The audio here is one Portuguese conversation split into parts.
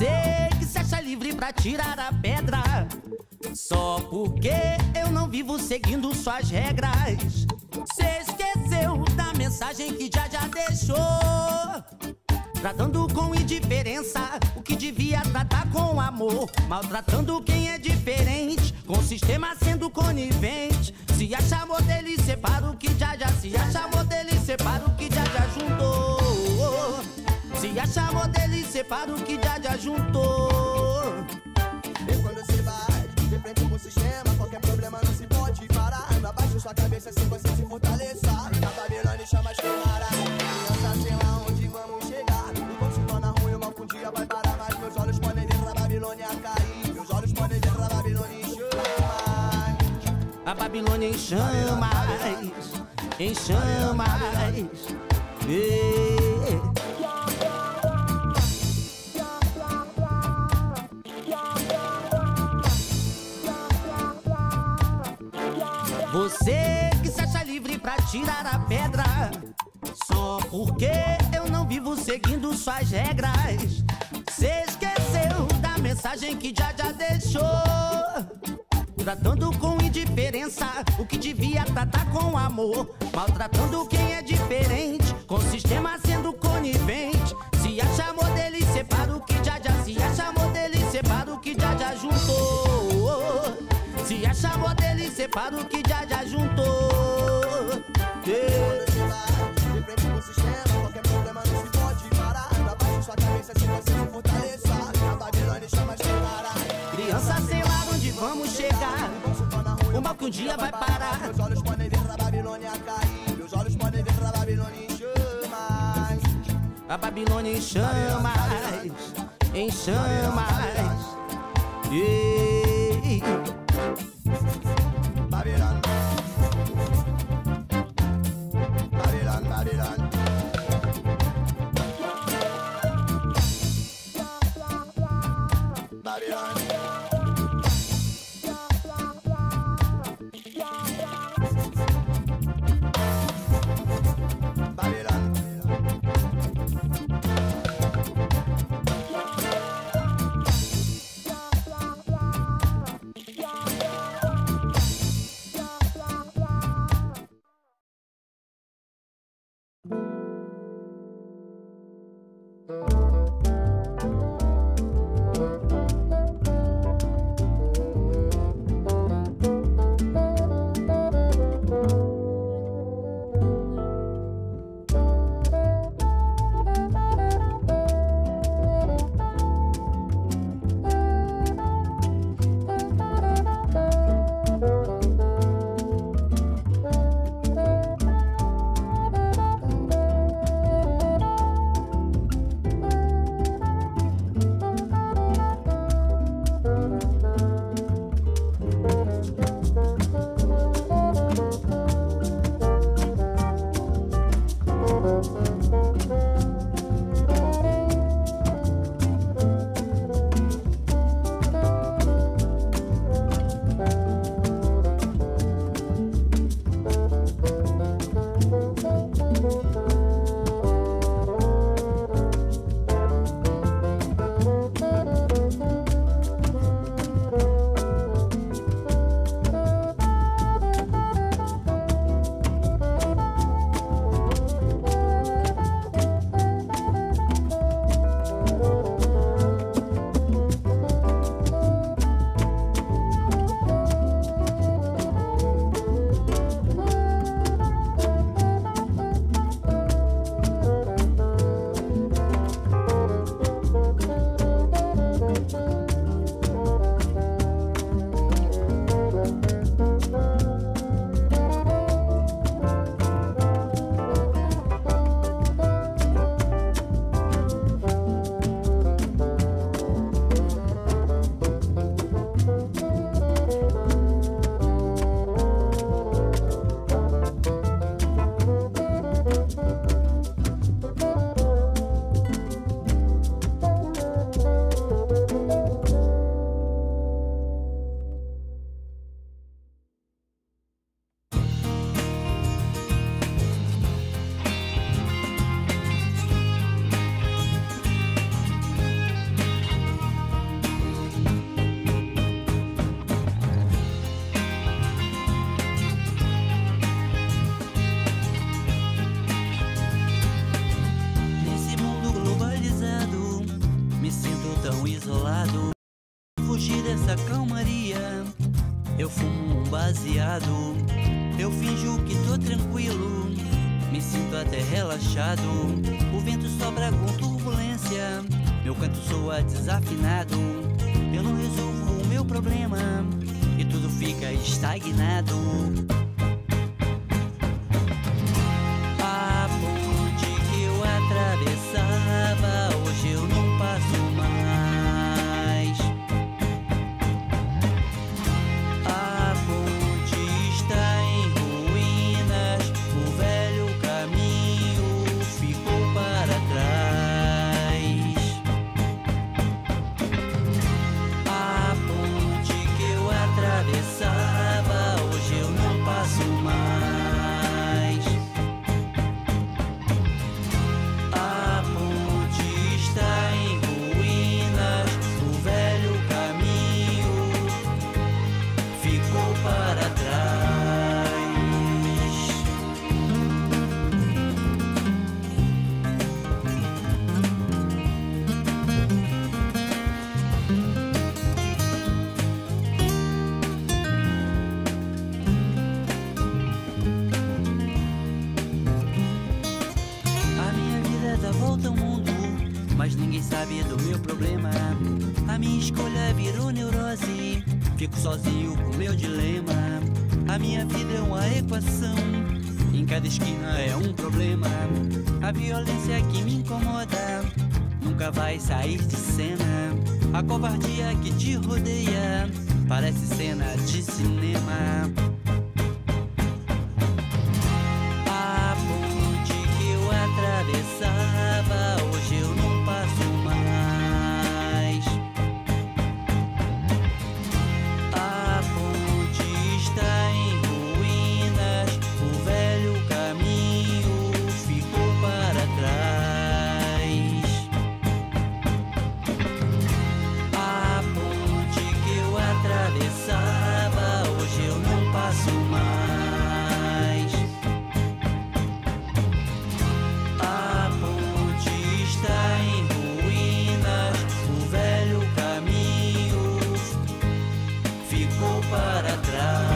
Você que se acha livre pra tirar a pedra, só porque eu não vivo seguindo suas regras. Cê esqueceu da mensagem que já deixou, tratando com indiferença o que devia tratar com amor, maltratando quem é diferente, com o sistema sendo conivente. Se acha modelo e separa o que já se acha modelo e separa o que já juntou. Se acha modelo e separa o que já juntou. E quando você vai de frente com o sistema, qualquer problema não se pode parar. Não abaixe sua cabeça se você se fortaleça. A Babilônia chama as câmaras. Criança, sei lá onde vamos chegar. O ponto se torna ruim, o mal que um dia vai parar. Mas meus olhos podem ver a Babilônia cair. Meus olhos podem ver a Babilônia em chamas. A Babilônia em chamas, em chamas. Você que se acha livre pra tirar a pedra, só porque eu não vivo seguindo suas regras. Cê esqueceu da mensagem que já deixou, tratando com indiferença o que devia tratar com amor, maltratando quem é diferente, com o sistema sendo conivente. Se acha modelo e separa o que já se acha modelo e separa o que já juntou. Se acha modelo e separa o que já juntou. Quando você vai de frente com o sistema, qualquer problema não se pode parar. Não abaixe sua cabeça se você se fortaleça. A Babilônia chama as câmaras. Criança, sei lá onde vamos chegar. O mal que um dia vai parar. Meus olhos podem ver a Babilônia cair. Meus olhos podem ver a Babilônia em chamas. A Babilônia em chamas, em chamas. Babylon, Babylon, Babylon. Babylon. Eu fumo um baseado, eu finjo que tô tranquilo, me sinto até relaxado. O vento sopra com turbulência, meu canto soa desafinado. Eu não resolvo o meu problema e tudo fica estagnado. A ponte que eu atravessava, hoje eu não passo mais. A ponte está em ruínas, o velho caminho ficou para trás. A ponte que eu atravessava, hoje eu não passo mais. A ponte está em ruínas, o velho caminho ficou para trás. A minha vida dá volta ao mundo, mas ninguém sabe do meu problema. A minha escolha virou neurose, fico sozinho com meu dilema. A minha vida é uma equação, em cada esquina é um problema. A violência que me incomoda nunca vai sair de cena. A covardia que te rodeia parece cena de cinema. A ponte que eu atravessava, hoje eu não passo mais. A ponte está em ruínas, o velho caminho ficou para trás. A ponte que eu atravessava, hoje eu não passo mais. A ponte está em ruínas, o velho caminho ficou para trás.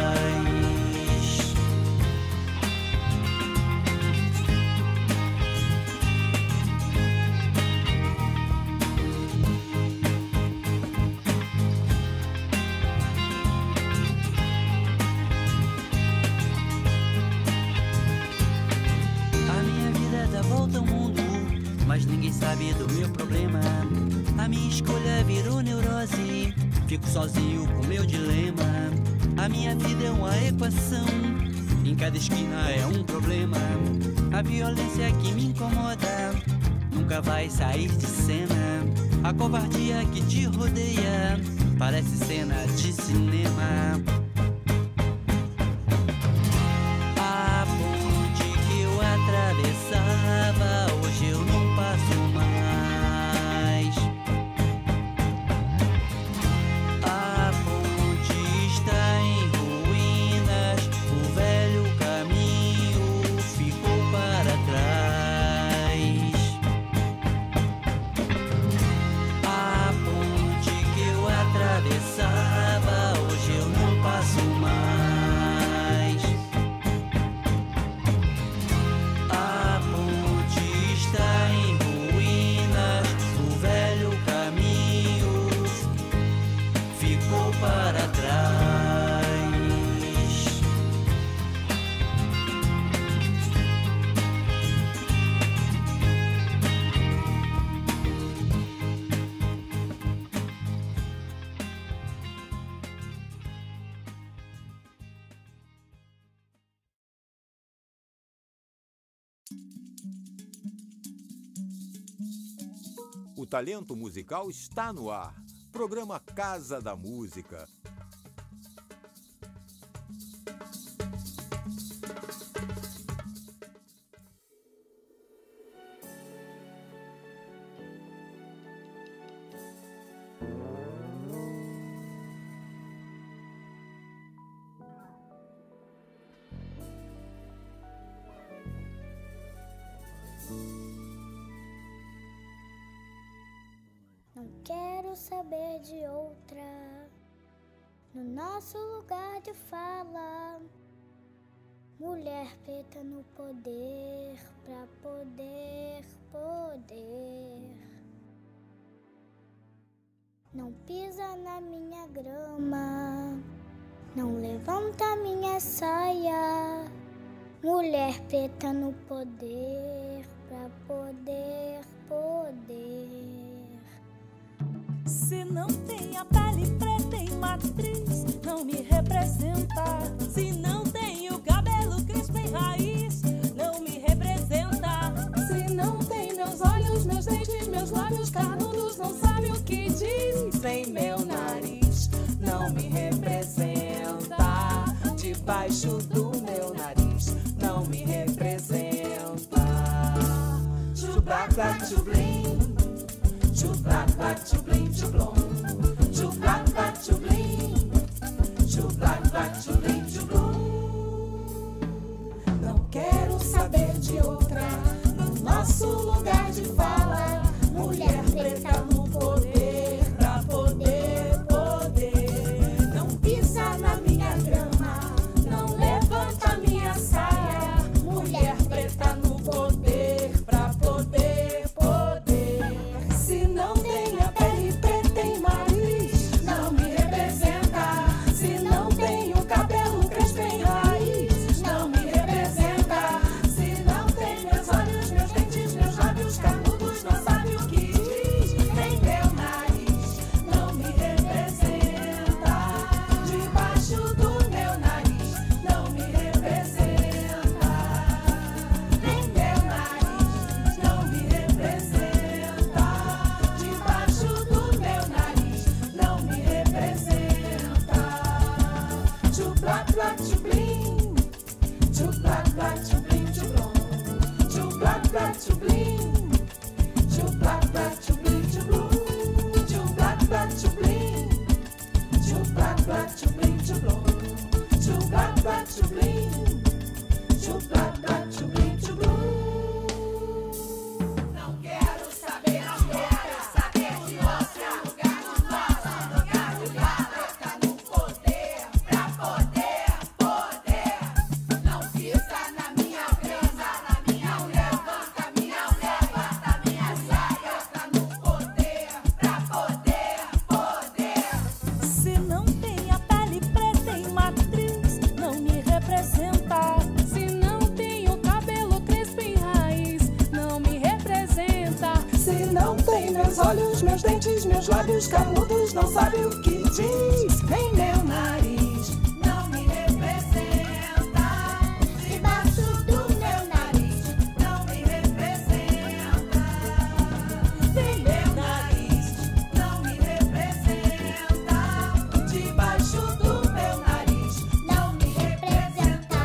A minha vida dá volta ao mundo, mas ninguém sabe do meu problema. A minha escolha virou neurose, fico sozinho com meu dilema. A minha vida é uma equação, em cada esquina é um problema. A violência que me incomoda nunca vai sair de cena. A covardia que te rodeia parece cena de cinema. A ponte que eu atravessava, hoje eu não passo mais. A ponte está em ruínas, o velho caminho ficou para trás. A ponte que eu atravessava, hoje eu não passo mais. A ponte está em ruínas, o velho caminho ficou para trás. O talento musical está no ar. Programa Casa da Música. Não quero saber de outra, no nosso lugar de fala. Mulher preta no poder, pra poder. Não pisa na minha grama, não levanta minha saia. Mulher preta no poder, pra poder. Se não tem a pele preta em matriz, não me representa. Se não tem o cabelo crespo em raiz, não me representa. Se não tem meus olhos, meus dentes, meus lábios carnudos, não sabe o que diz. Sem meu nariz, não me representa. Debaixo do meu nariz, não me representa. Chubá, blá, chublim. Chubá, blá, chublim, chublom. Chubá, blá, chublim. Chubá, blá, chublim, chublom. Não quero saber de outra no nosso lugar de fala. Mulher preta no poder, pra poder. Não pisa na minha grama, não levanta minha saia. Mulher preta no poder, pra poder. Se não tem a pele preta em nariz, não me representa. Se não tem o cabelo crespo em raiz, não me representa. Se não tem meus olhos, meus dentes, meus lábios carnudos, não sabe o que diz. Nem meu nariz, não me representa. Debaixo do meu nariz, não me representa. Nem meu nariz, não me representa. Debaixo do meu nariz, não me representa. Chubá, blá, chublim. Chubá, blá, chublim, chublom. Chubá, blá, chublim. Chubá, blá, chublim, chublom. Chubá, blá, chublim. Chubá, blá, chublim, chublom. Chubá, blá, chublim. Chubá, blá, chublim, chublom. Não quero saber de outra, saber de outro lugar de fala. Lugar de fala, preta no poder, pra poder. Não pisa na minha grama, não levanta minha saia. Preta no poder, pra poder. Se não tem a pele preta em matriz, não me representa. Se não tem o cabelo crespo em raiz, não me representa. Se não tem meus olhos, meus dentes, meus lábios carnudos, não sabe o que diz. Nem meu nariz, não me representa. Debaixo do meu nariz, não me representa. Nem meu nariz, não me representa. Debaixo do meu nariz, não me representa.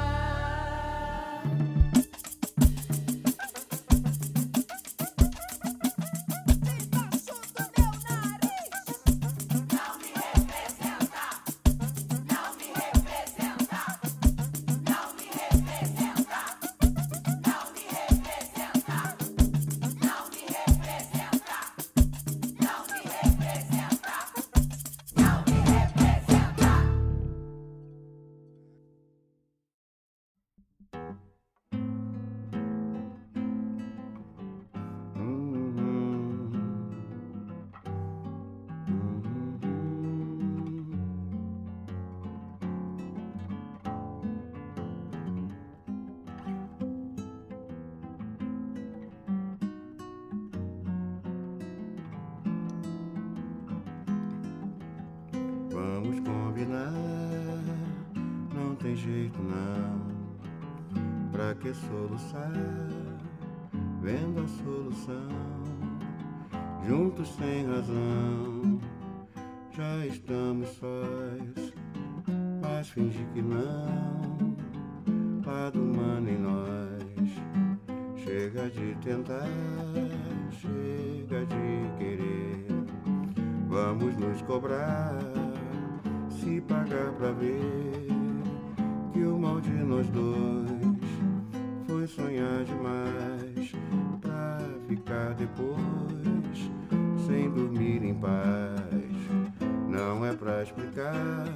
Vamos combinar, não tem jeito não. Pra que soluçar, vendo a solução. Juntos sem razão, já estamos sós. Mas fingir que não, lado humano em nós. Chega de tentar, chega de querer. Vamos nos cobrar, se pagar pra ver que o mal de nós dois foi sonhar demais pra ficar depois sem dormir em paz. Não é pra explicar,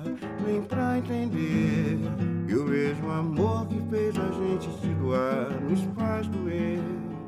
se doar, nos faz doer.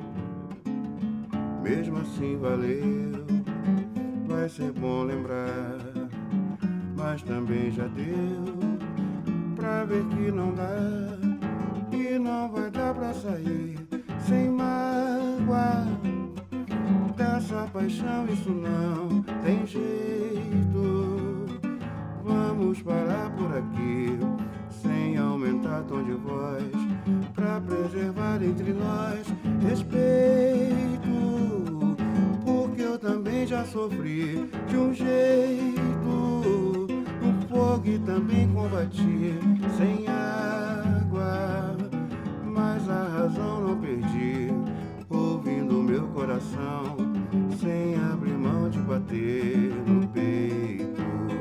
Mesmo assim valeu, vai ser bom lembrar, mas também já deu pra ver que não dá, e não vai dar pra sair sem mágoa dessa paixão. Isso não tem jeito. Vamos parar por aqui, sem aumentar tom de voz, pra preservar entre nós respeito, porque eu também já sofri de um jeito, no fogo e também combati sem água, mas a razão não perdi, ouvindo meu coração, sem abrir mão de bater no peito.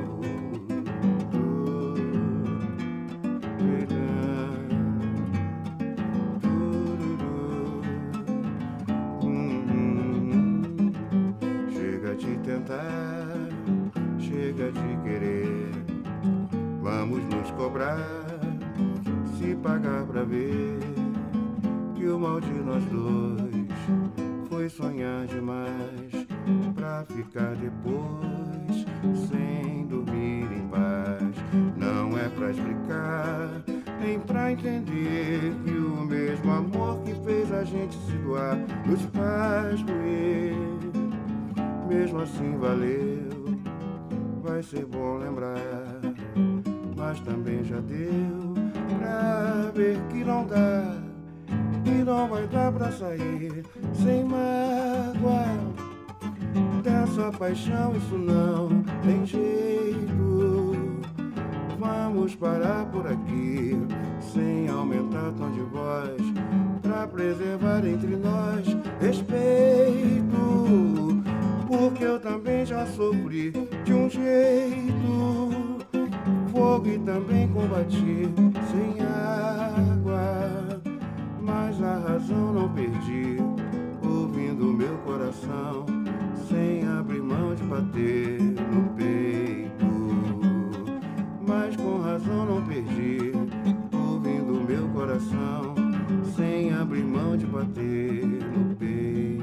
Chega de querer, vamos nos cobrar, se pagar pra ver que o mal de nós dois foi sonhar demais, pra ficar depois sem dormir em paz. Não é pra explicar, nem pra entender que o mesmo amor que fez a gente se doar nos faz doer. Mesmo assim valeu, vai ser bom lembrar, mas também já deu pra ver que não dá, e não vai dar pra sair sem mágoa dessa paixão. Isso não tem jeito. Vamos parar por aqui, sem aumentar tom de voz, pra preservar entre nós respeito, porque eu também já sofri de um jeito, fogo e também combati sem água, mas a razão não perdi, ouvindo meu coração, sem abrir mão de bater no peito. Mas com razão não perdi, ouvindo meu coração, sem abrir mão de bater no peito.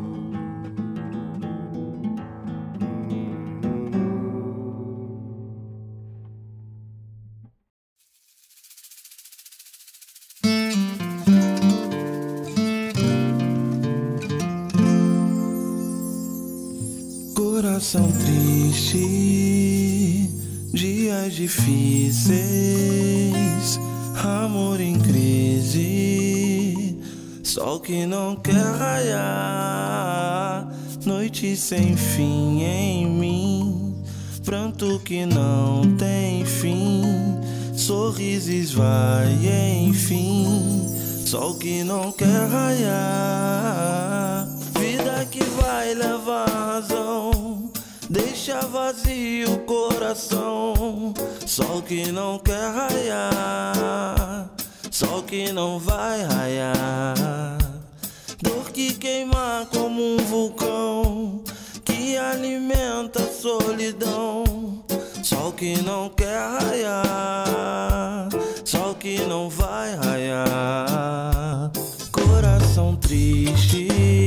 Coração triste, dias difíceis, amor em crise, sol que não quer raiar, noite sem fim em mim, pranto que não tem fim, sorriso esvai enfim, sol que não quer raiar, vida que vai levar razão, deixa vazio o coração, sol que não quer raiar, sol que não vai raiar, dor que queima como um vulcão, que alimenta a solidão, sol que não quer raiar, sol que não vai raiar, coração triste,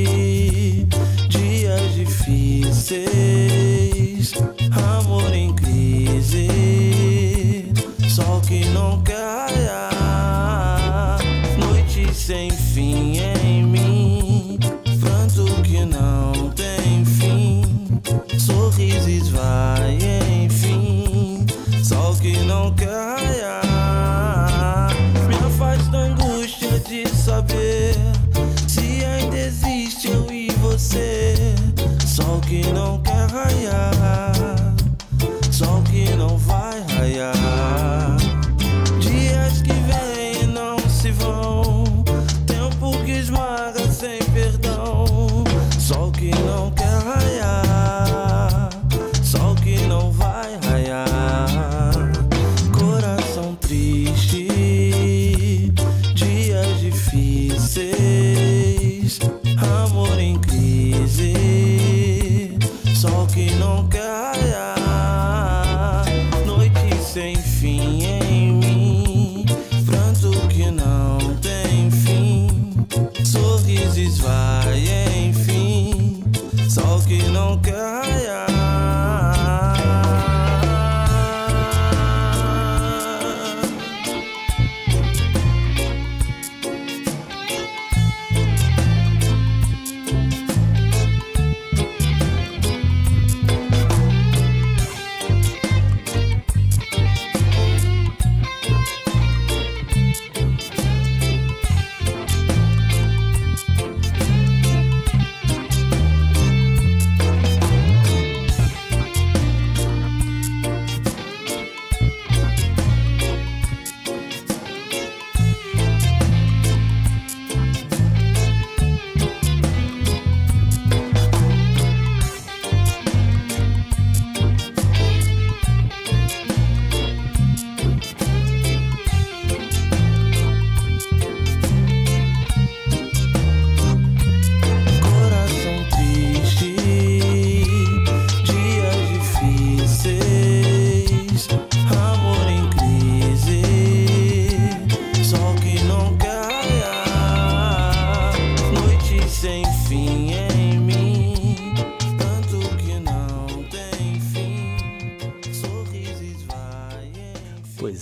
dias difíceis, amor em crise, sol que não quer raiar, noite sem fim em mim, pranto que não tem fim, sorriso esvai enfim, sol que não quer raiar, me afasta a angústia de saber se ainda existe eu e você, sol que não quer raiar, sol que não vai raiar, dias que vêm e não se vão, tempo que esmaga sem perdão, sol que não quer raiar, sol que não vai raiar, coração triste, dias difíceis, amor em crise, sol que não quer raiar, noite sem fim em mim, pranto que não tem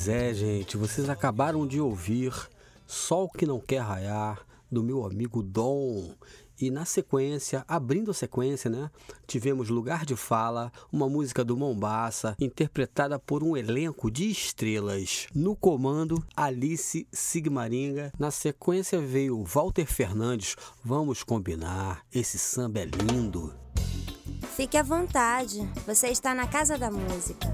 Pois é, gente, vocês acabaram de ouvir Sol Que Não Quer Raiar, do meu amigo Dom. E na sequência, abrindo a sequência, né, tivemos Lugar de Fala, uma música do Mombaça, interpretada por um elenco de estrelas. No comando, Alice Sigmaringa. Na sequência veio Walter Fernandes, Vamos Combinar, esse samba é lindo. Fique à vontade, você está na Casa da Música.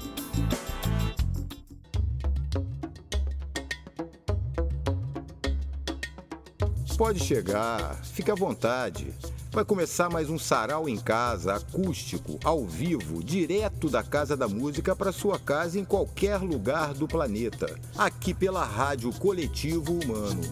Pode chegar, fique à vontade. Vai começar mais um sarau em casa, acústico, ao vivo, direto da Casa da Música para sua casa em qualquer lugar do planeta. Aqui pela Rádio Coletivo Humano.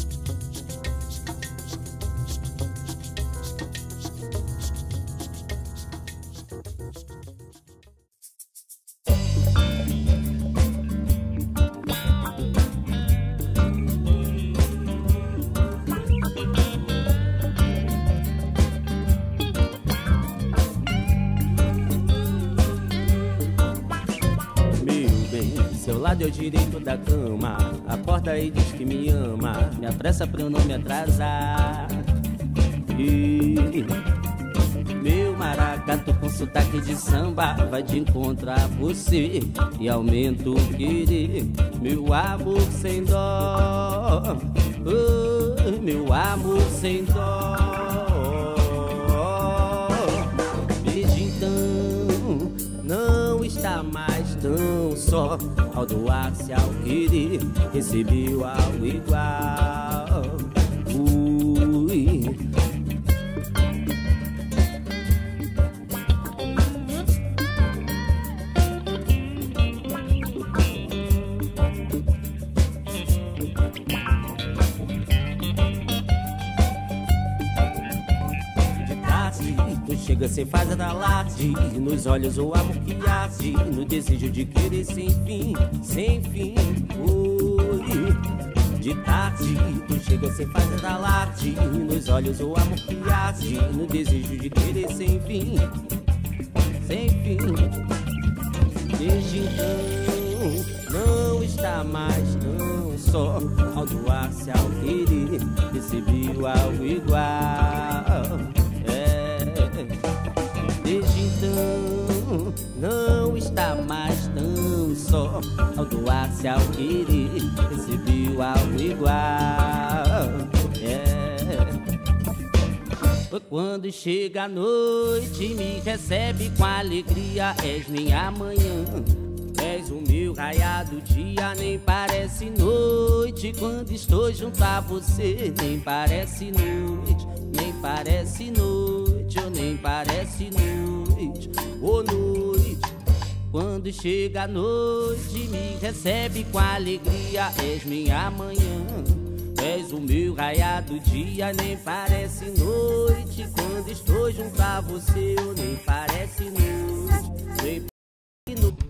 Deu direito da cama, acorda e diz que me ama, me apressa pra eu não me atrasar. E meu maracatu com sotaque de samba vai de encontro a você e aumenta o querer, meu amor sem dó, oh, meu amor sem dó. Desde então não está mais tão só, ao doar-se ao querer, recebeu algo igual. Ui. Chega sem faz alarde, nos olhos o amor que arde, no desejo de querer sem fim, sem fim. Oi, de tarde, tu chega sem faz alarde, nos olhos o amor que arde, no desejo de querer sem fim, sem fim. Desde então não está mais tão só, ao doar-se ao querer, recebeu algo igual. Desde então não está mais tão só, ao doar-se ao querer, recebeu algo igual. Quando chega a noite me recebe com alegria, és minha manhã, és o meu raiado dia, nem parece noite quando estou junto a você, nem parece noite, nem parece noite, ou nem parece noite, ou noite. Quando chega a noite me recebe com alegria, és minha manhã, és o meu raiado dia, nem parece noite quando estou junto a você, ou nem parece noite, nem parece noite.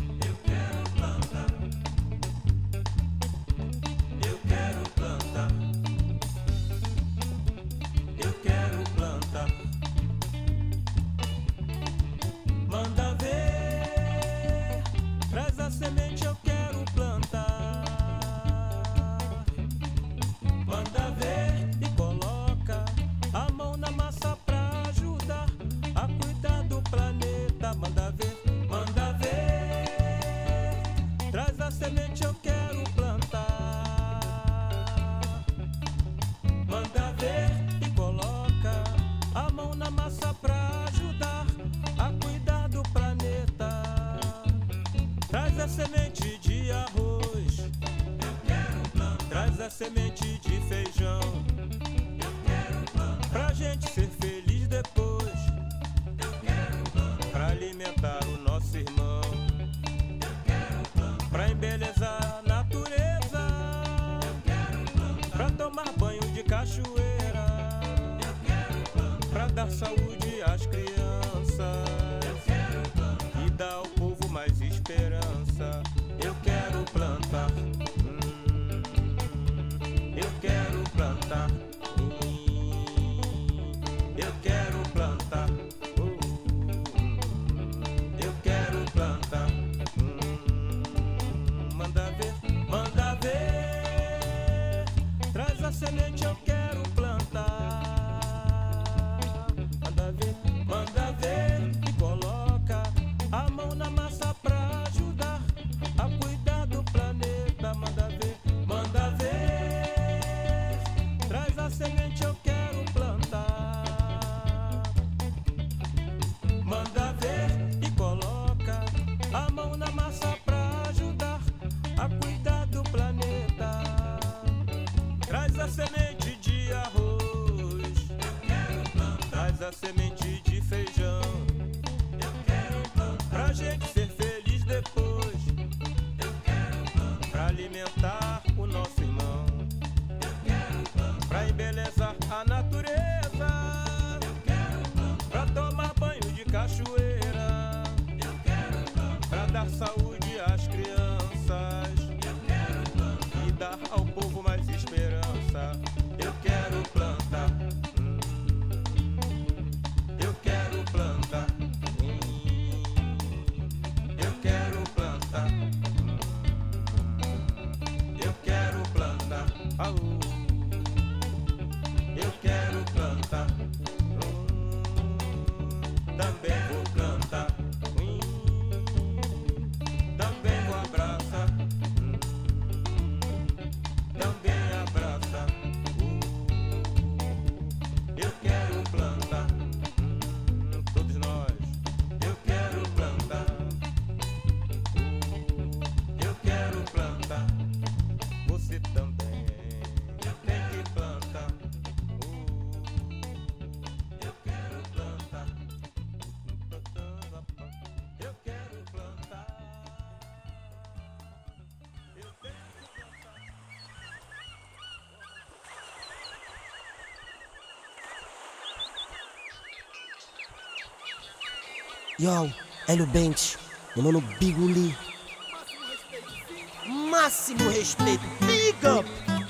Semente de feijão, eu quero plantar, pra gente ser feliz depois, eu quero plantar, pra alimentar o nosso irmão, eu quero plantar, pra embelezar a natureza, eu quero plantar, pra tomar banho de cachoeira, eu quero plantar, pra dar saúde às crianças, eu quero plantar, e dar ao povo mais esperança, eu quero plantar. Eu quero plantar, eu quero plantar, eu quero plantar, semente eu quero plantar. Manda ver e coloca a mão na massa pra ajudar a cuidar do planeta. Manda ver, traz a semente eu quero plantar. Manda ver e coloca a mão na massa pra ajudar a cuidar do planeta. Traz a semente de arroz, eu quero plantar. Traz a semente de feijão, eu quero plantar. Pra gente ser feliz depois, eu quero plantar. Pra alimentar o nosso irmão, eu quero plantar. Pra embelezar a natureza, eu quero plantar. Pra tomar banho de cachoeira, eu quero plantar. Pra dar saúde às crianças, eu quero plantar. E dar ao povo mais esperança, eu quero plantar. Eu quero plantar. Eu quero plantar. Eu quero plantar. Eu quero plantar. Também vou plantar. Também vou abraçar. Também abraça. Eu quero plantar. Todos nós. Eu quero plantar. Eu quero plantar. Você também. Eu tenho que plantar. Eu quero plantar. Eu quero plantar. Eu tenho que plantar. Yo, Hélio Bentes, meu mano Biguli. Máximo respeito, big up.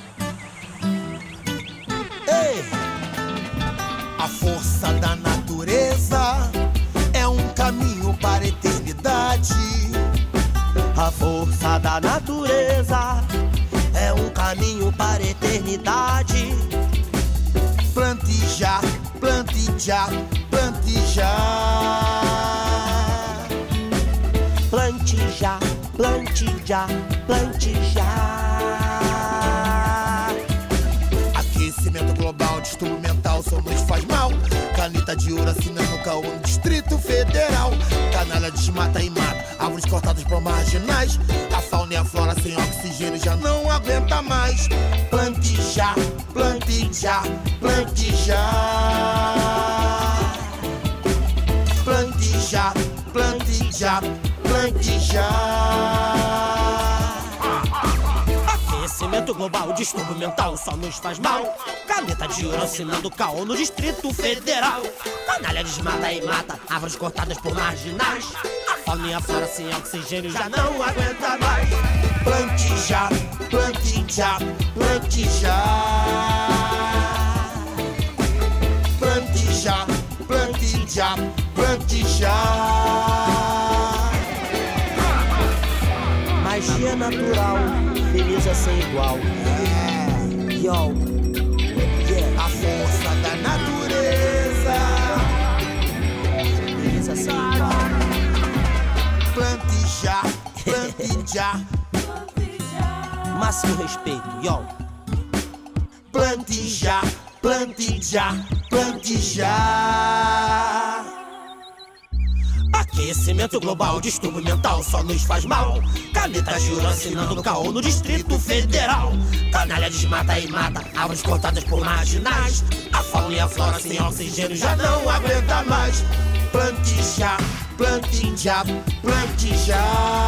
Ei! A força da natureza é um caminho para a eternidade. A força da natureza é um caminho para a eternidade. Plante já, plante já, plante já. Plante já, plante já, plante já. Aquecimento global, distúrbio mental, só nos faz mal. Caneta de ouro assinando o caô no Distrito Federal. Canalha desmata e mata, árvores cortadas por marginais. A fauna e a flora sem oxigênio já não aguenta mais. Plante já, plante já, plante já. Plante já, plante já, plante já. Aquecimento global, distúrbio mental, só nos faz mal. Caneta de ouro assinando caô no Distrito Federal. Canalha desmata e mata, árvores cortadas por marginais. A fauna e a flora sem oxigênio já não aguenta mais. Plante já, plante já, plante já. Plante já, plante já, plante já. Magia natural, beleza sem igual. Yo, yeah. A força da natureza, beleza sem igual. Plante já, plante já. Máximo respeito, yo. Plante já, plante já, plante já. Aquecimento global, distúrbio mental, só nos faz mal. Caneta de ouro assinando caô no Distrito Federal. Canalha desmata e mata, árvores cortadas por marginais. A fauna e a flora sem oxigênio já não aguenta mais. Plante já, plante já, plante já.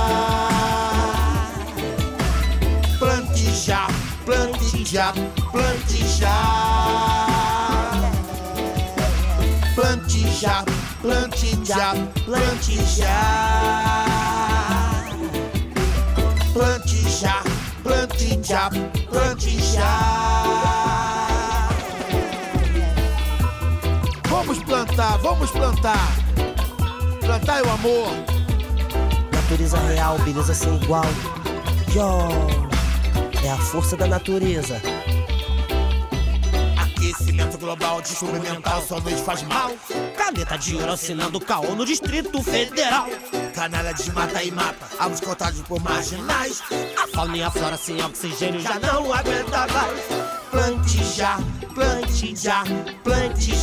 Plante já, plante já, plante já. Plante já, plante já, plante já. Plante já, plante já, plante já. Vamos plantar, vamos plantar. Plantar é o amor. Natureza real, beleza sem igual. Yo, é a força da natureza. global, distúrbio mental só nos faz mal. Caneta de ouro assinando caô no Distrito Federal. Canalha desmata e mata, árvores cortadas por marginais. A fauna e a flora sem oxigênio já não aguenta mais. Plante já, plante já, plante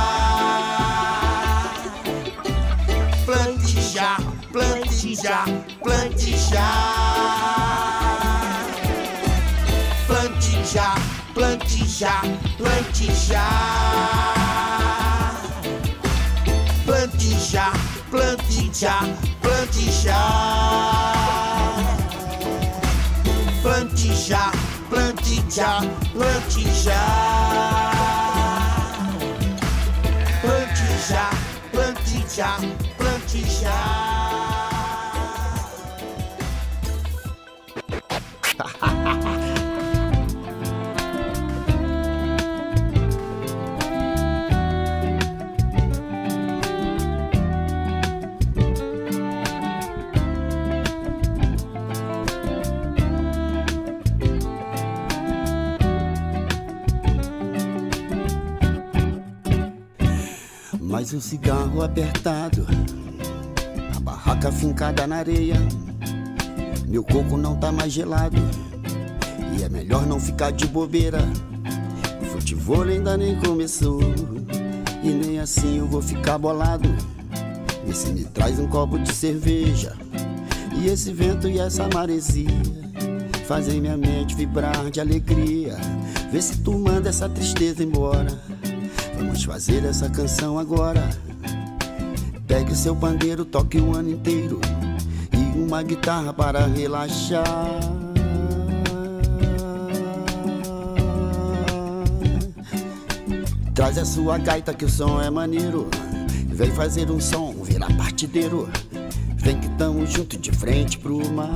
já. Plante já, plante já, plante já. Plante já, plante já, plante já. Plante já, plante já, plante já. Plante já, plante já, plante já. Plante já, plante já, plante já. Mais um cigarro apertado, a barraca fincada na areia. Meu coco não tá mais gelado e é melhor não ficar de bobeira. O futebol ainda nem começou e nem assim eu vou ficar bolado. Vê se me traz um copo de cerveja. E esse vento e essa maresia fazem minha mente vibrar de alegria. Vê se tu manda essa tristeza embora. Vamos fazer essa canção agora. Pegue o seu pandeiro, toque o ano inteiro e uma guitarra para relaxar. Traz a sua gaita que o som é maneiro. Vem fazer um som, virar partideiro. Vem que tamo junto de frente pro mar.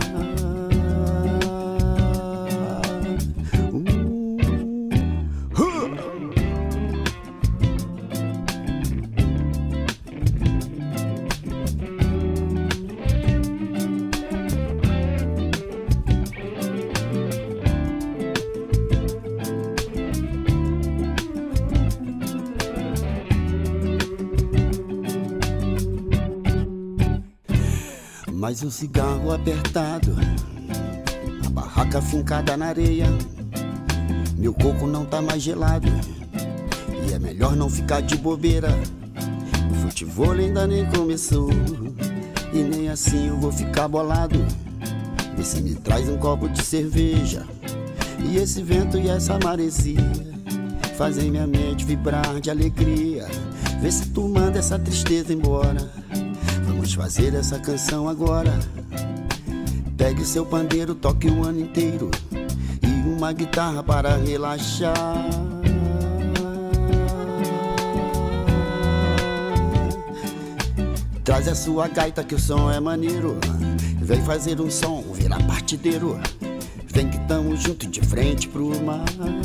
Mais um cigarro apertado, a barraca fincada na areia. Meu coco não tá mais gelado e é melhor não ficar de bobeira. O futebol ainda nem começou e nem assim eu vou ficar bolado. Vê se me traz um copo de cerveja. E esse vento e essa maresia fazem minha mente vibrar de alegria. Vê se tu manda essa tristeza embora. Vamos fazer essa canção agora. Pegue seu pandeiro, toque o ano inteiro e uma guitarra para relaxar. Traz a sua gaita que o som é maneiro. Vem fazer um som, virar partideiro. Vem que tamo junto de frente pro mar.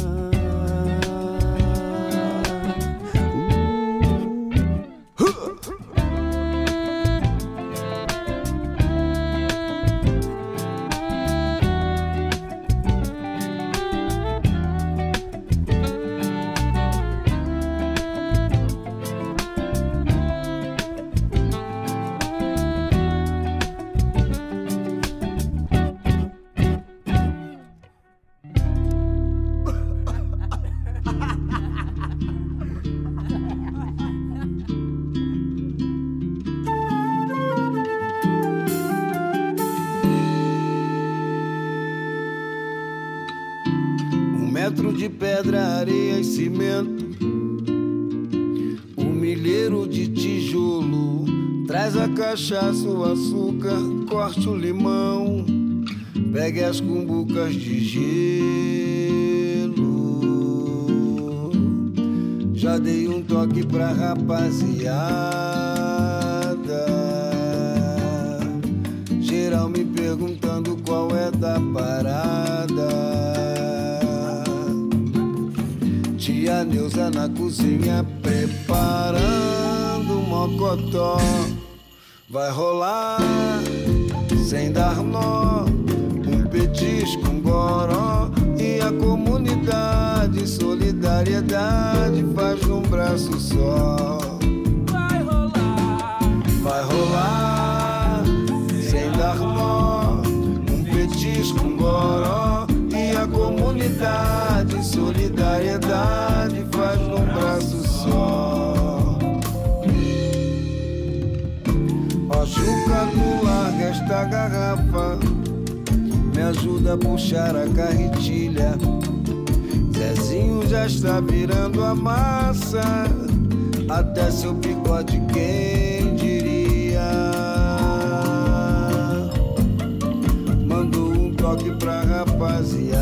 De pedra, areia e cimento, um milheiro de tijolo. Traz a cachaça, o açúcar, corte o limão, pegue as cumbucas de gelo. Já dei um toque pra rapaziada, geral me perguntando qual é da parada. Tia Neuza na cozinha preparando mocotó. Vai rolar sem dar nó, um petisco, um goró. E a comunidade comunidade, solidariedade faz num braço só. Vai rolar, sem dar nó, um petisco, um goró. E a comunidade, solidariedade faz num braço só. Ó Juca, tu larga esta garrafa, me ajuda a puxar a carretilha. Zezinho já está virando a massa, até seu bigode, quem diria. Mandou um toque pra rapaziada,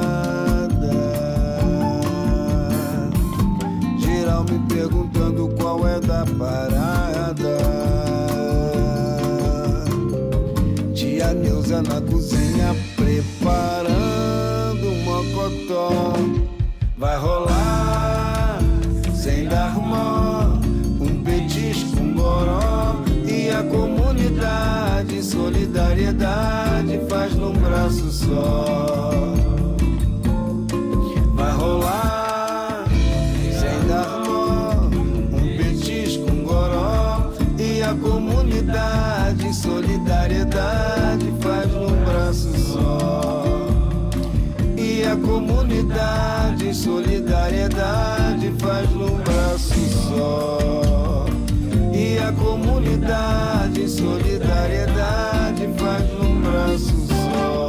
geral me perguntando qual é da parada. Tia Neuza na cozinha preparando um mocotó. Vai rolar, sem dar mó, um petisco, um goró. E a comunidade, solidariedade faz num braço só. Vai rolar, sem dar mó, um petisco, um goró. E a comunidade, solidariedade faz num braço só. E a comunidade, solidariedade faz num braço só. E a comunidade, solidariedade faz num braço só.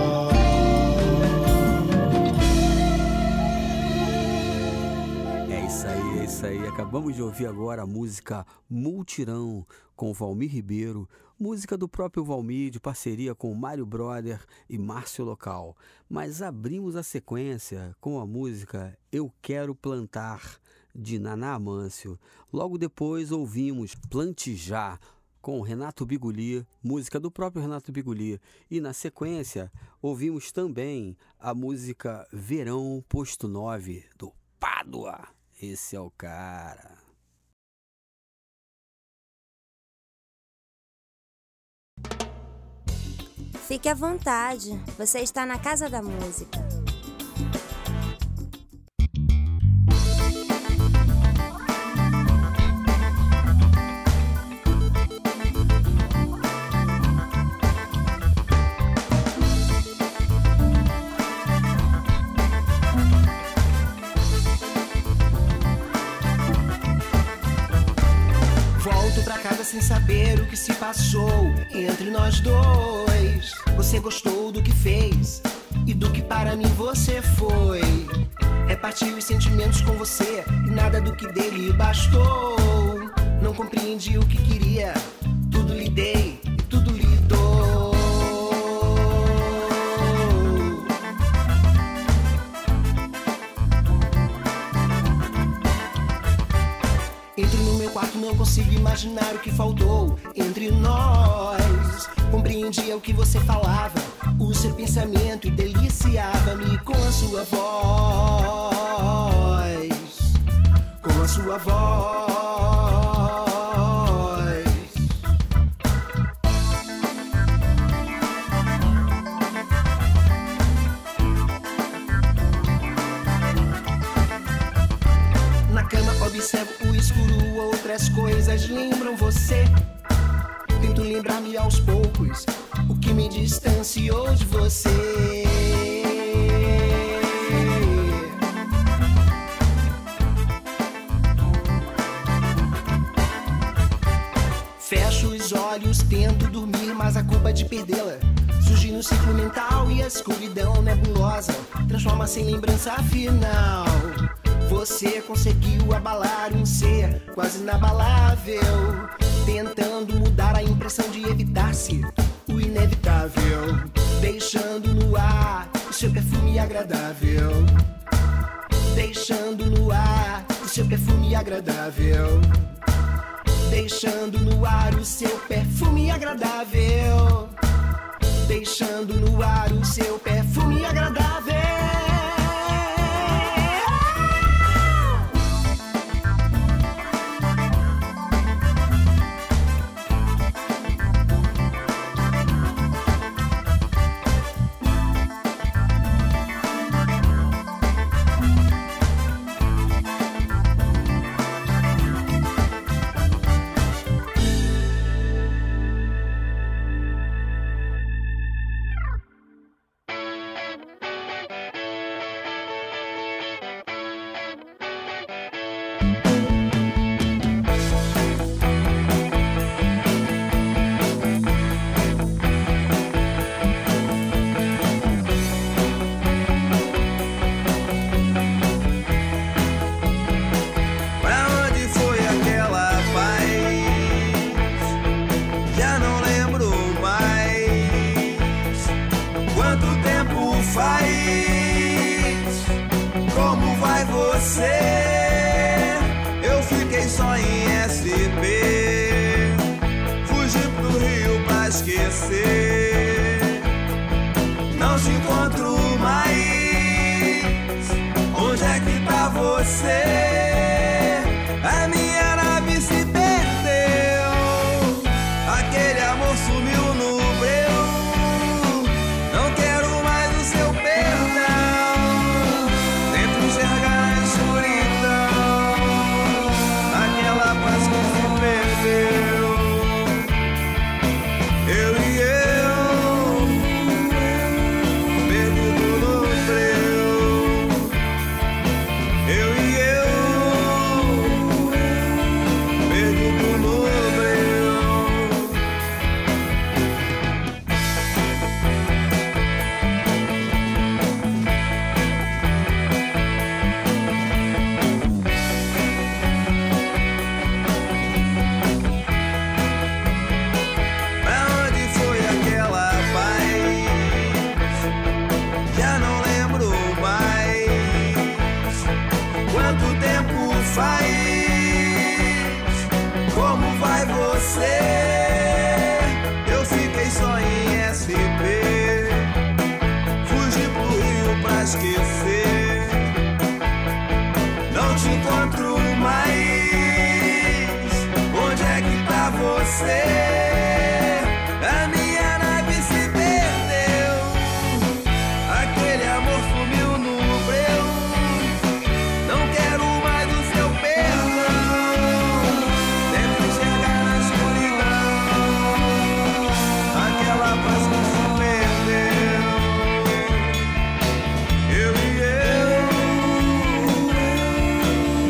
É isso aí. Acabamos de ouvir agora a música Multirão com Valmir Ribeiro, música do próprio Valmir, de parceria com Mário Brother e Márcio Local. Mas abrimos a sequência com a música Eu Quero Plantar, de Naná Amâncio. Logo depois ouvimos Plante Já, com Renato Biguli, música do próprio Renato Biguli. E na sequência ouvimos também a música Verão Posto 9, do Pádua. Esse é o cara. Fique à vontade, você está na Casa da Música. Volto pra casa sem saber o que se passou entre nós dois. Você gostou do que fez e do que para mim você foi. Repartiu os sentimentos com você e nada do que dele bastou. Não compreendi o que queria, tudo lhe dei e tudo lhe dou. Entro no meu quarto, não consigo imaginar o que faltou entre nós. Compreendia o que você falava, o seu pensamento, e deliciava-me com a sua voz. Com a sua voz. Na cama observo o escuro, outras coisas lembram você. Tento lembrar-me aos poucos o que me distanciou de você. Fecho os olhos, tento dormir, mas a culpa de perdê-la surge no ciclo mental e a escuridão nebulosa transforma-se em lembrança final. Você conseguiu abalar um ser quase inabalável, tentando mudar a impressão de evitar-se o inevitável, deixando no ar o seu perfume agradável. Deixando no ar o seu perfume agradável. Deixando no ar o seu perfume agradável. Deixando no ar o seu perfume agradável. você. Eu fiquei só em SP, fugi pro Rio pra esquecer. Não te encontro mais. Onde é que tá você? A minha nave se perdeu, aquele amor sumiu no breu. Não quero mais o seu perdão, tento enxergar a escuridão, aquela paz que se perdeu. Eu e eu, perdido no breu. Eu e eu, perdido no breu. Pra onde foi aquela paz? Já não lembro mais. Quanto tempo faz? Como vai você? Eu fiquei só em SP, fugi pro Rio pra esquecer. Não te encontro mais. Onde é que tá você? A minha nave se perdeu, aquele amor sumiu no breu. Não quero mais o seu perdão, tento enxergar na escuridão, aquela paz que se perdeu. Eu e eu,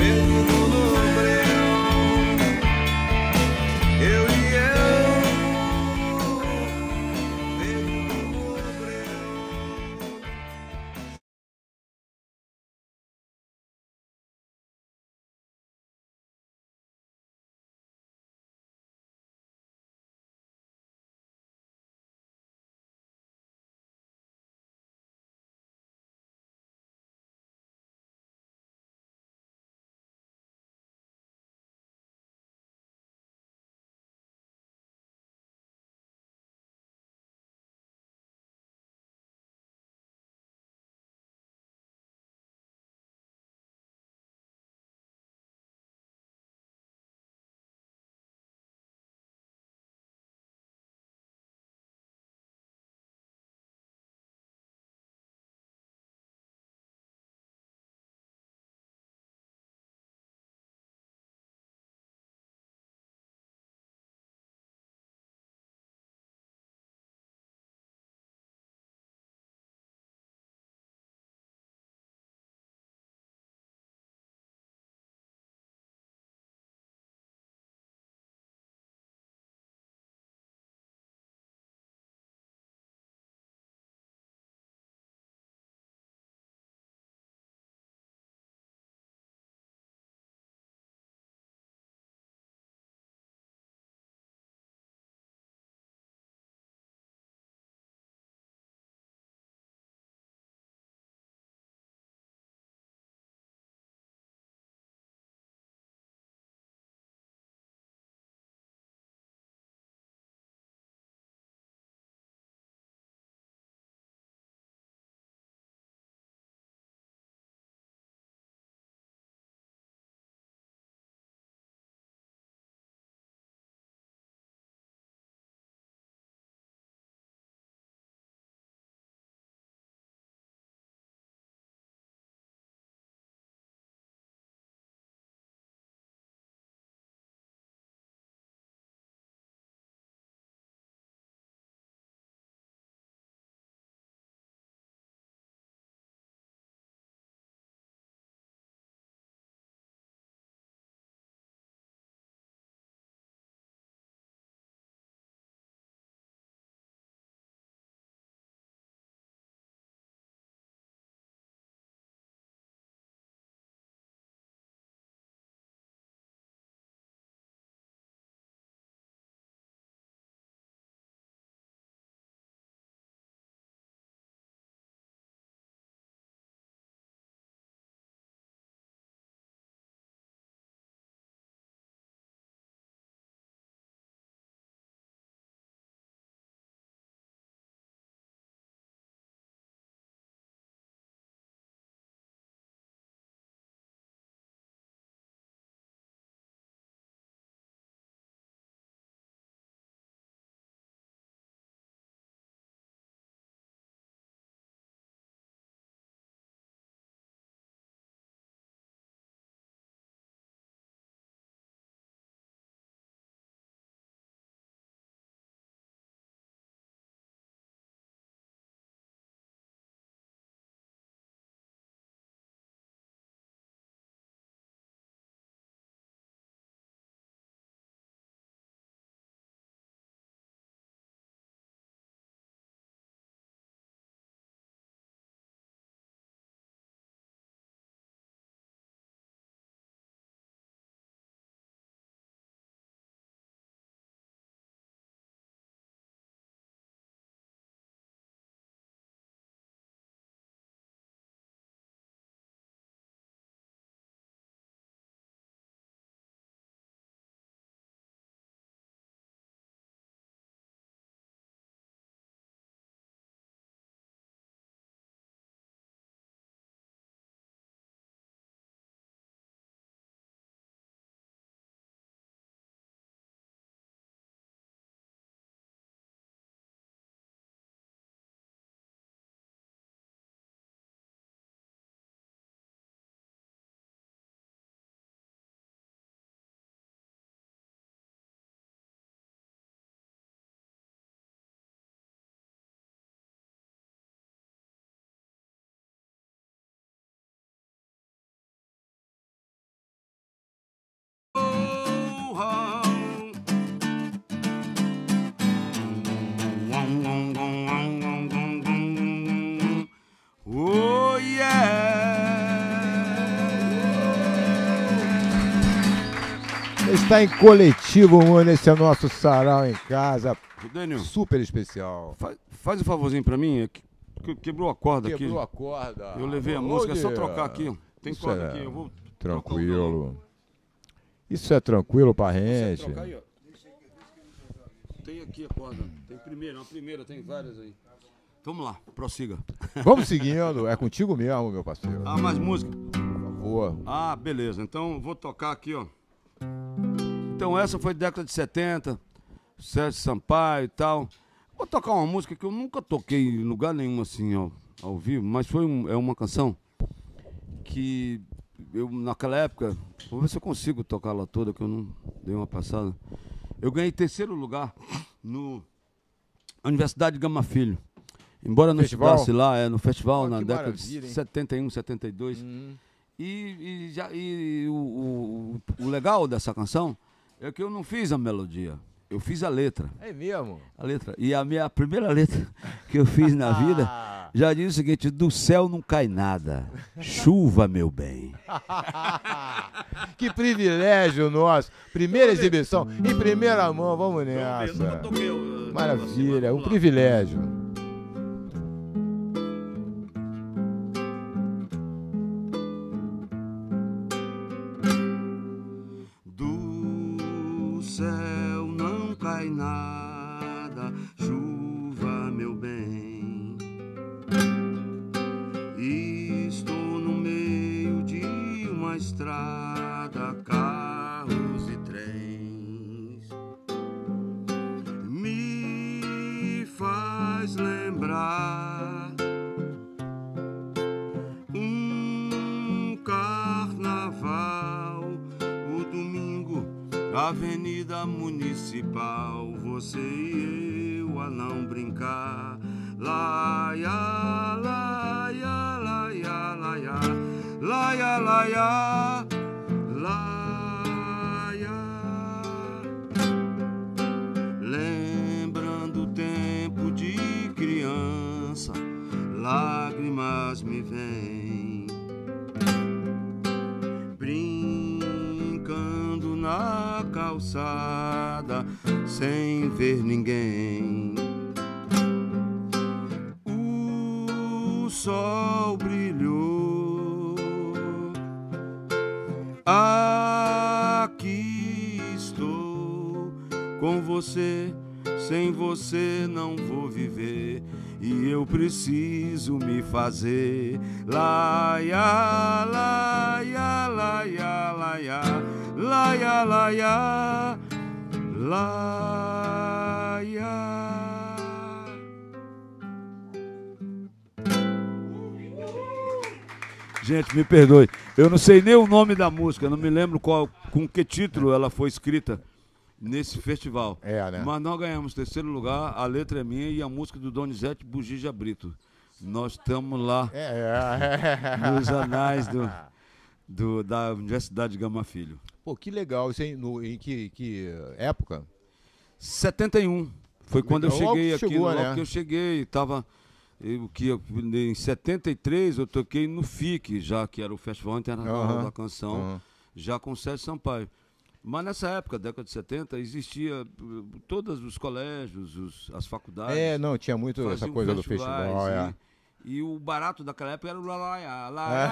Está em Coletivo Mundo, esse é o nosso sarau em casa. Daniel, super especial. Faz um favorzinho pra mim, quebrou a corda aqui. Quebrou a corda. Eu levei a música, é só trocar aqui, ó. Tem Isso corda aqui, eu vou... Tranquilo. Isso é tranquilo pra gente. Trocar aí, ó. Tem aqui a corda. Tem a primeira, tem várias aí. Vamos lá, prossiga. Vamos seguindo, é contigo mesmo, meu parceiro. Ah, mais música? Por favor. Ah, beleza. Então vou tocar aqui, ó. Então essa foi década de 70, Sérgio Sampaio e tal. Vou tocar uma música que eu nunca toquei em lugar nenhum assim, ó, ao vivo, mas é uma canção que eu, naquela época, vou ver se eu consigo tocar ela toda, que eu não dei uma passada. Eu ganhei 3º lugar na Universidade de Gama Filho. Embora não estudasse lá, no festival, na década de 71, 72. E o legal dessa canção é que eu não fiz a melodia, eu fiz a letra. É mesmo? A letra. E a minha primeira letra que eu fiz na vida já diz o seguinte: do céu não cai nada, chuva, meu bem. Que privilégio nosso. Primeira exibição, em primeira mão, vamos nessa. Maravilha, um privilégio. Do céu não cai nada, chuva, meu bem. Estou no meio de uma estrada, carros e trens. Me faz lembrar um carnaval, o domingo, Avenida Municipal, você e eu a não brincar. Laia, laia, laia, laia, laia, laia, laia. Lembrando o tempo de criança, lágrimas me vêm. Brincando na calçada, sem ver ninguém. O sol brilhou, aqui estou com você, sem você não vou viver. E eu preciso me fazer laia, laia, laia, laia, laia, laia, laia. Gente, me perdoe, eu não sei nem o nome da música, não me lembro com que título ela foi escrita nesse festival. Né? Mas nós ganhamos 3º lugar, a letra é minha e a música do Donizete Bugija Brito. Nós estamos lá nos anais da Universidade de Gama Filho. Pô, que legal. Isso em que época? 71. Foi quando eu cheguei aqui, chegou, logo que eu cheguei, em 73 eu toquei no FIC, já que era o Festival Internacional da Canção, já com o Sérgio Sampaio. Mas nessa época, década de 70, existia todos os colégios, as faculdades. Não, tinha muito essa coisa do festival. E o barato daquela época era o lalaia.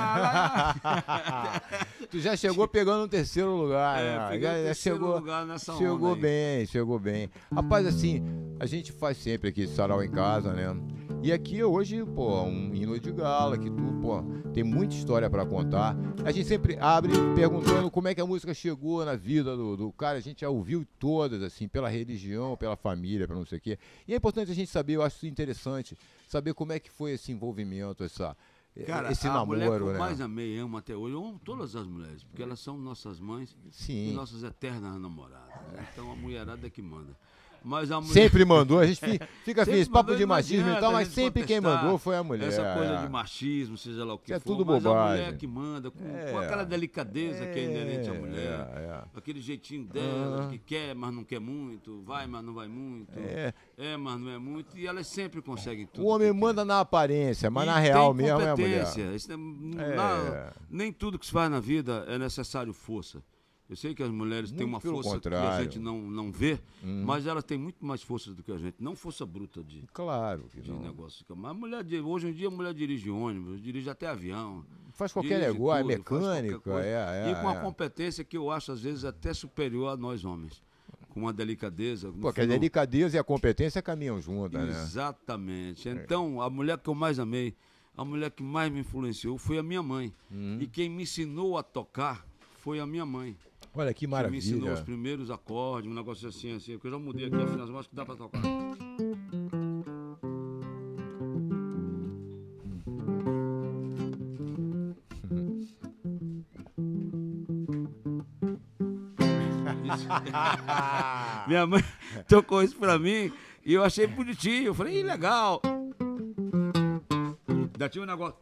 Tu já chegou pegando o 3º lugar. Já chegou lugar nessa chegou onda bem, chegou bem. Rapaz, assim, a gente faz sempre aqui sarau em casa, né? E aqui hoje, pô, um hino de gala, que tu, pô, tem muita história pra contar. A gente sempre abre perguntando como é que a música chegou na vida do cara. A gente já ouviu todas, assim, pela religião, pela família, pelo não sei o quê. E é importante a gente saber, eu acho isso interessante, saber como é que foi esse envolvimento, esse namoro, mulher que eu né? mais amei, amo até hoje, eu amo todas as mulheres, porque elas são nossas mães e nossas eternas namoradas. Né? Então a mulherada é que manda. Mas a mulher... Sempre mandou, a gente fica feliz, papo de machismo e tal, mas sempre quem mandou foi a mulher. Essa coisa de machismo, seja lá o que é for, tudo mas bobagem. a mulher que manda, com aquela delicadeza que é inerente à mulher, aquele jeitinho dela, que quer, mas não quer muito, vai, mas não vai muito, mas não é muito, e elas sempre conseguem tudo. O homem manda na aparência, mas na real mesmo é a mulher. Nem tudo que se faz na vida é necessário força. Eu sei que as mulheres têm uma pelo força contrário. que a gente não vê, mas elas têm muito mais força do que a gente. Não força bruta de, Claro que de não. negócio. Mas a mulher, hoje em dia a mulher dirige ônibus, dirige até avião. Faz qualquer dirige negócio, é tudo, faz qualquer mecânica, coisa. E com é. uma competência que eu acho, às vezes, até superior a nós homens. Com uma delicadeza. Pô, que a delicadeza e a competência caminham juntas, né? Exatamente. Então, a mulher que eu mais amei, a mulher que mais me influenciou foi a minha mãe. E quem me ensinou a tocar foi a minha mãe. Olha que maravilha. Que me ensinou os primeiros acordes, um negócio assim, porque eu já mudei aqui, afinal, acho que dá pra tocar. Minha mãe tocou isso pra mim e eu achei bonitinho. Eu falei, legal. Ainda tinha um negócio.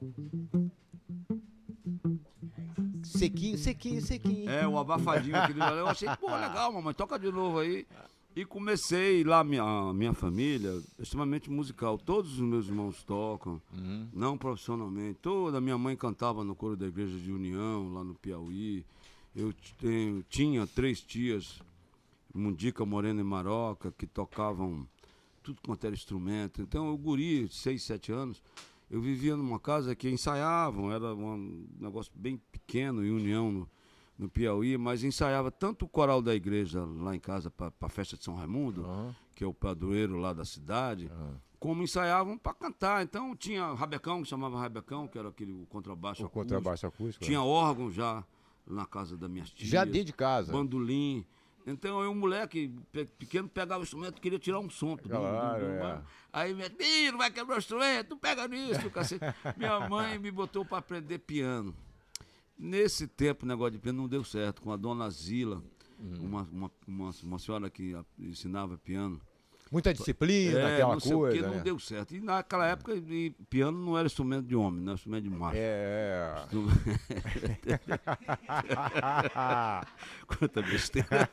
Sequinho, sequinho, sequinho. É, o abafadinho aqui do eu achei, pô, legal, mamãe, toca de novo aí. E comecei lá, a minha família é extremamente musical. Todos os meus irmãos tocam, não profissionalmente. Toda a minha mãe cantava no coro da Igreja de União, lá no Piauí. Eu tinha 3 tias, Mundica, Morena e Maroca, que tocavam tudo quanto era instrumento. Então, eu guri, 6, 7 anos, eu vivia numa casa que ensaiavam, era um negócio bem pequeno, em União, no Piauí, mas ensaiava tanto o coral da igreja lá em casa para a festa de São Raimundo, que é o padroeiro lá da cidade, como ensaiavam para cantar. Então, tinha rabecão, que chamava rabecão, que era aquele contrabaixo acústico. Contrabaixo acústico. Tinha órgão já na casa da minha tia. Já dentro de casa. Bandolim. Então, eu, um moleque pequeno, pegava o instrumento e queria tirar um som. Claro, Aí, não vai quebrar o instrumento, não pega nisso, cacete. Minha mãe me botou para aprender piano. Nesse tempo, o negócio de piano não deu certo. Com a dona Zila, uma senhora que ensinava piano. Muita disciplina, aquela não sei coisa. Porque não deu certo. E naquela época, piano não era instrumento de homem, não era instrumento de macho. Quanta besteira.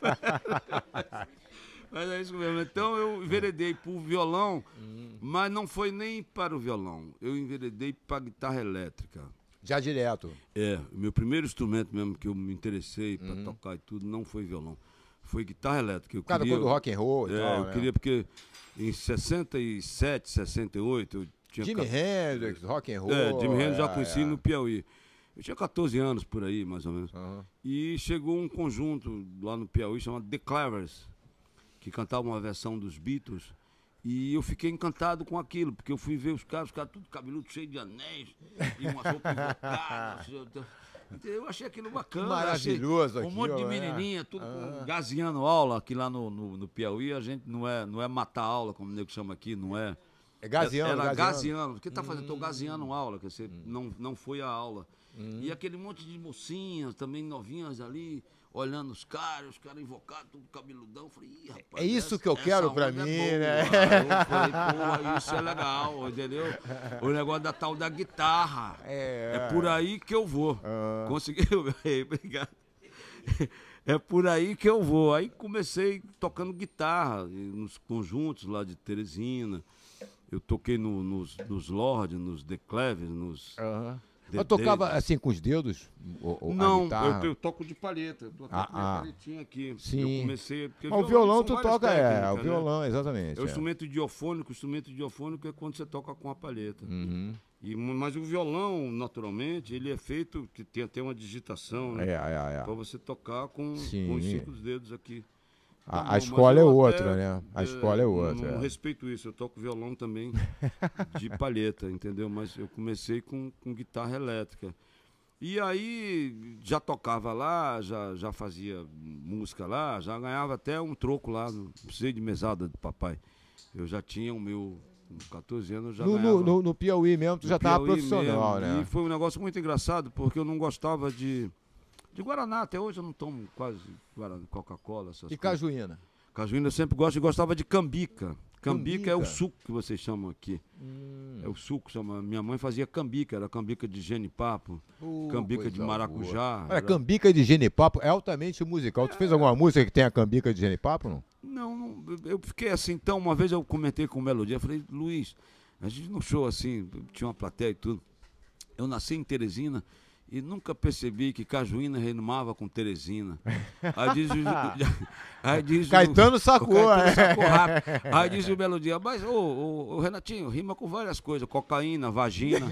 Mas é isso mesmo. Então eu enveredei por violão, mas não foi nem para o violão. Eu enveredei para a guitarra elétrica. Já direto. Meu primeiro instrumento mesmo que eu me interessei para tocar e tudo não foi violão. Foi guitarra elétrica. Cada coisa do rock and roll e tal, eu queria porque em 67, 68 eu tinha... Jimi Hendrix, rock and roll. Jimi Hendrix já conheci no Piauí. Eu tinha 14 anos por aí, mais ou menos. E chegou um conjunto lá no Piauí chamado The Clavers, que cantava uma versão dos Beatles. E eu fiquei encantado com aquilo, porque eu fui ver os caras tudo cabeludo, cheio de anéis, e uma roupa invocada. Eu achei aquilo bacana. Maravilhoso aquilo. Um monte de menininha, tudo gazeando aula. Aqui lá no Piauí, a gente não é matar aula, como o nego chama aqui, não é. É gazeando. Era gazeando. O que tá fazendo? Tô gazeando aula, que você não foi à aula. E aquele monte de mocinhas, também novinhas ali, olhando os caras invocados, tudo cabeludão. Eu falei, ih, rapaz. É isso que eu quero pra mim, né? Eu falei, porra, isso é legal, entendeu? O negócio da tal da guitarra. É por aí que eu vou. Conseguiu? Obrigado. É por aí que eu vou. Aí comecei tocando guitarra nos conjuntos lá de Teresina. Eu toquei nos Lorde, nos The Clavers, nos... Eu tocava assim com os dedos? Não, eu toco de palheta. Eu tô aqui com minha paletinha aqui. Sim. Eu comecei... Porque o violão tu toca, técnicas, o violão, exatamente. É o instrumento diofônico. O instrumento diofônico é quando você toca com a palheta. Mas o violão, naturalmente, ele é feito, que tem até uma digitação, né? Pra você tocar com os 5 dedos aqui. A escola é outra, né? A escola é outra. Não respeito isso, eu toco violão também de palheta, entendeu? Mas eu comecei com guitarra elétrica. E aí já tocava lá, já fazia música lá, já ganhava até um troco lá, não precisei de mesada do papai. Eu já tinha o meu, com 14 anos, já ganhava. No Piauí mesmo, tu já estava profissional, mesmo, né? E foi um negócio muito engraçado, porque eu não gostava de Guaraná, até hoje eu não tomo quase Guaraná, Coca-Cola, essas coisas. Cajuína? Cajuína eu sempre gosto e gostava de cambica. Cambica é o suco que vocês chamam aqui. É o suco, minha mãe fazia cambica, era cambica de genipapo, cambica de maracujá. Olha, cambica de genipapo é altamente musical. Tu fez alguma música que tenha cambica de genipapo, não? Não, eu fiquei assim, então, uma vez eu comentei com o Melodia, falei, Luiz, a gente no show assim, tinha uma plateia e tudo. Eu nasci em Teresina, e nunca percebi que Cajuína rimava com Teresina. Aí diz Caetano sacou, rápido. Aí diz o belo dia, mas ô Renatinho, rima com várias coisas, cocaína, vagina.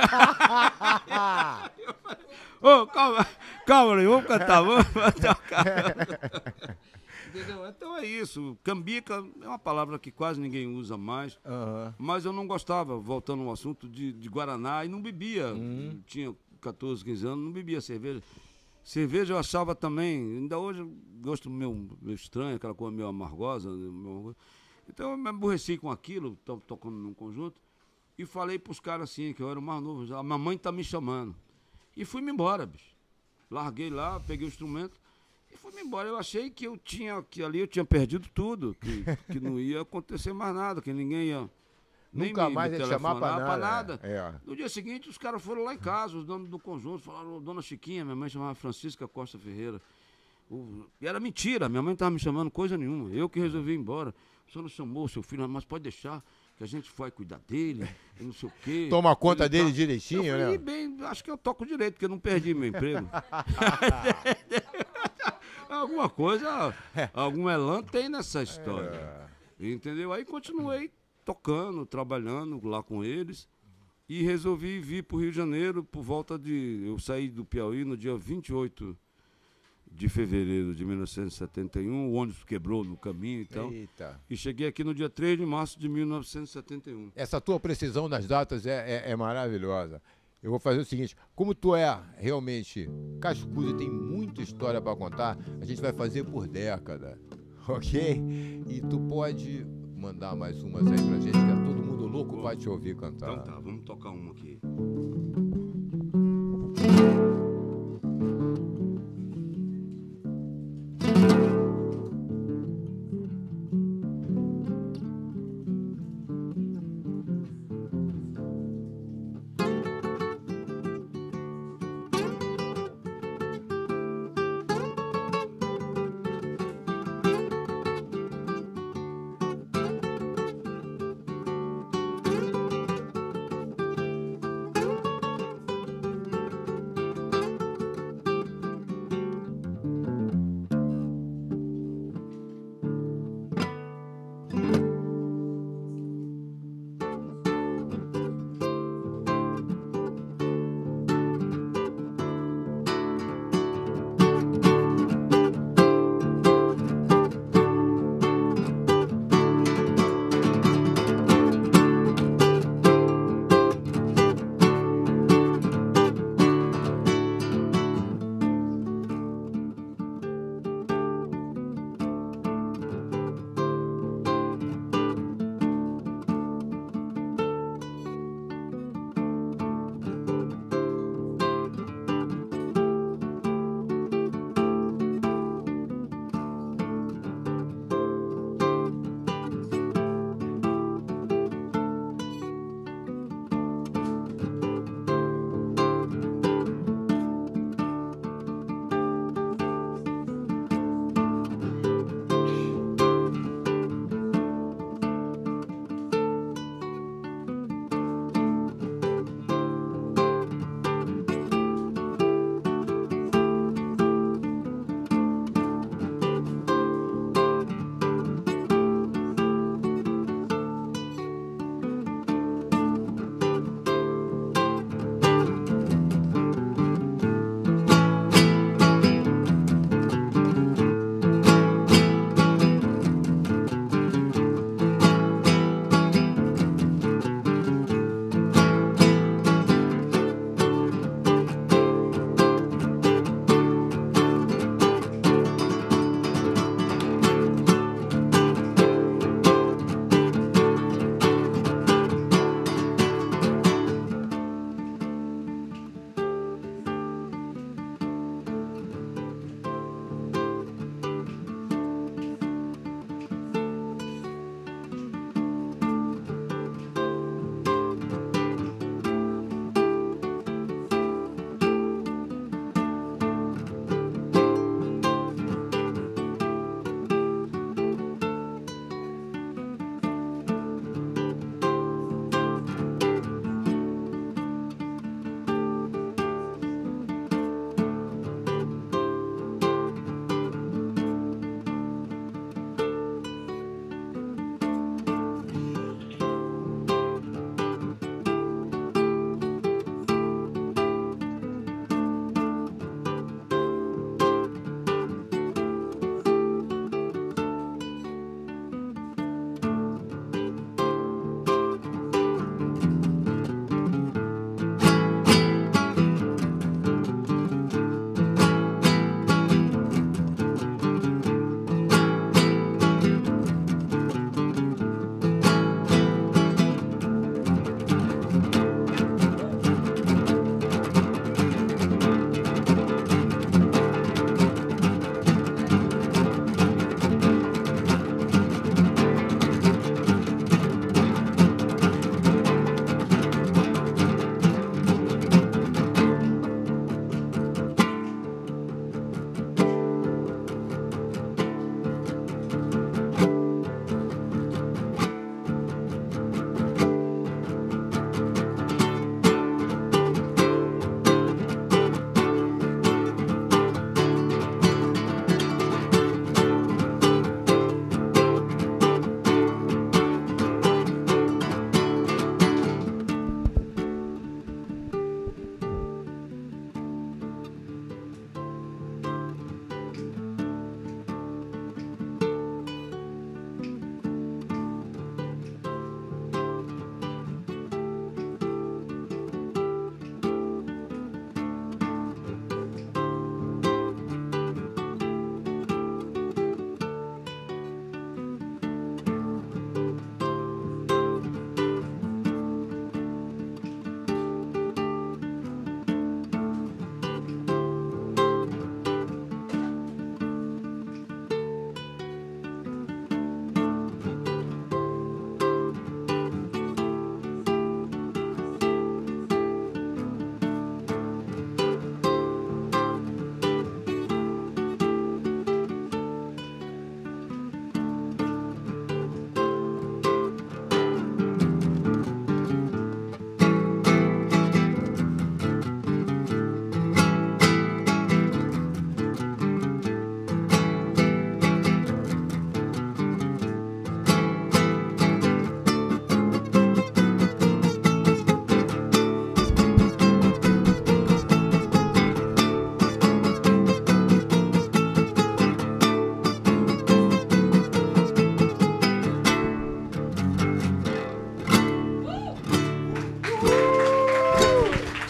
Ô, calma, vamos cantar, vamos tocar. Entendeu? Então é isso. Cambica é uma palavra que quase ninguém usa mais, mas eu não gostava, voltando ao assunto, de Guaraná e não bebia. Tinha 14, 15 anos, não bebia cerveja. Cerveja eu achava também, ainda hoje, gosto meio estranho, aquela coisa meio amargosa. Então eu me aborreci com aquilo, tocando num conjunto, e falei pros caras assim, que eu era o mais novo, a mamãe tá me chamando. E fui-me embora, bicho. Larguei lá, peguei o instrumento e fui-me embora. Eu achei que ali eu tinha perdido tudo, que não ia acontecer mais nada, que ninguém ia... Nunca mais ia chamar pra nada. É. No dia seguinte, os caras foram lá em casa, os donos do conjunto, falaram, Dona Chiquinha, minha mãe chamava Francisca Costa Ferreira. E era mentira, minha mãe não estava me chamando coisa nenhuma. Eu que resolvi ir embora. O senhor não chamou seu filho, mas pode deixar, que a gente vai cuidar dele, e não sei o quê. Toma conta dele direitinho, eu falei, né? bem, acho que eu toco direito, porque eu não perdi meu emprego. Alguma coisa, algum elan tem nessa história. Entendeu? Aí continuei tocando, trabalhando lá com eles e resolvi vir para o Rio de Janeiro por volta de... Eu saí do Piauí no dia 28 de fevereiro de 1971, o ônibus quebrou no caminho e tal. Eita. E cheguei aqui no dia 3 de março de 1971. Essa tua precisão nas datas é maravilhosa. Eu vou fazer o seguinte, como tu é realmente cascudo e tem muita história para contar, a gente vai fazer por década, ok? E tu pode mandar mais umas aí pra gente, que é todo mundo louco vai te ouvir cantar. Então tá, vamos tocar uma aqui.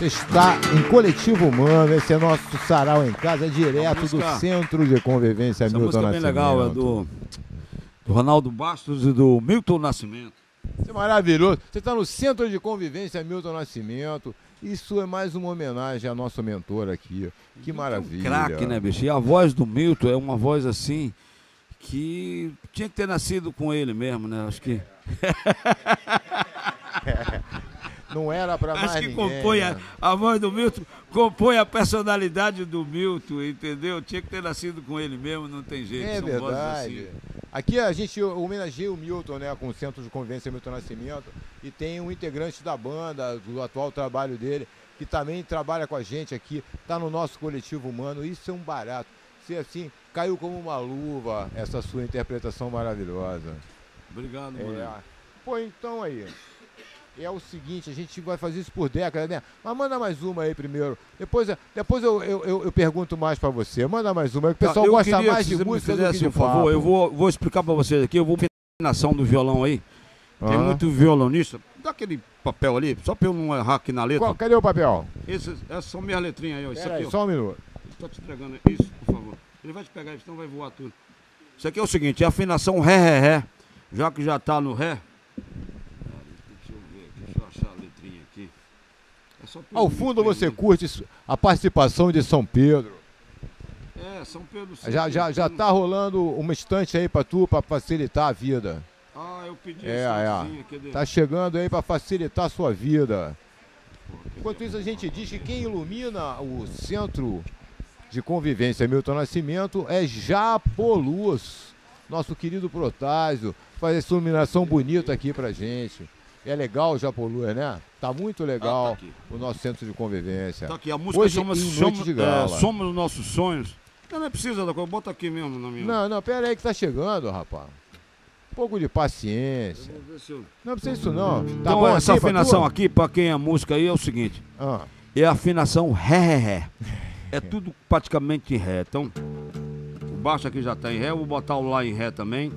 está em Coletivo Humano. Esse é nosso sarau em casa, direto do Centro de Convivência Essa Milton música é bem Nascimento. legal, é do Ronaldo Bastos e do Milton Nascimento. Isso é maravilhoso. Você está no Centro de Convivência Milton Nascimento. Isso é mais uma homenagem ao nosso mentor aqui. Que maravilha. Craque, né, bicho? E a voz do Milton é uma voz assim que tinha que ter nascido com ele mesmo, né? Acho que... Não era pra mais Acho que ninguém, compõe né? a voz do Milton, compõe a personalidade do Milton, entendeu? Tinha que ter nascido com ele mesmo, não tem jeito. É são vozes verdade. assim. Aqui a gente homenageia o Milton, né, com o Centro de Convivência Milton Nascimento, e tem um integrante da banda, do atual trabalho dele, que também trabalha com a gente aqui, tá no nosso Coletivo Humano. Isso é um barato. Se assim, caiu como uma luva essa sua interpretação maravilhosa. Obrigado, mano. Pô, então aí, é o seguinte, a gente vai fazer isso por décadas, né? Mas manda mais uma aí primeiro. Depois eu pergunto mais pra você. Manda mais uma, que o pessoal gosta mais de música do que de por favor, papo. eu vou explicar pra vocês aqui, eu vou afinação do violão aí. Tem muito violonista. Dá aquele papel ali, só pra eu não errar aqui na letra. Cadê o papel? Essas são minhas letrinhas aí, ó. Isso Pera aqui, aí, ó. só um minuto. Estou te entregando isso, por favor. Ele vai te pegar, senão vai voar tudo. Isso aqui é o seguinte, é a afinação Ré, Ré, Ré. Já que já tá no Ré. Deixa eu ver aqui, deixa eu achar a letrinha aqui. É só Ao fundo você curte a participação de São Pedro. É, São Pedro. Já tá rolando uma estante aí pra tu, pra facilitar a vida. Ah, eu pedi isso. Tá chegando aí pra facilitar a sua vida. Enquanto isso, a gente diz que quem ilumina o Centro de Convivência Milton Nascimento é Japoluz, nosso querido Protásio, faz essa iluminação bonita aqui pra gente. É legal o Japoluz, né? Tá muito legal o nosso Centro de Convivência. Tá aqui, a música hoje, Somos os Nossos Sonhos. Não é precisa da coisa, bota aqui mesmo na minha. Não, pera aí que tá chegando, rapaz. Um pouco de paciência. Eu vou ver se eu... Não precisa isso não. Tá Então bom essa aqui pra afinação tu? aqui, pra quem é música aí, é o seguinte. É a afinação Ré, Ré, Ré. É tudo praticamente em Ré. Então, o baixo aqui já tá em Ré, eu vou botar o Lá em Ré também.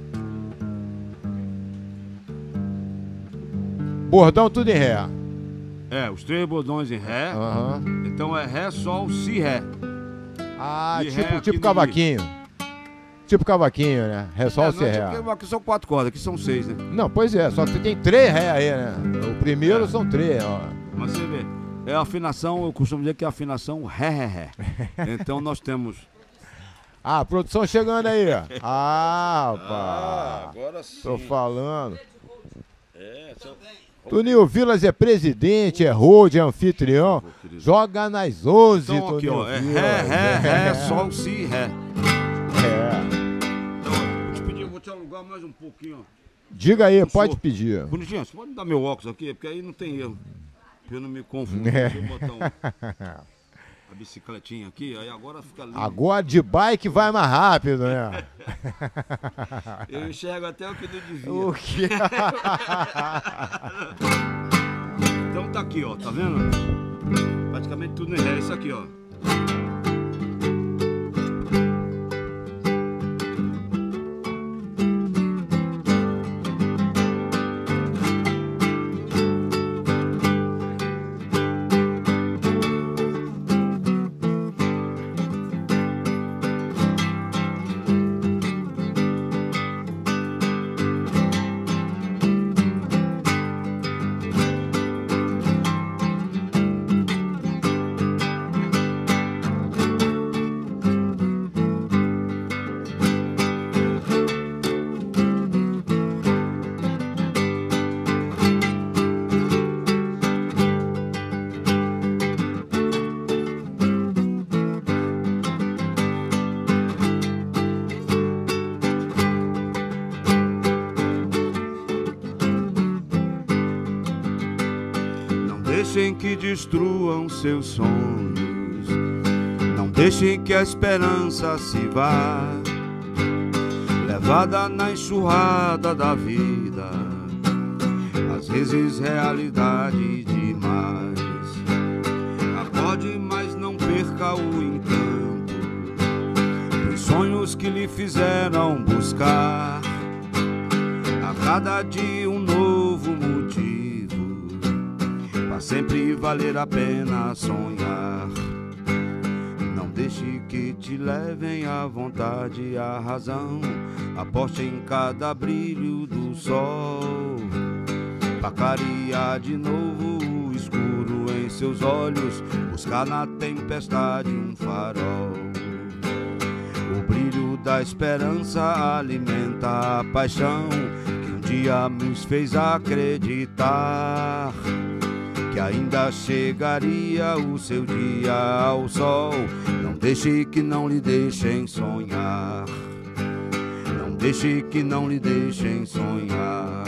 Bordão tudo em Ré. É, os 3 bordões em Ré. Então é Ré, Sol, Si, Ré. Ah, E Ré aqui tipo no cavaquinho. Tipo cavaquinho, né? Ré, Sol, Si, Ré. Aqui são 4 cordas, aqui são 6, né? Não, pois é, só que tem 3 Ré aí, né? O primeiro são 3, ó. Mas você vê, é a afinação, eu costumo dizer que é a afinação Ré, Ré, Ré. Então nós temos... Ah, produção chegando aí, ó. Rapaz. Agora sim. Tô falando. Só... Toninho Vilas é presidente, é road, é anfitrião. Joga nas 11, então, aqui, Toninho ó, é Vilas. Ré, Ré, Ré, Sol, Si, Ré. Vou te pedir, vou te alugar mais um pouquinho, ó. Diga aí, pode pedir. Bonitinho, você pode me dar meu óculos aqui, porque aí não tem erro. Pra eu não me confundir. Deixa eu botar a bicicletinha aqui, aí agora fica lindo. Agora de bike vai mais rápido, né? Eu enxergo até o que não devia. O quê? Então tá aqui, ó, tá vendo? Praticamente tudo em Ré, isso aqui, ó. Deixem que destruam seus sonhos, não deixem que a esperança se vá, levada na enxurrada da vida, às vezes realidade demais. Acorde, mas não perca o encanto dos sonhos que lhe fizeram buscar a cada dia um novo motivo, pra sempre valer a pena sonhar. Não deixe que te levem a vontade e a razão. Aposte em cada brilho do sol, pra clarear de novo o escuro em seus olhos, buscar na tempestade um farol. O brilho da esperança alimenta a paixão que um dia nos fez acreditar que ainda chegaria o seu dia ao sol. Não deixe que não lhe deixem sonhar. Não deixe que não lhe deixem sonhar.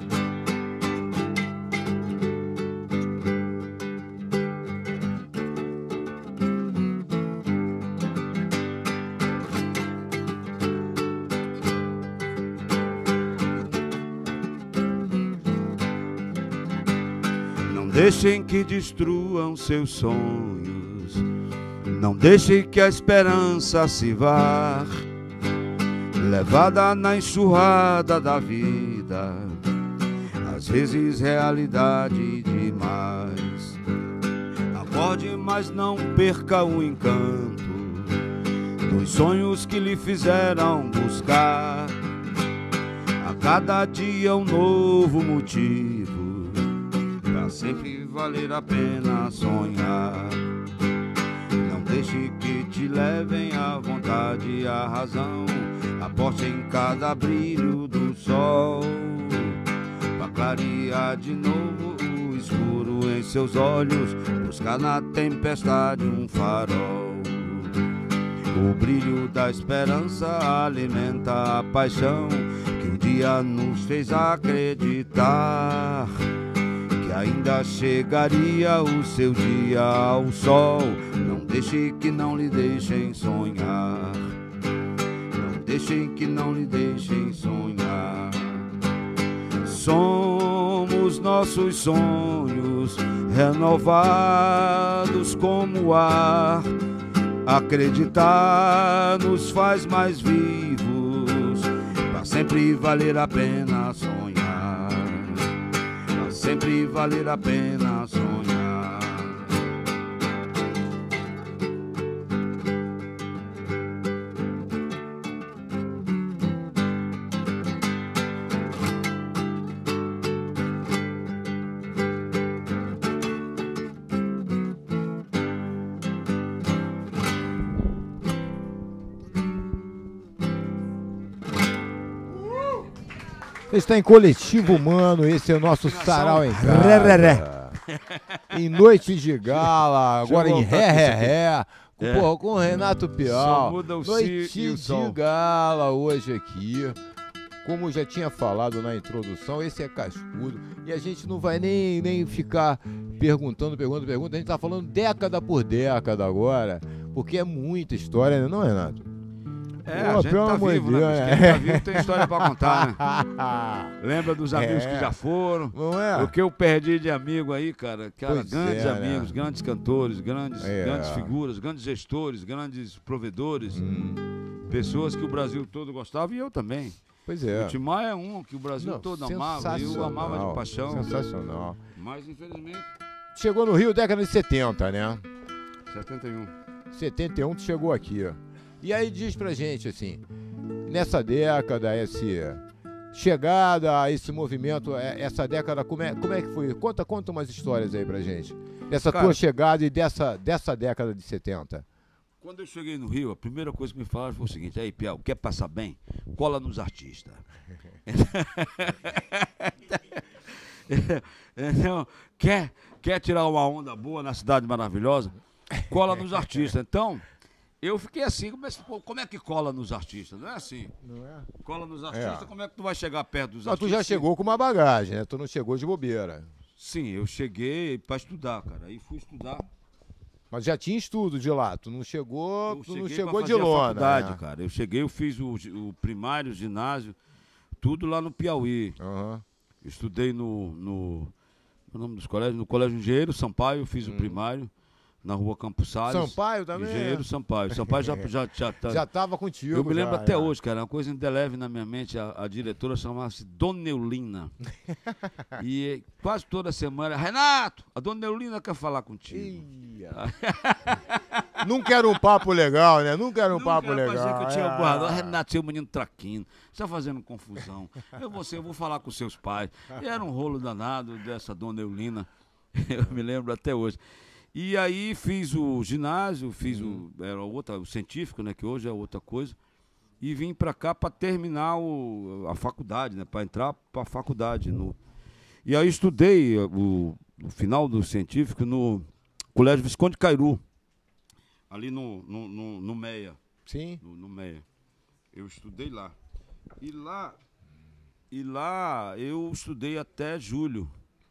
Não deixem que destruam seus sonhos. Não deixem que a esperança se vá, levada na enxurrada da vida, às vezes realidade demais. Acorde, mas não perca o encanto dos sonhos que lhe fizeram buscar a cada dia um novo motivo pra sempre valer a pena sonhar. Não deixe que te levem a vontade e a razão. Aposte em cada brilho do sol, pra clarear de novo o escuro em seus olhos, buscar na tempestade um farol. O brilho da esperança alimenta a paixão que um dia nos fez acreditar que ainda chegaria o seu dia ao sol. Não deixe que não lhe deixem sonhar. Não deixem que não lhe deixem sonhar. Somos nossos sonhos renovados como o ar. Acreditar nos faz mais vivos, pra sempre valer a pena sonhar. Pra sempre valer a pena sonhar. Está em Coletivo Humano, esse é o nosso Sarau em Casa. Em Noites de Gala, agora em Ré. Porra, com o Renato Pial. Noites de Gala hoje aqui. Como eu já tinha falado na introdução, esse é cascudo. E a gente não vai nem ficar perguntando. A gente tá falando década por década agora, porque é muita história, né, não, Renato? É, pô, a gente tá vivo, né? Quem tá vivo tem história pra contar, né? Lembra dos amigos que já foram. Não é? O que eu perdi de amigo aí, cara. Grandes amigos, né? Grandes cantores, grandes figuras, grandes gestores, grandes provedores. Pessoas que o Brasil todo gostava e eu também. Pois é. O Timar é um que o Brasil todo amava e eu amava de paixão. Sensacional. Mas, infelizmente... Chegou no Rio década de 70, né? 71. 71 tu chegou aqui, ó. E aí diz pra gente, assim, nessa década, chegada a esse movimento, essa década, como é que foi? Conta umas histórias aí pra gente. Dessa tua chegada e dessa década de 70. Quando eu cheguei no Rio, a primeira coisa que me falaram foi o seguinte: aí, Piau, quer passar bem? Cola nos artistas. Então, quer tirar uma onda boa na cidade maravilhosa? Cola nos artistas. Então... eu fiquei assim, como é que cola nos artistas? Não é assim. Não é? Cola nos artistas, como é que tu vai chegar perto dos artistas? Tu já chegou com uma bagagem, né? Tu não chegou de bobeira. Sim, eu cheguei pra estudar, cara. Aí fui estudar. Mas já tinha estudo de lá, tu não chegou de lona. Faculdade, né? Cara. Eu cheguei, eu fiz o primário, o ginásio, tudo lá no Piauí. Uhum. Estudei no nome dos colégios, no Colégio Engenheiro Sampaio, eu fiz o primário. na rua Campos Salles. Sampaio também? Engenheiro Sampaio. Sampaio já tá. Já estava contigo. Eu me lembro já, até já. hoje, cara, uma coisa indelével na minha mente, a diretora chamava-se Dona Eulina. E quase toda semana, Renato, a Dona Eulina quer falar contigo. Nunca era um papo legal, né? Nunca era um papo legal. Que eu tinha borrado. Renato, seu menino traquino, você tá fazendo confusão. Eu vou falar com seus pais. E era um rolo danado dessa Dona Eulina. Eu me lembro até hoje. E aí fiz o ginásio, era o científico, né, que hoje é outra coisa, e vim para cá para terminar a faculdade, né, para entrar para a faculdade. E aí estudei o final do científico no Colégio Visconde Cairu, ali no Meia. Sim. No Meia. Eu estudei lá. E lá eu estudei até julho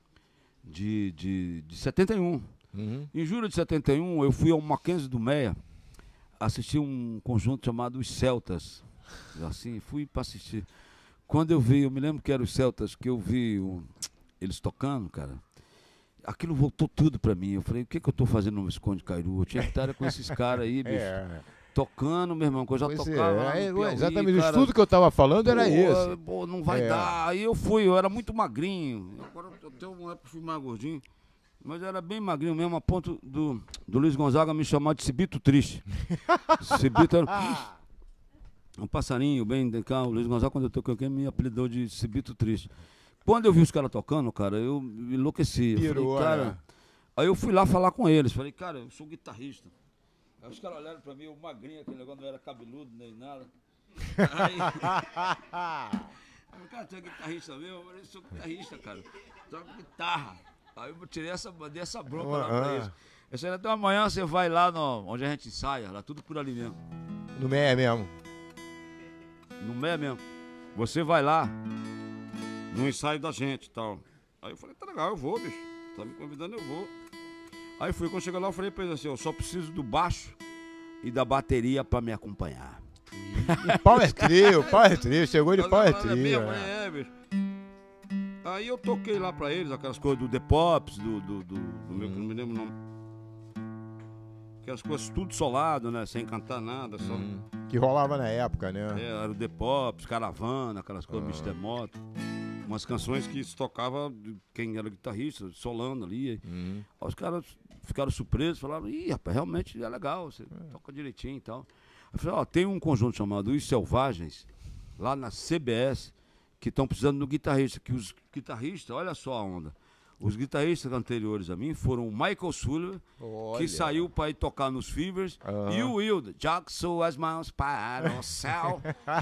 de 71. Em julho de 71, eu fui ao Mackenzie do Meia assistir um conjunto chamado Os Celtas. Assim, fui para assistir. Quando eu me lembro que eram os Celtas, que eu vi eles tocando, cara. Aquilo voltou tudo para mim. Eu falei, o que eu tô fazendo no Visconde Cairu? Eu tinha que estar com esses caras aí, bicho. Tocando, meu irmão, que eu já tocava lá no Piauí, exatamente, cara. o estudo que eu tava falando era esse. Pô, não vai dar. Aí eu era muito magrinho. Agora até uma época eu fui mais gordinho. Mas eu era bem magrinho mesmo, a ponto do Luiz Gonzaga me chamar de Cibito Triste. Cibito era um passarinho bem de cá. O Luiz Gonzaga, quando eu toquei, me apelidou de Cibito Triste. Quando eu vi os caras tocando, cara, eu enlouqueci. Pirou, falei, cara... né? Aí eu fui lá falar com eles. Falei, cara, eu sou guitarrista. Aí os caras olharam pra mim, eu magrinho, aquele negócio não era cabeludo nem nada. Aí... cara, tu é guitarrista mesmo? Eu falei, eu sou guitarrista, cara. Toco guitarra. Aí eu dei essa bronca lá pra eles. Eu falei, então amanhã você vai lá onde a gente ensaia, lá tudo por ali mesmo. No Meia mesmo? No Meia mesmo. Você vai lá, no ensaio da gente e tal. Aí eu falei, tá legal, eu vou, bicho. Tá me convidando, eu vou. Aí fui, quando chegou lá, eu falei pra eles assim, eu só preciso do baixo e da bateria pra me acompanhar. E Power Trio, chegou de Power Trio. Bicho. Aí eu toquei lá pra eles aquelas coisas do The Pops, do meu, que não me lembro o nome. Aquelas coisas tudo solado, né? Sem cantar nada, só. Que rolava na época, né? Era o The Pops, Caravana, aquelas coisas, Mr. Moto. Umas canções que se tocava quem era guitarrista, solando ali. Aí os caras ficaram surpresos, falaram, ih, rapaz, realmente é legal, você toca direitinho e tal. Eu falei, tem um conjunto chamado Os Selvagens, lá na CBS, que estão precisando do guitarrista, que os guitarristas, olha só a onda, os guitarristas anteriores a mim foram o Michael Sullivan, que saiu para ir tocar nos Fevers, e o Wilder, Jackson as mãos para o céu.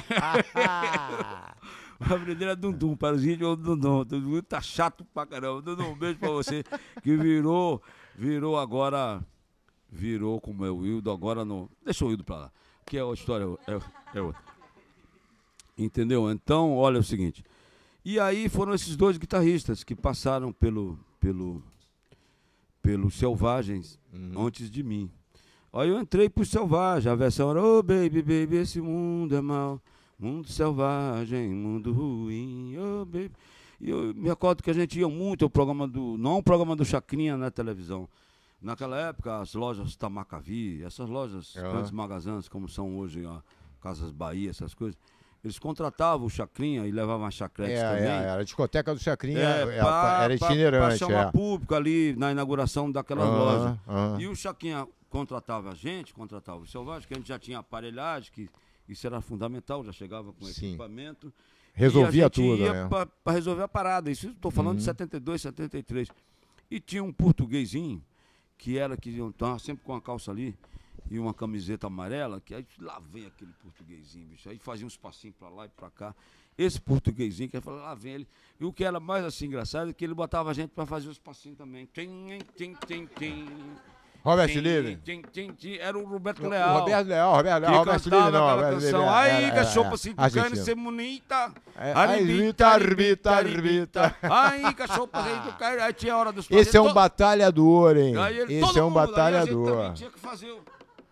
A brincadeira Dundum, para os índios, o Dundum. Dundum tá chato pra caramba. Dundum, um beijo pra você, que virou agora, como é o Wilder, agora no... Deixa o Wilder pra lá, que a história é outra. Entendeu? Então, olha o seguinte. E aí foram esses dois guitarristas que passaram pelos Selvagens antes de mim. Aí eu entrei pro Selvagem, a versão era, oh baby, baby, esse mundo é mau, mundo selvagem, mundo ruim, oh baby. E eu me recordo que a gente ia muito ao programa não o programa do Chacrinha na televisão. Naquela época, as lojas Tamacavi, essas lojas, grandes magazins, como são hoje, Casas Bahia, essas coisas, eles contratavam o Chacrinha e levavam a chacrete também. Era a discoteca do Chacrinha, era itinerante. Para chamar público ali na inauguração daquela loja. E o Chacrinha contratava a gente, contratava o Selvagem, que a gente já tinha aparelhagem, que isso era fundamental, já chegava com equipamento. Resolvia tudo, ia para resolver a parada. Isso estou falando de 72, 73. E tinha um portuguesinho, que estava sempre com a calça ali, e uma camiseta amarela, que aí lá vem aquele portuguesinho, bicho. Aí fazia uns passinhos pra lá e pra cá. Esse portuguesinho, que aí falava, lá vem ele. E o que era mais assim engraçado é que ele botava a gente pra fazer os passinhos também. Robert Livre? Era o Roberto Leal. Roberto Leal, Robert Livre não. Aquela canção. Aí, cachorro, assim, tocando, ser bonita. Arbita. Aí, cachorro, aí tinha a hora dos passinhos. Esse é um batalhador, hein? Esse é um batalhador. A gente tinha que fazer o...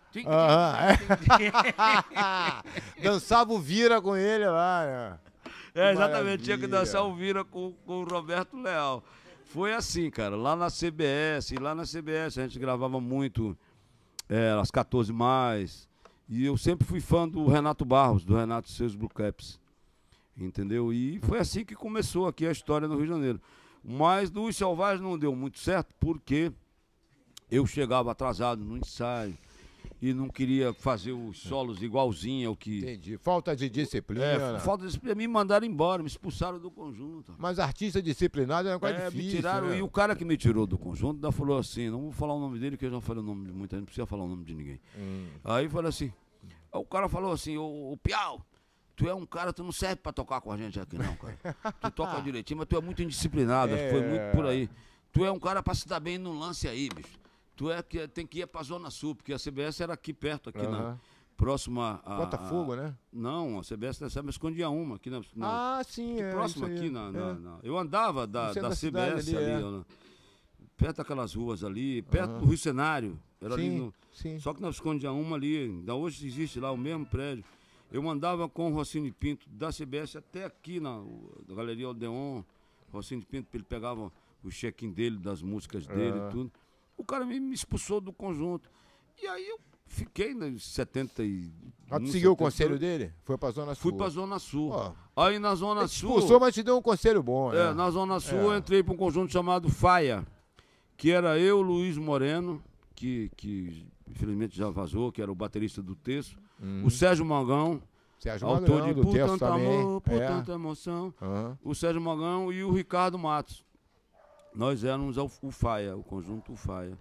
Dançava o vira com ele lá, né? Exatamente, tinha que dançar o vira com o Roberto Leal. Foi assim, cara, lá na CBS a gente gravava muito às 14 mais, e eu sempre fui fã do Renato Barros, do Renato e seus Blue Caps, entendeu? E foi assim que começou aqui a história no Rio de Janeiro. Mas do Os Selvagens não deu muito certo, porque eu chegava atrasado no ensaio e não queria fazer os solos igualzinho ao que... Entendi. Falta de disciplina. Falta de disciplina. Me mandaram embora, me expulsaram do conjunto. Mas artista disciplinado é uma coisa difícil, me tiraram, né? E o cara que me tirou do conjunto ainda falou assim, não vou falar o nome dele, que eu já falei o nome de muita gente, não precisa falar o nome de ninguém. Aí falou assim, o cara falou assim, ô Piau, tu é um cara, tu não serve pra tocar com a gente aqui não, cara. Tu toca direitinho, mas tu é muito indisciplinado, acho que foi muito por aí. Tu é um cara pra se dar bem no lance aí, bicho. Tu tem que ir pra Zona Sul, porque a CBS era aqui perto, aqui na próxima a Botafogo, né? Não, a CBS da Seba escondia uma aqui sim, próxima aqui eu andava da CBS ali, perto daquelas ruas ali, perto do Rio Cenário. Era ali só que na escondia uma ali, ainda hoje existe lá o mesmo prédio. Eu andava com o Rossini Pinto da CBS até aqui na Galeria Odeon, Rossini Pinto, ele pegava o check-in dele, das músicas dele e tudo. O cara me expulsou do conjunto. E aí eu fiquei em 70 e... Mas tu seguiu o conselho dele? Foi pra Zona Sul? Fui pra Zona Sul. Aí na Zona Sul... Expulsou, mas te deu um conselho bom, né? Na Zona Sul eu entrei pra um conjunto chamado Faia, que era eu, Luiz Moreno, que infelizmente já vazou, que era o baterista do Texto, o Sérgio Magão, autor de Por Tanto Amor, Por Tanta Emoção, o Sérgio Magão e o Ricardo Matos. Nós éramos o Faia, o conjunto Faia.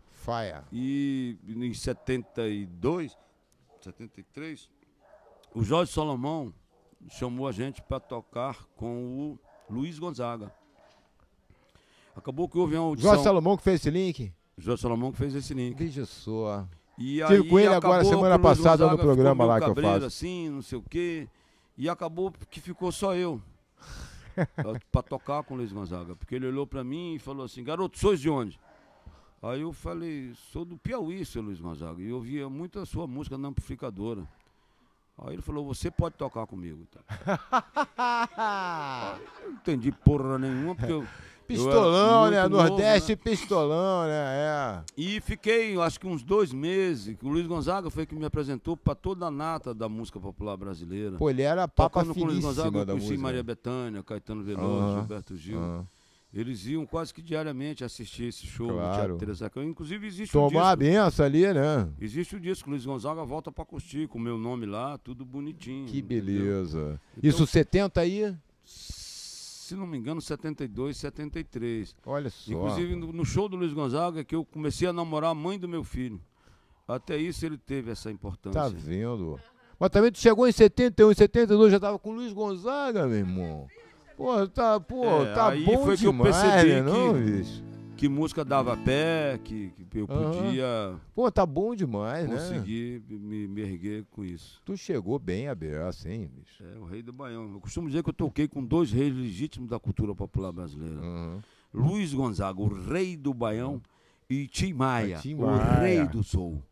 E em 72, 73, o Jorge Salomão chamou a gente para tocar com o Luiz Gonzaga. Acabou que houve uma audição... Jorge Salomão que fez esse link? Jorge Salomão que fez esse link. Veja só. E tive com ele agora semana passada no programa lá que eu faço. Assim, não sei o quê. E acabou que ficou só eu. Pra tocar com o Luiz Gonzaga, porque ele olhou pra mim e falou assim, garoto, sois de onde? Aí eu falei, sou do Piauí, seu Luiz Gonzaga, e eu ouvia muito a sua música na amplificadora. Aí ele falou, você pode tocar comigo. Eu não entendi porra nenhuma, porque eu... Pistolão, né? Nordeste, novo, né? Pistolão, né? E fiquei, acho que uns 2 meses, que o Luiz Gonzaga foi que me apresentou para toda a nata da música popular brasileira. Pô, ele era papa finíssima com o Luiz Gonzaga, eu da conheci música. Maria Bethânia, Caetano Veloso, Gilberto Gil. Eles iam quase que diariamente assistir esse show no Teatro Teresa Campos. Inclusive existe um disco. Tomar a benção ali, né? Existe o disco, Luiz Gonzaga volta para Costi, com o meu nome lá, tudo bonitinho. Que beleza. Então, isso 70 aí? Se não me engano, 72, 73. Olha só. Inclusive, no show do Luiz Gonzaga, que eu comecei a namorar a mãe do meu filho. Até isso ele teve essa importância. Tá vendo? Mas também tu chegou em 71, 72, já tava com o Luiz Gonzaga, meu irmão. Pô, tá aí bom foi demais, que eu percebi né, não, bicho? Que música dava pé, que eu podia... Pô, tá bom demais, conseguir me erguer com isso. Tu chegou bem a beça, hein, bicho? O rei do Baião. Eu costumo dizer que eu toquei com 2 reis legítimos da cultura popular brasileira. Luiz Gonzaga, o rei do Baião, e Tim Maia, o rei do soul.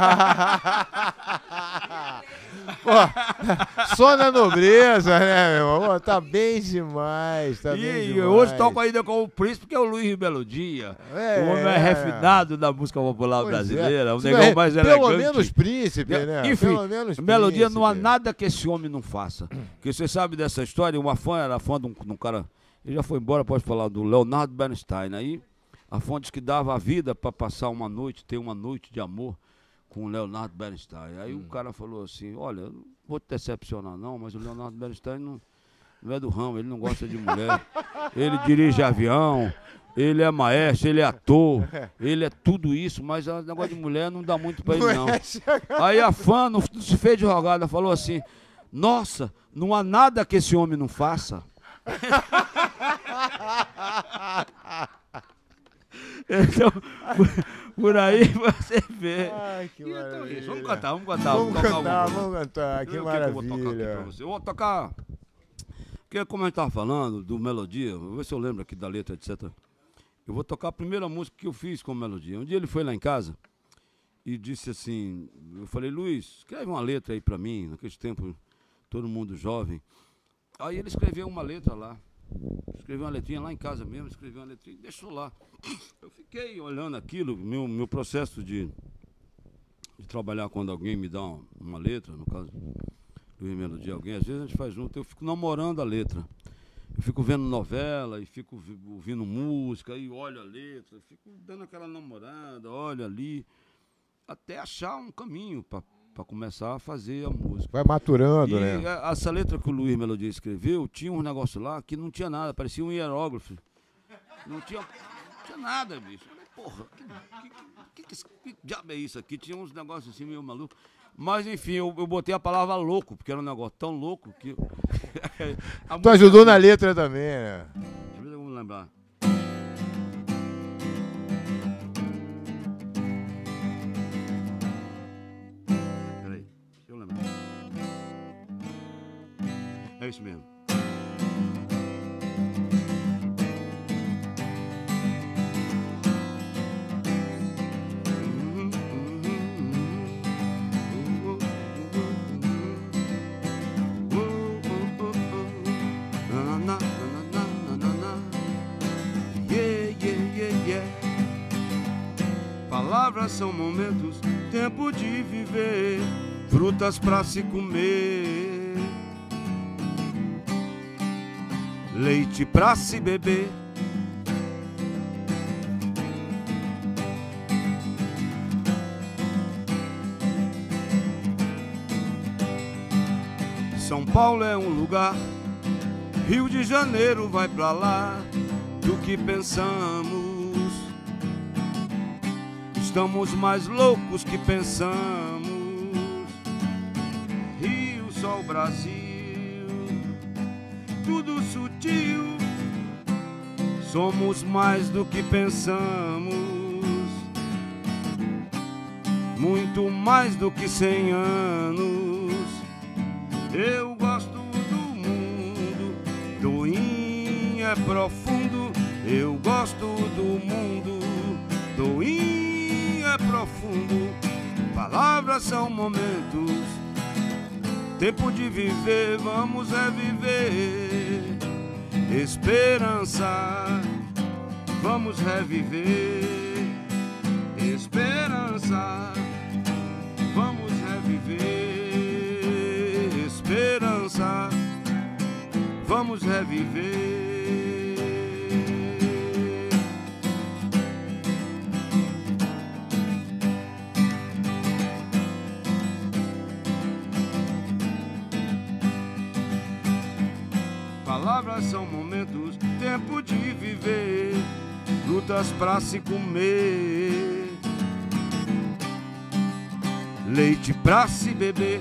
Pô, só na nobreza, né, meu irmão? Pô, tá bem demais, tá bem demais. Hoje toco ainda com o príncipe, que é o Luiz Melodia. O homem mais refinado da música popular brasileira. O negão mais elegante. Pelo menos príncipe, né? Enfim, pelo menos Melodia, príncipe. não há nada que esse homem não faça. Porque você sabe dessa história, uma fã era fã de um cara, ele já foi embora, pode falar, do Leonardo Bernstein. Aí a fã diz que dava a vida para passar uma noite, ter uma noite de amor com o Leonardo Bernstein. Aí o cara falou assim, olha, eu não vou te decepcionar não, mas o Leonardo Bernstein não é do ramo, ele não gosta de mulher. Ele dirige avião, ele é maestro, ele é ator, ele é tudo isso, mas o negócio de mulher não dá muito pra ele não. Aí a fã não se fez de rogada, falou assim, nossa, não há nada que esse homem não faça. Então, por aí você vê. Ai, que maravilha. Vamos cantar. Vamos cantar, que maravilha. Eu vou tocar, porque como a gente estava falando do Melodia, vou ver se eu lembro aqui da letra, etc. Eu vou tocar a primeira música que eu fiz com Melodia. Um dia ele foi lá em casa e disse assim, eu falei, Luiz, escreve uma letra aí pra mim, naquele tempo, todo mundo jovem. Aí ele escreveu uma letra lá. Escrevi uma letrinha lá em casa mesmo, escrevi uma letrinha e deixou lá. Eu fiquei olhando aquilo, meu processo de trabalhar quando alguém me dá uma letra, no caso do melodia alguém, às vezes a gente faz junto, eu fico namorando a letra. Eu fico vendo novela e fico ouvindo música, aí olho a letra, fico dando aquela namorada, olho ali, até achar um caminho para começar a fazer a música. Vai maturando, né? Essa letra que o Luiz Melodia escreveu, tinha um negócio lá que não tinha nada, parecia um hierógrafo. Não tinha nada, bicho. Eu falei, porra, que diabo é isso aqui? Tinha uns negócios assim meio malucos. Mas enfim, eu botei a palavra louco, porque era um negócio tão louco que... Tu ajudou na letra também, né? Deixa eu ver se eu vou lembrar. Peraí, deixa eu lembrar. É isso mesmo. Palavras são momentos, tempo de viver, frutas pra se comer, leite pra se beber. São Paulo é um lugar, Rio de Janeiro vai pra lá, do que pensamos. Estamos mais loucos que pensamos. Rio, Sol, Brasil, tudo sutil. Somos mais do que pensamos. Muito mais do que 100 anos. Eu gosto do mundo, do in é profundo. Eu gosto do mundo, do in é profundo. Palavras são momentos, tempo de viver, vamos reviver. Esperança, vamos reviver. Esperança, vamos reviver. Esperança, vamos reviver. Palavras são momentos, tempo de viver, lutas pra se comer, leite pra se beber.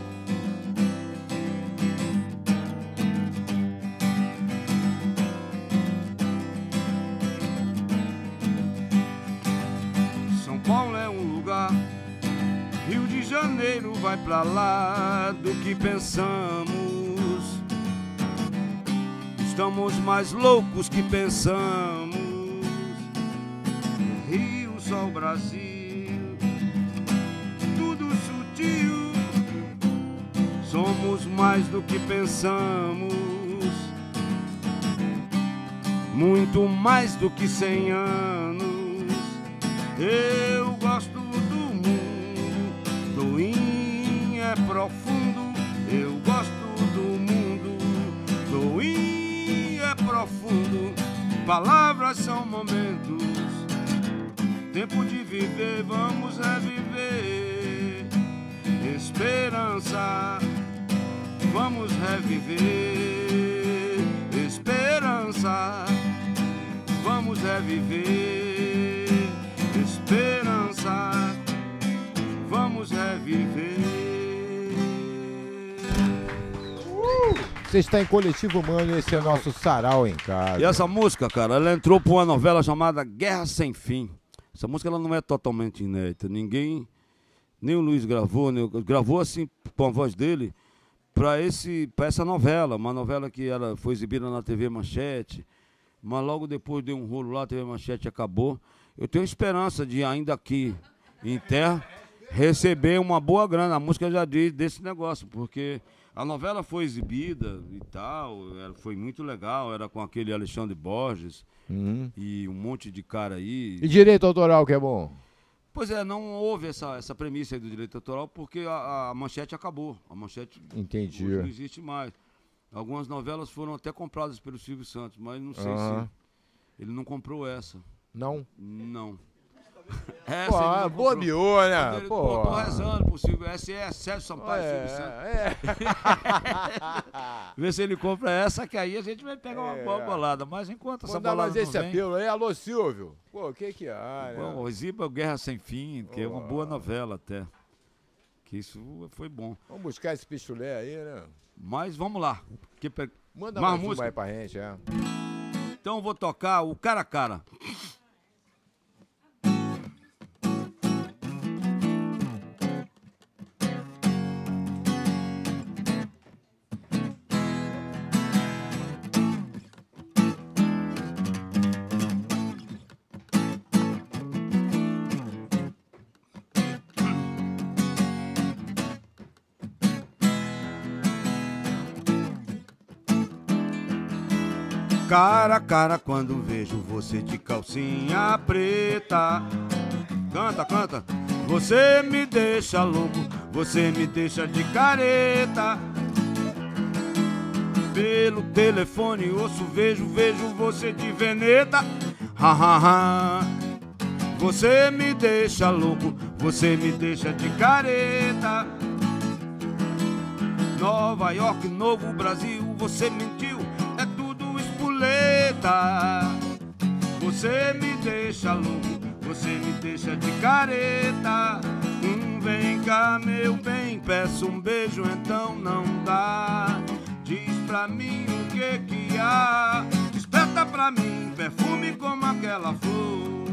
São Paulo é um lugar, Rio de Janeiro vai pra lá, do que pensamos. Estamos mais loucos que pensamos. Rio, Sol, Brasil, tudo sutil. Somos mais do que pensamos. Muito mais do que 100 anos. Eu gosto do mundo, do in é profundo. Eu gosto do mundo, do in profundo. Palavras são momentos, tempo de viver, vamos reviver. Esperança, vamos reviver. Esperança, vamos reviver. Esperança, vamos reviver. Você está em Coletivo Humano, esse é o nosso Sarau em Casa. E essa música, cara, ela entrou para uma novela chamada Guerra Sem Fim. Essa música ela não é totalmente inédita. Ninguém, nem o Luiz gravou, gravou assim com a voz dele para essa novela. Uma novela que ela foi exibida na TV Manchete, mas logo depois deu um rolo lá, a TV Manchete acabou. Eu tenho esperança de ainda aqui em terra receber uma boa grana. A música já diz desse negócio, porque A novela foi exibida e tal, foi muito legal, era com aquele Alexandre Borges e um monte de cara aí. E direito autoral, que é bom? Pois é, não houve essa premissa aí do direito autoral porque a Manchete acabou. A Manchete Entendi. hoje não existe mais. Algumas novelas foram até compradas pelo Silvio Santos, mas não sei se ele não comprou essa. Não? Não. Pô, bobeou, né? Pô, tô rezando pro Silvio. Essa é Sérgio Sampaio, Silvio Santos. Vê se ele compra essa, que aí a gente vai pegar uma boa bolada. Mas enquanto essa bolada mais esse não vem... apelo aí. Alô, Silvio. Pô, o que há, né? Bom, exiba Guerra Sem Fim, que é uma boa novela até. Que isso foi bom. Vamos buscar esse pichulé aí, né? Mas vamos lá. Manda mais música aí pra gente, Então eu vou tocar o Cara a Cara. Cara a cara quando vejo você de calcinha preta. Canta, canta. Você me deixa louco, você me deixa de careta. Pelo telefone ouço, vejo você de veneta. Ha, ha, ha. Você me deixa louco, você me deixa de careta. Nova York, Novo Brasil, você mentiu, é tudo espoleta. Você me deixa louco, você me deixa de careta. Vem cá, meu bem, peço um beijo, então não dá. Diz pra mim o que há. Desperta pra mim perfume como aquela flor,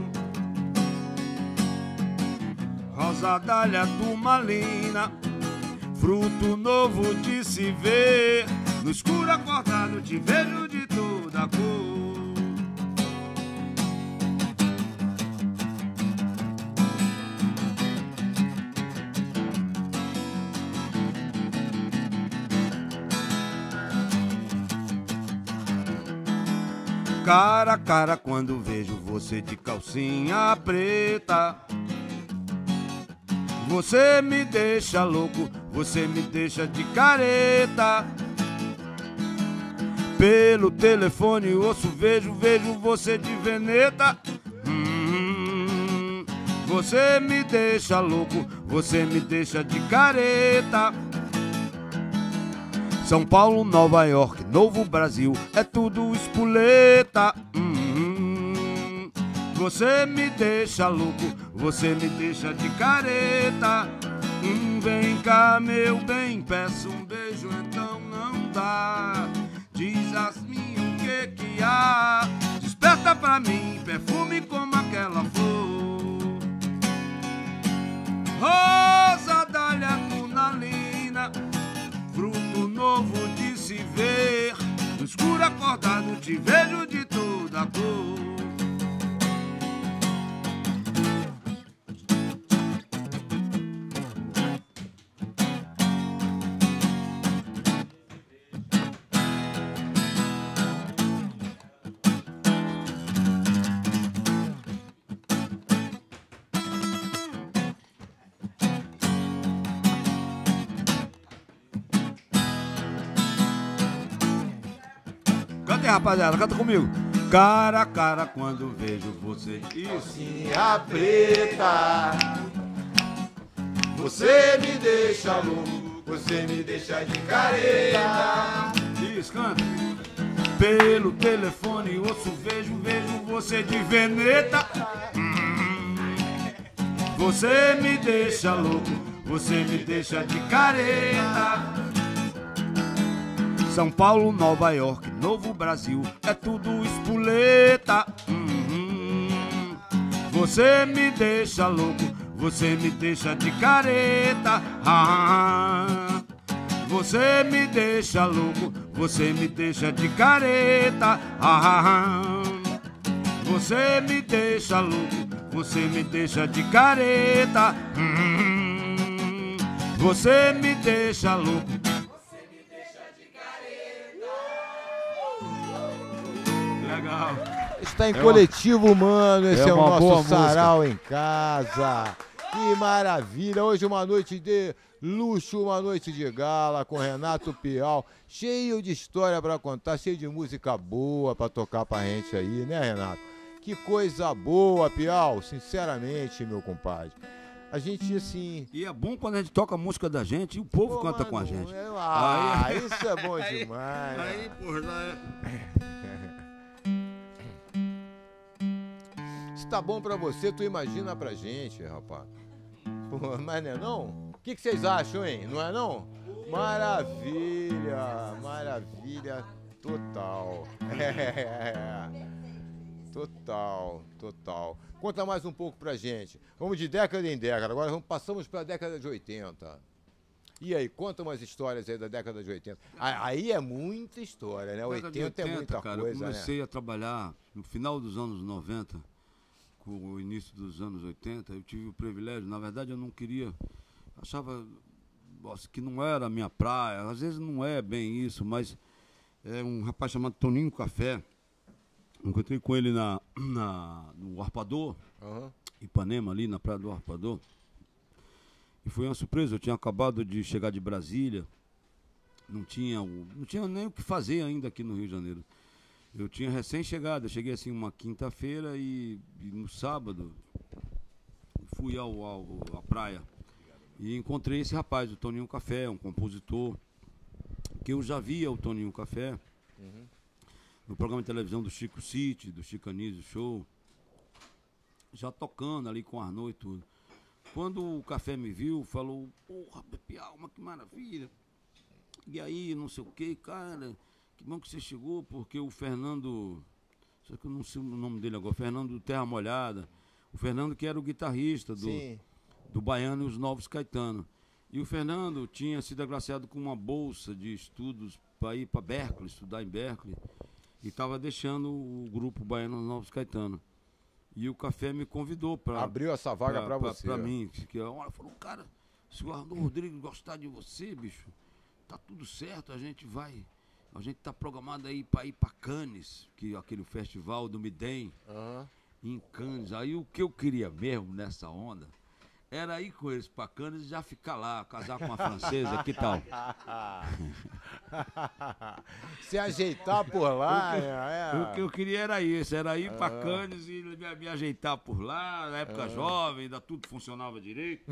rosa dália turmalina, fruto novo de se ver. No escuro acordado te vejo de toda cor. Cara a cara quando vejo você de calcinha preta. Você me deixa louco, você me deixa de careta. Pelo telefone ouço, vejo você de veneta. Você me deixa louco, você me deixa de careta. São Paulo, Nova York, Novo Brasil, é tudo espoleta. Você me deixa louco, você me deixa de careta. Vem cá, meu bem, peço um beijo, então não dá. Diz assim o que há. Desperta pra mim perfume como aquela flor, rosa dália tunalina, fruto novo de se ver. No escuro acordado te vejo de toda cor. Canta aí, rapaziada, canta comigo. Cara a cara quando vejo você. Calcinha preta, você me deixa louco, você me deixa de careta. Isso, canta. Pelo telefone ouço, vejo você de veneta. Você me deixa louco, você me deixa de careta. São Paulo, Nova York, Novo Brasil, é tudo espoleta. Você me deixa louco, você me deixa de careta. Você me deixa louco, você me deixa de careta. Você me deixa louco, você me deixa de careta. Você me deixa louco, legal. Está em coletivo humano, esse é o uma boa nosso sarau em casa. Que maravilha, hoje uma noite de luxo, uma noite de gala com Renato Pial, cheio de história para contar, cheio de música boa para tocar pra gente aí, né, Renato? Que coisa boa, Pial, sinceramente, meu compadre. A gente, assim... E é bom quando a gente toca a música da gente e o povo canta com a gente. Isso é bom demais. Aí, porra, Se tá bom pra você, tu imagina pra gente, rapaz. Pô, mas não é não? O que vocês acham, hein? Não é não? Maravilha, maravilha total. Total. Conta mais um pouco pra gente. Vamos de década em década, agora passamos pra década de 80. E aí, conta umas histórias aí da década de 80. Aí é muita história, né? 80 é muita cara, coisa, eu comecei né? a trabalhar no final dos anos 90, com o início dos anos 80. Eu tive o privilégio, na verdade eu não queria, achava que não era a minha praia, às vezes não é bem isso, mas é um rapaz chamado Toninho Café. Encontrei com ele no Arpador, Ipanema, ali na Praia do Arpador. E foi uma surpresa, eu tinha acabado de chegar de Brasília, não tinha nem o que fazer ainda aqui no Rio de Janeiro. Eu tinha recém-chegado, eu cheguei assim uma quinta-feira e no sábado fui à praia. E encontrei esse rapaz, o Toninho Café, um compositor, que eu já via o Toninho Café no programa de televisão do Chico City, do Chico Anísio Show, já tocando ali com o Arnaud e tudo. Quando o Café me viu, falou, porra, Pial, que maravilha. E aí, não sei o que, cara, que bom que você chegou, porque o Fernando, só que eu não sei o nome dele agora, Fernando Terra Molhada, o Fernando que era o guitarrista do Baiano e os Novos Caetano. E o Fernando tinha sido agraciado com uma bolsa de estudos para ir para Berkeley, estudar em Berkeley, e estava deixando o grupo Baiano e os Novos Caetano. E o Café me convidou para... Abriu essa vaga para você. Para mim. Falou, cara, se o Arnaud Rodrigues gostar de você, bicho, tá tudo certo, a gente tá programado aí para ir para Cannes, que é aquele festival do Midem, em Cannes. Aí o que eu queria mesmo nessa onda era ir com eles para Cannes e já ficar lá, casar com uma francesa, que tal? Se ajeitar por lá. O que eu queria era isso, era ir para Cannes e me ajeitar por lá, na época jovem, ainda tudo funcionava direito.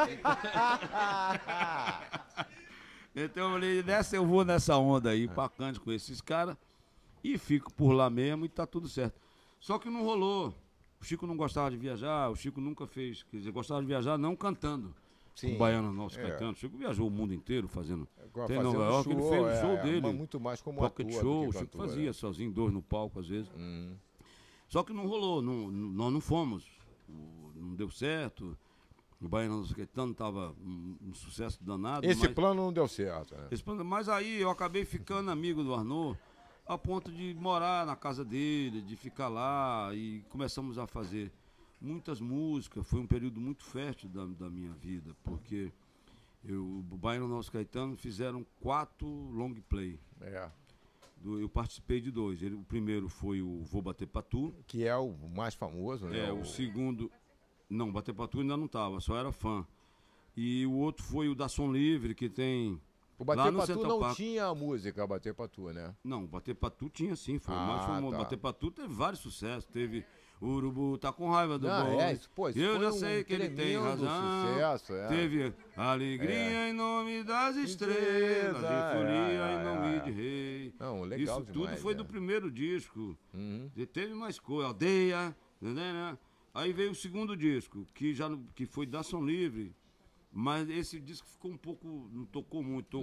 Então eu falei, eu vou nessa onda aí, para Cannes com esses caras, e fico por lá mesmo e tá tudo certo. Só que não rolou. O Chico não gostava de viajar, o Chico nunca fez, quer dizer, gostava de viajar não cantando. Sim, o Baiano Nosso Caetano. O Chico viajou o mundo inteiro fazendo. Tem Nova York, ele fez o show dele. Muito mais como pocket show, o Chico fazia sozinho, 2 no palco às vezes. Só que não rolou, nós não fomos. Não deu certo. O Baiano Nosso Caetano estava um sucesso danado. Esse plano não deu certo, né? Mas aí eu acabei ficando amigo do Arnaud, a ponto de morar na casa dele, de ficar lá, e começamos a fazer muitas músicas. Foi um período muito fértil da minha vida, porque o Baiano e o Nosso Caetano fizeram 4 long play. Eu participei de 2. O primeiro foi o Vou Bater Patu. Que é o mais famoso, né? O segundo... Não, Bater Patu ainda não estava, só era fã. E o outro foi o da Som Livre, que tem... O Bater Patu não tinha a música Bater Patu, né? Não, o Bater Patu tinha sim, foi o mais famoso. Tá. Bater Patu teve vários sucessos, teve Urubu Tá Com Raiva do Boi. Eu já sei que ele tem razão. Sucesso, Teve Alegria em Nome das Estrelas, e Folia em Nome de Rei. Não, legal isso demais, tudo foi do primeiro disco. E teve mais coisa, Aldeia, né? Aí veio o segundo disco, que foi da Som Livre. Mas esse disco ficou um pouco, não tocou muito,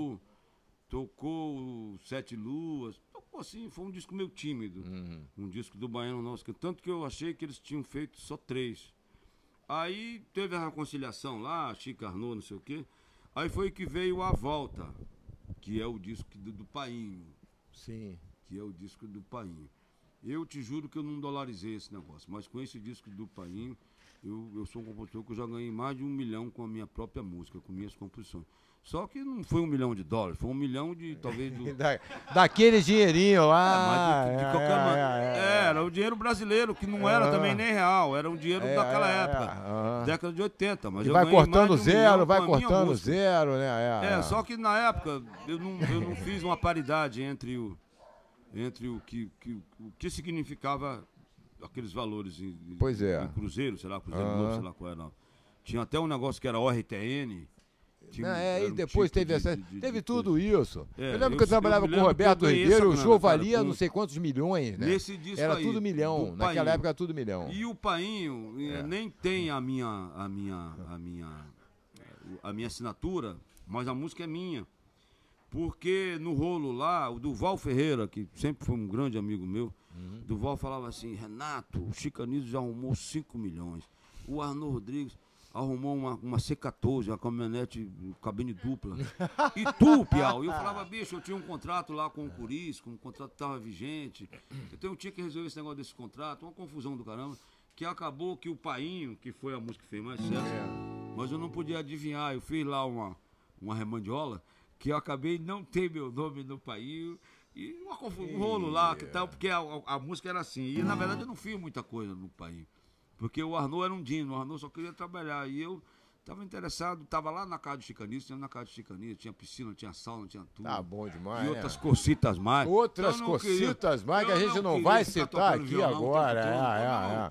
tocou Sete Luas, tocou assim, foi um disco meio tímido, um disco do Baiano Nosso, tanto que eu achei que eles tinham feito só 3. Aí teve a reconciliação lá, Chico Arnaud, não sei o quê, aí foi que veio A Volta, que é o disco do Painho. Sim. Que é o disco do Painho. Eu te juro que eu não dolarizei esse negócio, mas com esse disco do Painho, eu sou um compositor que eu já ganhei mais de 1 milhão com a minha própria música, com minhas composições. Só que não foi $1 milhão, foi $1 milhão talvez daquele dinheirinho lá. Mas de qualquer maneira. Era o dinheiro brasileiro, que não era também nem real, era um dinheiro daquela época, década de 80. Mas e eu vai ganhei cortando mais de $1 zero, milhão vai com a minha cortando música. zero, né? Só que na época eu não fiz uma paridade entre o que significava aqueles valores em cruzeiro, sei lá, cruzeiro novo, sei lá qual era. Tinha até um negócio que era ORTN. E depois teve tudo isso. Eu lembro que eu eu trabalhava com o Roberto Ribeiro, o show valia não sei quantos milhões, né? Nesse disco era aí, tudo milhão, naquela época era tudo milhão. E o Painho nem tem a minha assinatura, mas a música é minha. Porque no rolo lá, o Duval Ferreira, que sempre foi um grande amigo meu, Duval falava assim: Renato, o Chico Anísio já arrumou 5 milhões. O Arnaldo Rodrigues arrumou uma C14, uma caminhonete, cabine dupla. E tu, Piau? E eu falava, bicho, eu tinha um contrato lá com o Curisco, um contrato estava vigente. Então eu tinha que resolver esse negócio desse contrato, uma confusão do caramba, que acabou que o Painho, que foi a música que fez mais sucesso, mas eu não podia adivinhar. Eu fiz lá uma remandiola, que eu acabei não ter meu nome no Painho, e um rolo lá, que tal, porque a música era assim. E na verdade eu não fiz muita coisa no Painho. Porque o Arnô era um dino, o Arnô só queria trabalhar. E eu estava interessado, estava lá na casa do Chicanistas, tinha na casa do Chicanistas, tinha piscina, tinha sauna, tinha tudo. Tá bom demais. E outras cocitas mais. Outras cocitas mais que a gente não vai citar aqui agora.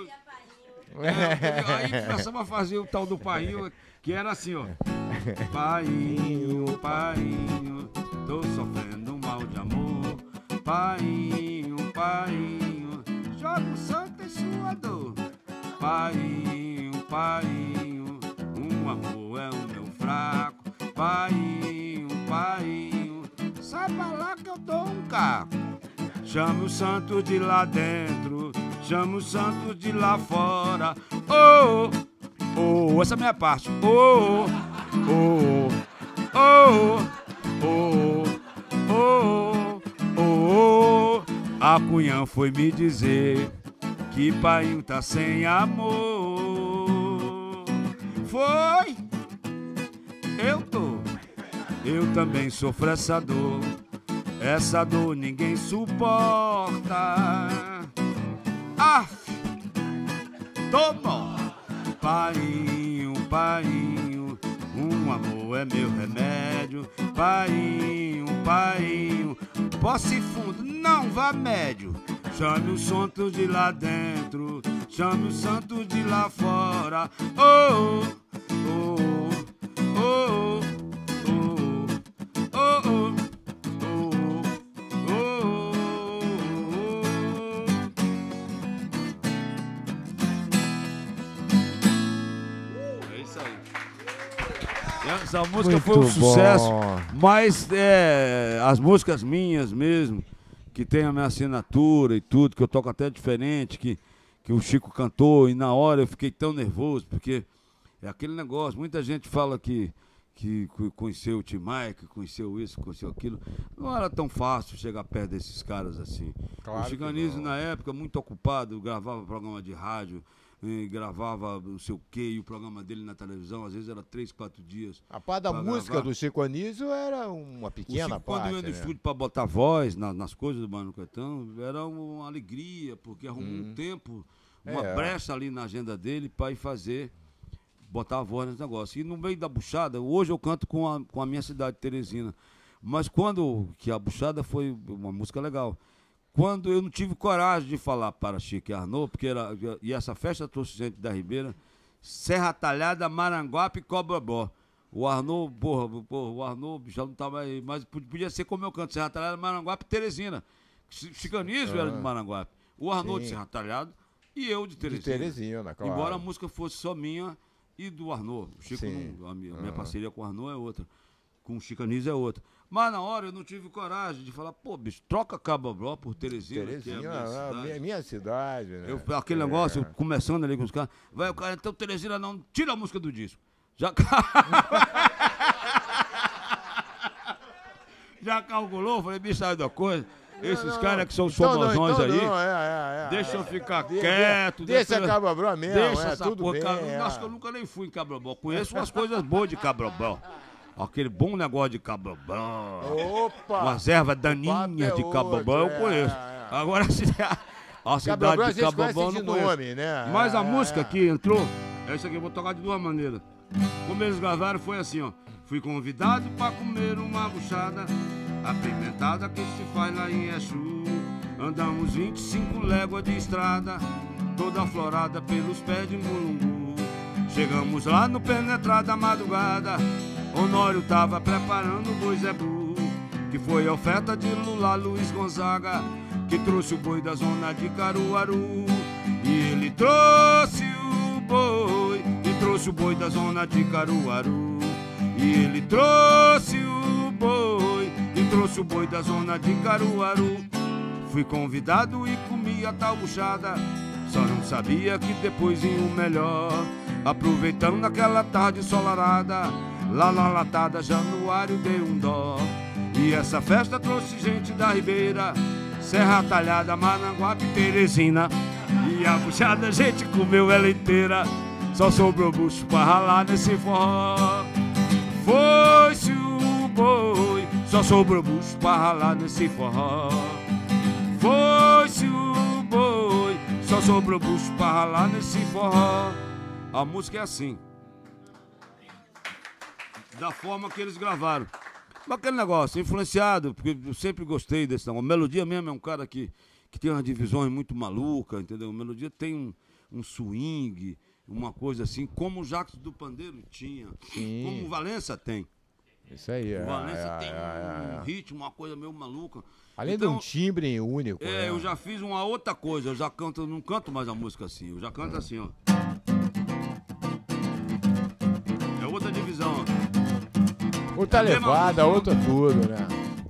Aí começamos a fazer o tal do Painho, que era assim, ó. Painho, Painho, tô sofrendo um mal de amor. Painho, Painho, joga o santo em sua dor. Painho, Painho, um amor é o meu fraco. Painho, Painho, saiba lá que eu dou um caco. Chama o santo de lá dentro, chama o santo de lá fora. Oh, oh, essa é a minha parte. Oh, oh, oh, oh, oh, oh, oh. A Cunhã foi me dizer que Painho tá sem amor. Foi, eu também sofro essa dor. Essa dor ninguém suporta. Aff, toma. Painho, Painho, um amor é meu remédio. Painho, Painho, posse fundo, não vá médio. Chame o santo de lá dentro, chame o santo de lá fora. Oh, oh, oh, oh, oh, oh, oh, oh. É isso aí. Essa música Muito foi um sucesso, bom. mas as músicas minhas mesmo, que tem a minha assinatura e tudo, que eu toco até diferente, que o Chico cantou, e na hora eu fiquei tão nervoso, porque é aquele negócio, muita gente fala que conheceu o Tim Maia, que conheceu isso, conheceu aquilo. Não era tão fácil chegar perto desses caras assim. Claro o Chico Anísio, na época, muito ocupado, gravava programa de rádio, gravava não sei o quê, e o programa dele na televisão, às vezes era 3, 4 dias. A parte da música gravar. do Chico Anísio era uma pequena Chico, parte, quando ia no né? estúdio para botar voz nas coisas do Mano Caetano, era uma alegria, porque arrumou um tempo, uma brecha ali na agenda dele para ir fazer, botar a voz nesse negócio. E no meio da buchada, hoje eu canto com a minha cidade, Teresina, mas que a buchada foi uma música legal. Quando eu não tive coragem de falar para Chico e Arnô, e essa festa trouxe gente da Ribeira, Serra Talhada, Maranguape e Cobrabó. O Arnô, o Arnô já não estava aí, mas podia ser como eu canto, Serra Talhada, Maranguape e Teresina. Chico Anísio era de Maranguape. O Arnô de Serra Talhada e eu de Teresina. De Teresina, claro. Embora a música fosse só minha e do Arnô. O Chico a minha parceria com o Arnô é outra. Com o Chico Anísio é outra. Mas na hora eu não tive coragem de falar, pô, bicho, troca Cabrobó por Teresina. Teresina, que é a minha cidade, né? Aquele negócio, começando ali com os caras, vai o cara, então Teresina não, tira a música do disco. Já calculou, falei, bicho, sai da coisa. Esses caras que são os famosões aí, deixa eu ficar quieto. Deixa a Cabrobó mesmo, deixa essa tudo porra, bem. Acho que eu nunca nem fui em Cabrobó. Conheço umas coisas boas de Cabrobó. Aquele bom negócio de cabobão. Opa! Umas ervas daninhas de cabobão eu conheço. Agora a cidade de cabobão eu não conheço. Nome, né? Mas a música que entrou, essa aqui eu vou tocar de duas maneiras. Como eles gravaram foi assim, ó. Fui convidado pra comer uma buchada apimentada que se faz lá em Exu. Andamos 25 léguas de estrada, toda aflorada pelos pés de mulungu. Chegamos lá no penetrar da madrugada, Honório tava preparando o boi Zebu, que foi a oferta de Lula Luiz Gonzaga, que trouxe o boi da zona de Caruaru. E ele trouxe o boi, e trouxe o boi da zona de Caruaru. E ele trouxe o boi, e trouxe o boi da zona de Caruaru. Fui convidado e comi a tal buchada, só não sabia que depois vinha o melhor. Aproveitando aquela tarde ensolarada, lá na latada Januário deu um dó. E essa festa trouxe gente da Ribeira, Serra Talhada, Mananguape, Teresina. E a buchada a gente comeu ela inteira, só sobrou bucho pra ralar nesse forró. Foi-se o boi, só sobrou bucho pra ralar nesse forró. Foi-se o boi, só sobrou bucho pra ralar nesse forró. A música é assim, da forma que eles gravaram. Mas aquele negócio, influenciado, porque eu sempre gostei desse negócio. Melodia mesmo é um cara que tem umas divisões muito malucas, entendeu? Melodia tem um swing, uma coisa assim, como o Jacques do Pandeiro tinha, Sim. como o Valença tem. Isso aí, O Valença tem um ritmo, uma coisa meio maluca. Além então, de um timbre único. É, eu já fiz uma outra coisa, eu não canto mais a música assim, eu já canto assim, ó. É outra divisão, ó. Outra levada, outra tudo, né?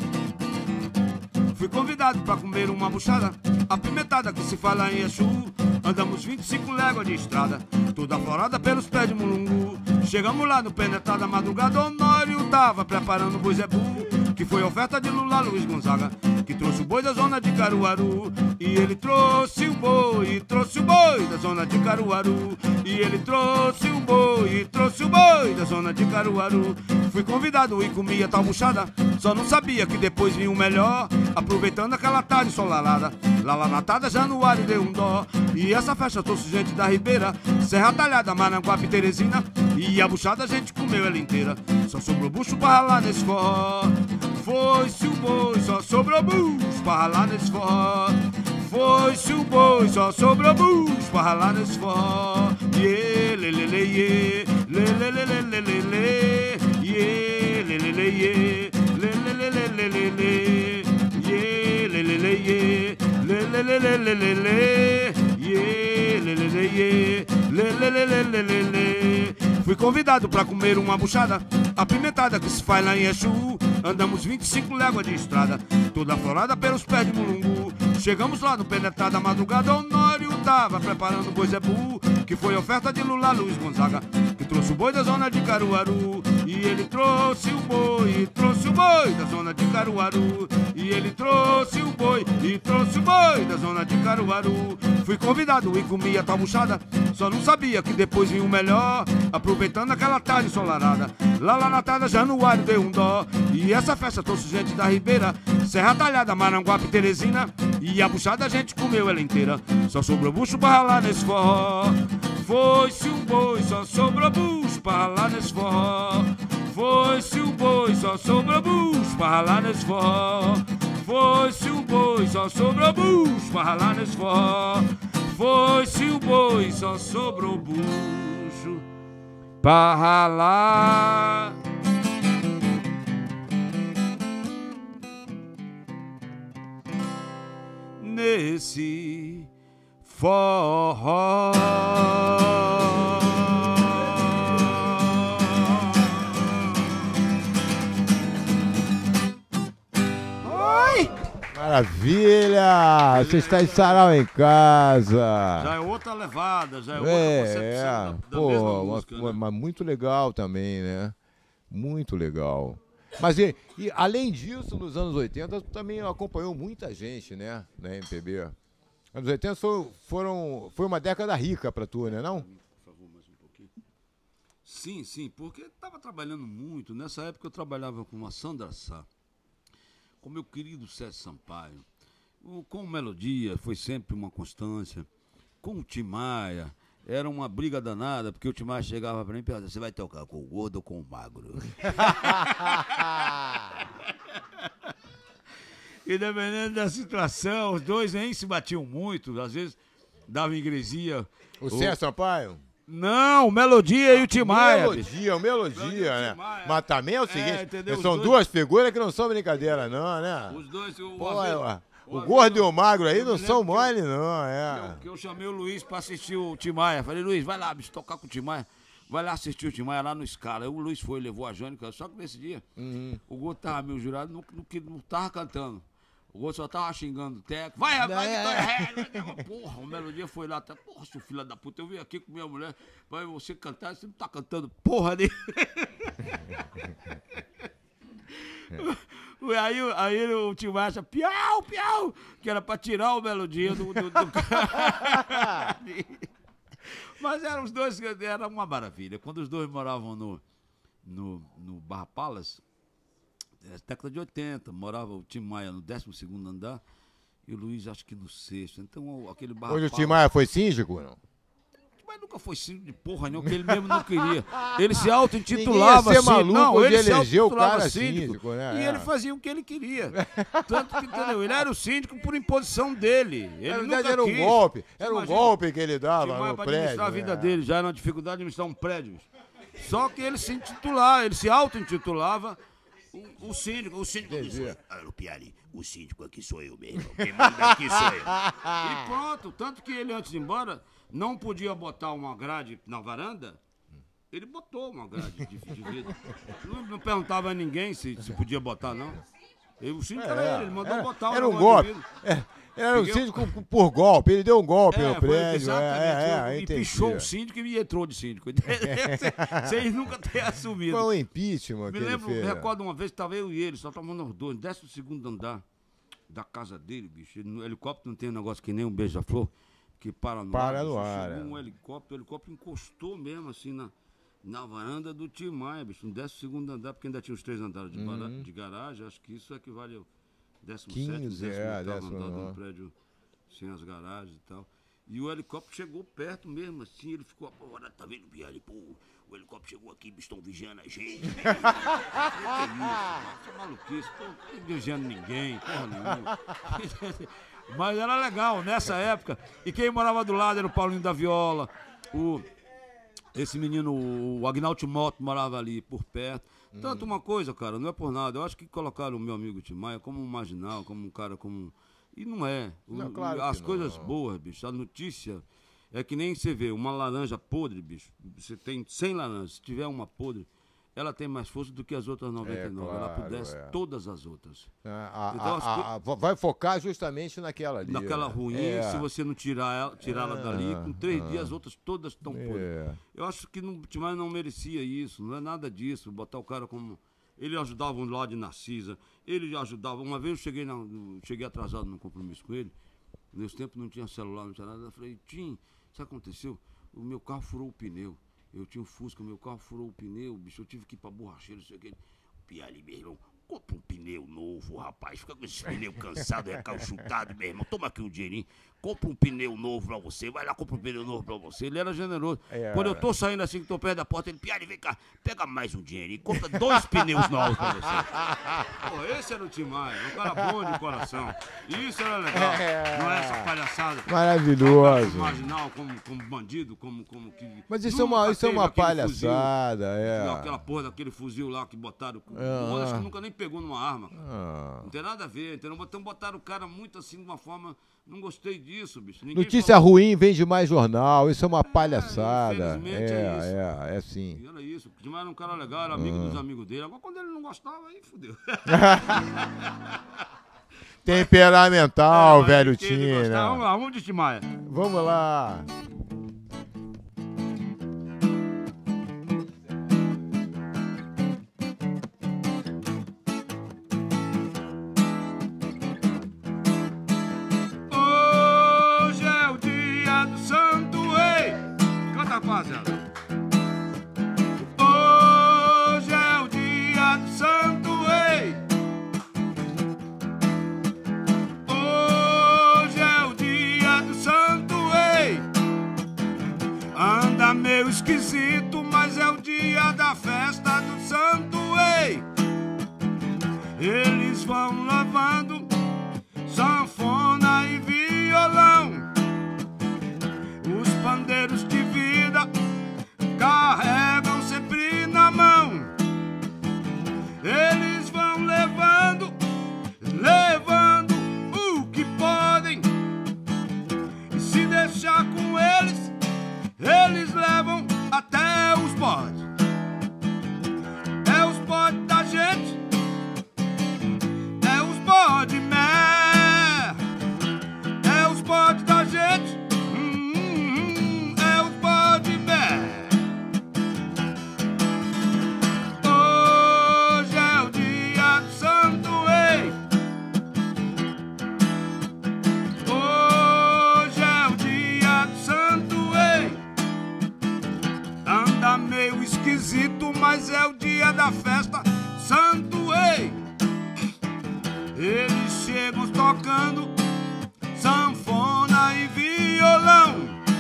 Fui convidado pra comer uma buchada apimentada que se fala em Exu. Andamos 25 léguas de estrada, toda aflorada pelos pés de mulungu. Chegamos lá no penetrar da madrugada, Honório tava preparando o boi Zebu, que foi a oferta de Lula Luiz Gonzaga, que trouxe o boi da zona de Caruaru. E ele trouxe o boi, e trouxe o boi da zona de Caruaru. E ele trouxe o boi, e trouxe o boi da zona de Caruaru. Fui convidado e comia tal buchada, só não sabia que depois vinha o melhor. Aproveitando aquela tarde ensolarada, lá na tada Januário deu um dó. E essa festa trouxe gente da Ribeira, Serra Talhada, Mananguape, Teresina. E a buchada a gente comeu ela inteira, só sobrou bucho pra ralar nesse forró. Foi-se o boi, só sobrou bucho pra ralar nesse forró. Foi-se o boi, só sobrou bucho pra ralar nesse forró. Iê, lê, lê, lê, iê, lê, lê, lê, lê, lê, lê, lê. Iê, lê, lê, lê, iê, lê, lê, lê, lê, lê, lê, lê. Iê, lê, lê, lê, iê, lê, lê, lê, lê, lê, lê, lê. Iê, lê, lê, lê, iê, lê, lê, lê, lê, lê, lê, lê. Fui convidado pra comer uma buchada apimentada que se faz lá em Exu. Andamos 25 léguas de estrada, toda aflorada pelos pés de mulungu. Chegamos lá no penetrar da madrugada, Honório tava preparando o boi Zebu, que foi a oferta de Lula Luiz Gonzaga, que trouxe o boi da zona de Caruaru. E ele trouxe o boi, e trouxe o boi da zona de Caruaru. E ele trouxe o boi, e trouxe o boi da zona de Caruaru. Fui convidado e comia tal buchada, só não sabia que depois vinha o melhor. Aproveitando aquela tarde ensolarada, lá na tarde Januário deu um dó. E essa festa trouxe gente da Ribeira, Serra Talhada, Maranguape, Teresina. E a buchada a gente comeu ela inteira, só sobrou bucho pra ralar nesse forró. Foi-se o boi, só sobrou bucho pra ralar nesse forró. Foi-se o boi, só sobrou bucho pra ralar nesse forró. Foi-se o boi, só sobrou bucho pra ralar nesse forró. Foi-se o boi, só sobrou bucho pra ralar nesse forró. Oi! Maravilha! Você está em sarau em casa. Já é outra levada, já é outra concepção da mesma música, né? Mas muito legal também, né? Muito legal. Mas e além disso, nos anos 80, tu também acompanhou muita gente, né? Na MPB. Anos 80 foi uma década rica pra tu, né, não? Por favor, mais um pouquinho. Sim, porque estava trabalhando muito. Nessa época eu trabalhava com a Sandra Sá, com meu querido Sérgio Sampaio, com Melodia, foi sempre uma constância, com o Tim Maia, era uma briga danada, porque o Tim Maia chegava para mim e perguntava, você vai tocar com o gordo ou com o magro? E dependendo da situação, os dois nem se batiam muito, às vezes dava ingresia. O Sérgio Sampaio? Não, o Melodia e o Tim Maia. O Melodia, né? Mas também é o seguinte, entendeu? são duas figuras que não são brincadeira, não, né? Os dois, o gordo e o magro aí não são mole, não, Que eu chamei o Luiz pra assistir o Tim Maia. Falei, Luiz, vai lá, bicho, tocar com o Tim Maia. Vai lá assistir o Tim Maia lá no Scala. Aí o Luiz foi, levou a Jônica, só que nesse dia, o gordo tava meio jurado, não tava cantando. O gordo só tava xingando o Teco. Vai, porra, o Melodia foi lá, porra, seu filho da puta, eu vim aqui com minha mulher, vai você cantar, você não tá cantando porra dele. Aí o Tim Maia acha, piau, que era pra tirar o Melodia do cara. Mas eram os dois, era uma maravilha. Quando os dois moravam no Barra Palace, década de 80, morava o Tim Maia no 12º andar e o Luiz acho que no 6º. Então aquele Barra Hoje Palace... o Tim Maia foi síndico, não? Mas nunca foi síndico de porra nenhuma, que ele mesmo não queria. Ele se auto-intitulava síndico. Maluco, não, ele se elegeu o auto-intitulava cara síndico, né? E ele fazia o que ele queria. Tanto que, entendeu? Ele era o síndico por imposição dele. Ele Na nunca verdade era um quis. golpe. Era Imagina, um golpe que ele dava Tim Maia no pra prédio. administrar a vida dele, já era uma dificuldade de administrar um prédio. Só que ele se intitulava, ele se auto-intitulava o síndico disse, o Piari, o síndico aqui sou eu mesmo, quem manda aqui sou eu. E pronto, tanto que ele antes de ir embora não podia botar uma grade na varanda, ele botou uma grade de vidro. Não perguntava a ninguém se podia botar, não. O síndico era ele mandou botar era um golpe. Era um síndico por golpe, ele deu um golpe no prédio. E pichou o síndico e entrou de síndico. Sem nunca ter assumido. Foi um impeachment. Me recordo uma vez que estava eu e ele, só estávamos nós dois, no 12º andar da casa dele, bicho. No helicóptero não tem um negócio que nem um beija-flor, que para no ar. Chegou um helicóptero, o helicóptero encostou mesmo assim na varanda do Tim Maia, bicho, no 12º andar, porque ainda tinha os 3 andares de garagem, acho que isso equivale ao 17º, 18º andar de um prédio sem as garagens e tal. E o helicóptero chegou perto mesmo, assim, ele ficou apavorado, tá vendo, Biali? Pô, o helicóptero chegou aqui, bicho, estão vigiando a gente. Que isso, é maluquice, pô, não tô vigiando ninguém, porra nenhuma. Mas era legal, nessa época. E quem morava do lado era o Paulinho da Viola, esse menino, o Agnaldo Timóteo, morava ali por perto. Tanto uma coisa, cara, não é por nada. Eu acho que colocaram o meu amigo Tim Maia como um marginal, como um cara, como... E não é. Não, claro as que coisas não. boas, bicho, a notícia é que nem você vê uma laranja podre, bicho. Você tem 100 laranjas, se tiver uma podre, ela tem mais força do que as outras 99. Ela pudesse todas as outras. Então, vai focar justamente naquela ali. Naquela ruim, se você não tirá-la dali, com 3 dias as outras todas estão podres. Eu acho que o Tim Maia não merecia isso, não é nada disso, botar o cara como... Ele ajudava um lá de Narcisa, ele ajudava... Uma vez eu cheguei atrasado num compromisso com ele, nesse tempo não tinha celular, não tinha nada, eu falei, Tim, sabe o que aconteceu? O meu carro furou o pneu. Eu tinha um Fusca, meu carro furou o pneu, bicho, eu tive que ir pra borracheiro, não sei o que. Piali, meu irmão, compra um pneu novo, rapaz, fica com esse pneu cansado, recalchutado, meu irmão, toma aqui um dinheirinho, compra um pneu novo pra você, vai lá, compra um pneu novo pra você. Ele era generoso. Quando eu tô saindo assim, que tô perto da porta, ele, Piali, vem cá, pega mais um dinheirinho, compra 2 pneus novos pra você. Pô, esse era o Tim Maia, um cara bom de coração. Isso era legal, não é essa palhaçada. Maravilhoso. Marginal, como bandido, como que... Mas isso é uma palhaçada, fuzil, aquela porra daquele fuzil lá que botaram... Acho que nunca nem pegou numa arma. Não tem nada a ver, entendeu? Então botaram o cara muito assim, de uma forma... Não gostei disso, bicho. Notícia ruim vende mais jornal, isso é uma palhaçada. É sim. E era isso, o Tim Maia era um cara legal, era amigo dos amigos dele. Agora quando ele não gostava, aí fudeu. Temperamental, velho Tim, né? Vamos lá, vamos de Tim Maia. Vamos lá. esquisito, mas é o dia da festa do santo, ei. Eles vão levando sanfona e violão, os pandeiros de vida carregam sempre na mão. Eles vão levando o que podem, e se deixar com eles, eles levam até os bodes. É os bodes da gente, é os bodes mé, é os bodes da gente, é os bodes mé. Hoje é o dia do santo, ei. Hoje é o dia do santo, ei. Anda meio esquisito, mas é o dia da festa, santo, ei. Eles chegam tocando sanfona e violão,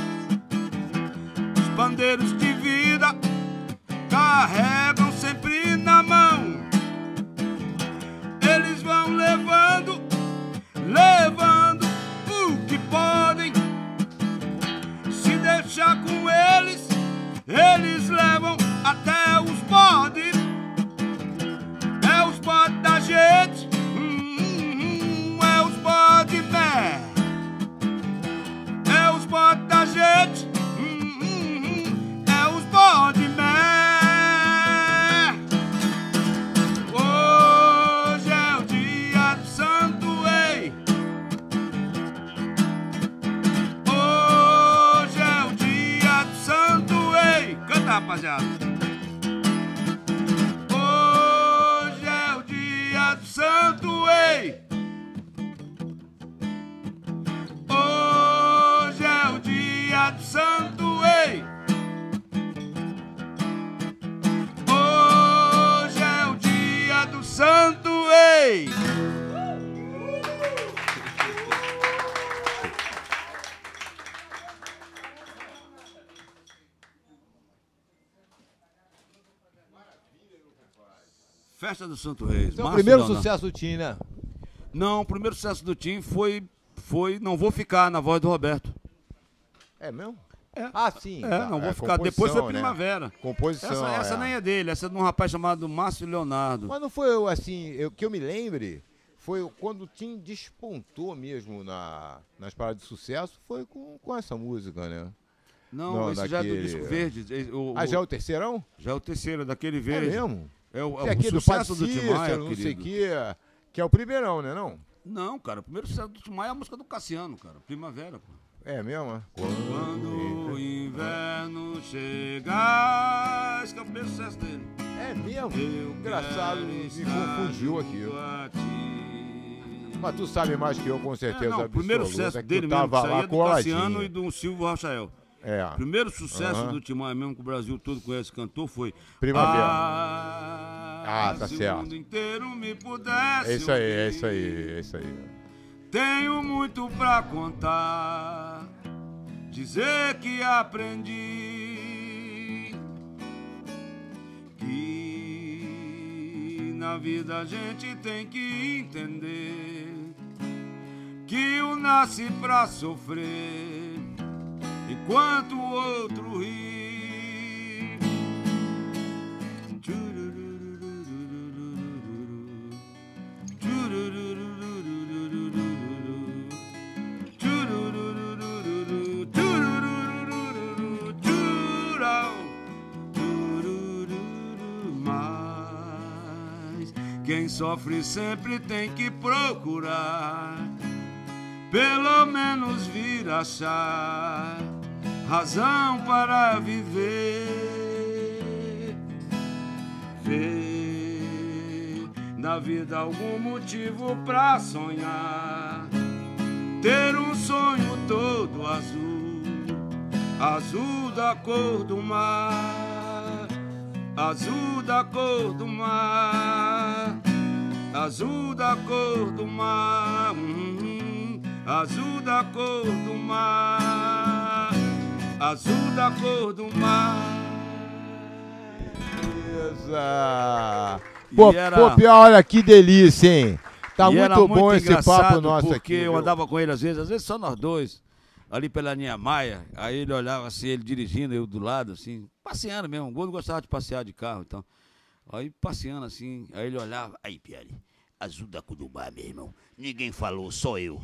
os pandeiros de vida carregam sempre na mão. Eles vão levando o que podem, se deixar com eles, eles levam até os bodes. É os bodes da gente, é os bodes pé, é os bodes da gente, é os bodes pé. Hoje é o dia do santo, ei. Hoje é o dia do santo, ei. Canta, rapaziada. Hoje é o dia do santo, ei. Hoje é o dia do santo, ei. Hoje é o dia do santo, ei. Festa do Santo Reis. Então, o Márcio primeiro Leonardo. sucesso do Tim, né? Não, o primeiro sucesso do Tim foi Não Vou Ficar, na voz do Roberto. É mesmo? É. Ah, sim. É, tá. Não Vou É, Ficar. Depois foi composição, né? Primavera. Composição. Essa nem é dele, essa é de um rapaz chamado Márcio Leonardo. Mas não foi assim, que eu me lembre, foi quando o Tim despontou mesmo nas paradas de sucesso, foi com essa música, né? Não, esse já é do disco verde. Já é o terceirão? Já é o terceiro, daquele verde. É mesmo? É o aqui sucesso do do Tim Maia, não querido. sei o que é o primeirão, né, não? Não, cara, o primeiro sucesso do Tim Maia é a música do Cassiano, cara. Primavera, pô. É mesmo? Quando o inverno chegar, esse que é o primeiro sucesso dele. É mesmo? Engraçado, me confundiu aqui. Mas tu sabe mais que eu, com certeza. O primeiro sucesso dele mesmo, tava isso aí lá é do Cassiano coladinho. e do Silvio Rachael. É. O primeiro sucesso do Tim Maia mesmo, que o Brasil todo conhece, cantor, foi Primavera. Tá se certo. o mundo inteiro me pudesse É isso aí. Tenho muito pra contar, dizer que aprendi que na vida a gente tem que entender que um nasce pra sofrer enquanto o outro ri. Mas quem sofre sempre tem que procurar, pelo menos vir achar razão para viver. Ver na vida algum motivo pra sonhar, ter um sonho todo azul, azul da cor do mar, azul da cor do mar, azul da cor do mar, azul da cor do mar, azul da cor do mar. beleza! Pô, era- pô, Piá, olha que delícia, hein? Tá E era muito bom esse engraçado papo nosso porque aqui. eu viu? andava com ele às vezes só nós dois, ali pela Niemeyer, aí ele olhava assim, ele dirigindo, eu do lado, assim, passeando mesmo. O Gordo gostava de passear de carro, então. Aí passeando assim, aí ele olhava, aí, Pierre, azul da Cudubá, meu irmão, ninguém falou, só eu.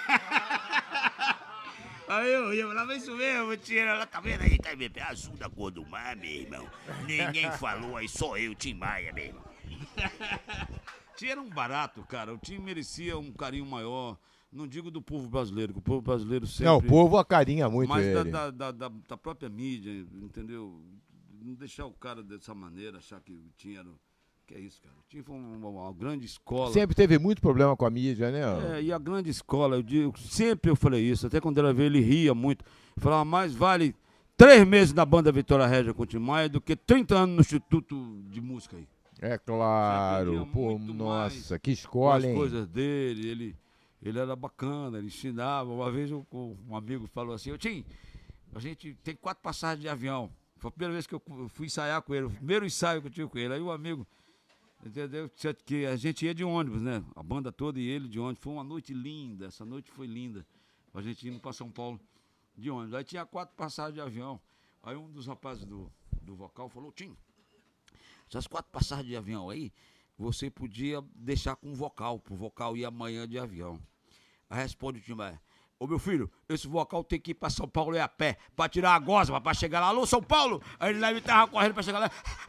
Aí eu ia falava isso mesmo, tia, ela tá vendo aí, tá vendo? Azul da cor do mar, meu irmão. Ninguém falou, aí só eu, Tim Maia, meu irmão. Tia era um barato, cara. O time merecia um carinho maior. Não digo do povo brasileiro, que o povo brasileiro sempre... Não, o povo acarinha muito mas ele. da própria mídia, entendeu? Não deixar o cara dessa maneira, achar que o Tim era... Que é isso, cara. O Tim foi uma grande escola. Sempre teve muito problema com a mídia, né? E a grande escola, sempre eu falei isso, até quando ela veio, ele ria muito. Eu falava, mais vale 3 meses na banda Vitória Régia com o Tim Maia do que 30 anos no Instituto de Música aí. É claro. Pô, nossa, que escola, as hein? coisas dele, ele era bacana, ele ensinava. Uma vez um amigo falou assim, ô Tim, a gente tem 4 passagens de avião. Foi a primeira vez que eu fui ensaiar com ele, o primeiro ensaio que eu tive com ele. Aí o amigo... Entendeu? Que a gente ia de ônibus, né? A banda toda e ele de ônibus. Foi uma noite linda, essa noite foi linda. A gente indo para São Paulo de ônibus. Aí tinha 4 passagens de avião. Aí um dos rapazes do vocal falou, Tim, essas 4 passagens de avião aí, você podia deixar com o vocal, pro vocal ir amanhã de avião. Aí responde o Tim Maia, ô meu filho, esse vocal tem que ir para São Paulo e a pé, para tirar a gosma, para chegar lá. Alô, São Paulo! Aí ele lá me tava correndo para chegar lá.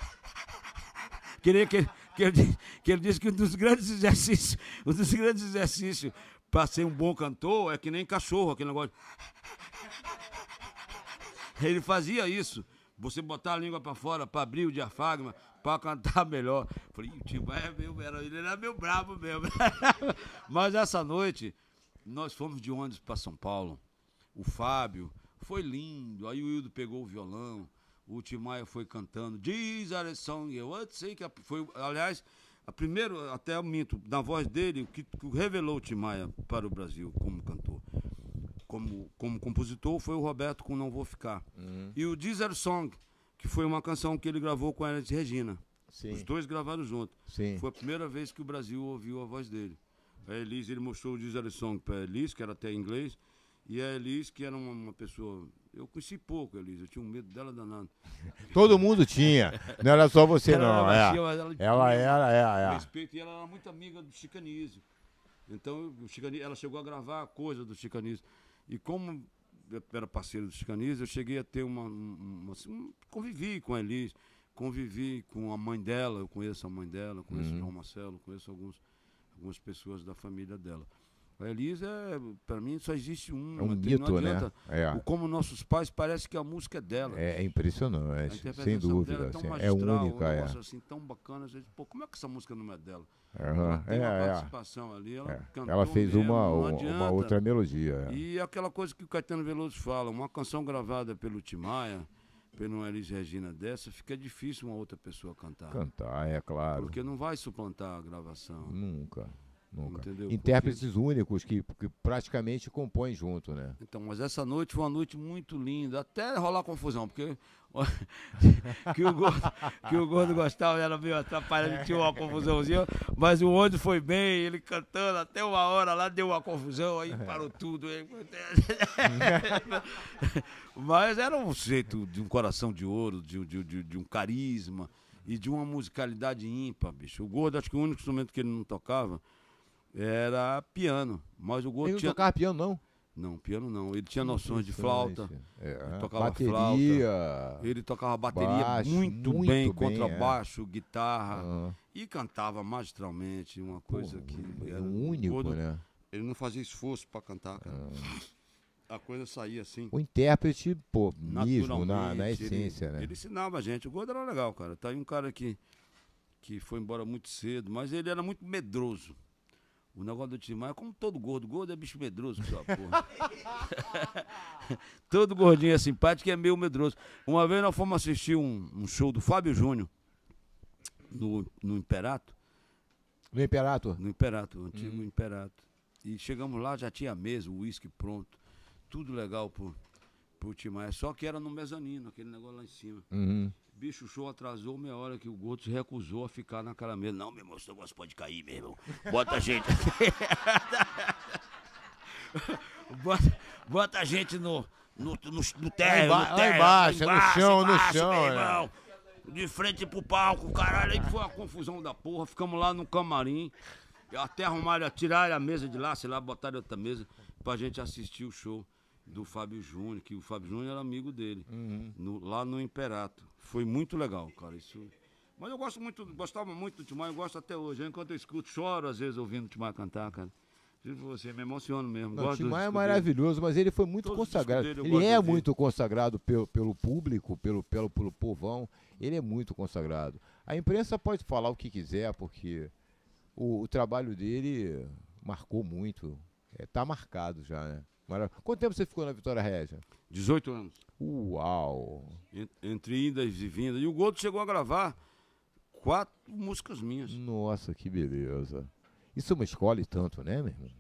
Que ele disse que um dos grandes exercícios para ser um bom cantor é que nem cachorro, aquele negócio. Ele fazia isso. Você botar a língua para fora, para abrir o diafragma, para cantar melhor. Falei, o Tim Maia ele era meio bravo mesmo. Mas essa noite, nós fomos de ônibus para São Paulo. O Fábio, foi lindo. Aí o Hildo pegou o violão. O Tim Maia foi cantando, diz a song, eu sei que foi, aliás, a primeira, até eu minto, na voz dele, o que revelou o Tim Maia para o Brasil como cantor. Como compositor foi o Roberto com Não Vou Ficar. E o Dizer Song, que foi uma canção que ele gravou com a Elis Regina. Sim. Os dois gravaram juntos. Sim. Foi a primeira vez que o Brasil ouviu a voz dele. A Elis, ele mostrou o Dizer Song para a Elis, que era até em inglês, e a Elis, que era uma pessoa... Eu conheci pouco a Elis, eu tinha um medo dela danado. Todo mundo tinha, não era só você não. Ela era. Respeito, e ela era muito amiga do Chicanísio. Então, ela chegou a gravar a coisa do Chicanísio. E como eu era parceiro do Chicanísio, eu cheguei a ter convivi com a Elis, convivi com a mãe dela, eu conheço a mãe dela, conheço o João Marcelo, conheço algumas pessoas da família dela. A Elis, pra mim, só existe uma. É um não mito, adianta. né? Como nossos pais, parece que a música é dela. É impressionante, sem dúvida. Dela é tão Assim, magistral, é única, um negócio assim, tão bacana. Você diz, pô, como é que essa música não é dela? Ela tem uma participação ali, cantou ela fez mesmo, uma outra melodia. E aquela coisa que o Caetano Veloso fala, uma canção gravada pelo Tim Maia, pela Elis Regina dessa, fica difícil uma outra pessoa cantar. Cantar, é claro. Porque não vai suplantar a gravação. Nunca. Entendeu? Intérpretes únicos que praticamente compõem junto, né? Então, mas essa noite foi uma noite muito linda, até rolar confusão, porque que o Gordo gostava, era meio atrapalhado, tinha uma confusãozinha, mas o ônibus foi bem, ele cantando até uma hora lá, deu uma confusão, aí parou tudo. Mas era um jeito de um coração de ouro, de um carisma e de uma musicalidade ímpar, bicho. O Gordo, acho que o único instrumento que ele não tocava era piano, mas o Gordo ele não tocava piano, não? Não, piano não. Ele tinha noções de flauta, tocava bateria, flauta, ele tocava bateria baixo, muito bem, contrabaixo, guitarra, e cantava magistralmente, uma coisa que era único, Gordo, né? Ele não fazia esforço para cantar, cara. A coisa saía assim. O intérprete, mesmo, na essência, né? Ele ensinava a gente. O Gordo era legal, cara. Tá aí um cara que foi embora muito cedo, mas ele era muito medroso. O negócio do Tim Maia, como todo gordo é bicho medroso, sua porra. Todo gordinho é simpático e é meio medroso. Uma vez nós fomos assistir um show do Fábio Júnior no Imperato. No Imperato? No Imperato, o antigo Imperato. E chegamos lá, já tinha mesa, o uísque pronto. Tudo legal pro Tim Maia. Só que era no mezanino, aquele negócio lá em cima. Uhum. Bicho, o show atrasou meia hora que o Goto se recusou a ficar naquela mesa. Não, meu irmão, esse negócio pode cair, meu irmão. Bota a gente bota a gente no terra, lá embaixo, no chão, meu irmão. De frente pro palco, caralho. Aí foi uma confusão da porra. Ficamos lá no camarim. Até arrumaram, tiraram a mesa de lá, sei lá, botaram outra mesa pra gente assistir o show do Fábio Júnior, que o Fábio Júnior era amigo dele, lá no Imperato. Foi muito legal, cara, isso. Mas eu gostava muito do Tim Maia, eu gosto até hoje. Enquanto eu escuto, choro às vezes ouvindo o Tim Maia cantar, cara. Você me emociona mesmo. O Tim Maia é maravilhoso, mas ele foi muito consagrado. Ele é muito consagrado pelo público, pelo povão. Ele é muito consagrado. A imprensa pode falar o que quiser, porque o trabalho dele marcou muito. Tá marcado já, né? Quanto tempo você ficou na Vitória Régia? 18 anos. Uau! Entre idas e vindas. E o Goto chegou a gravar 4 músicas minhas. Nossa, que beleza. Isso é uma escola e tanto, né, meu irmão?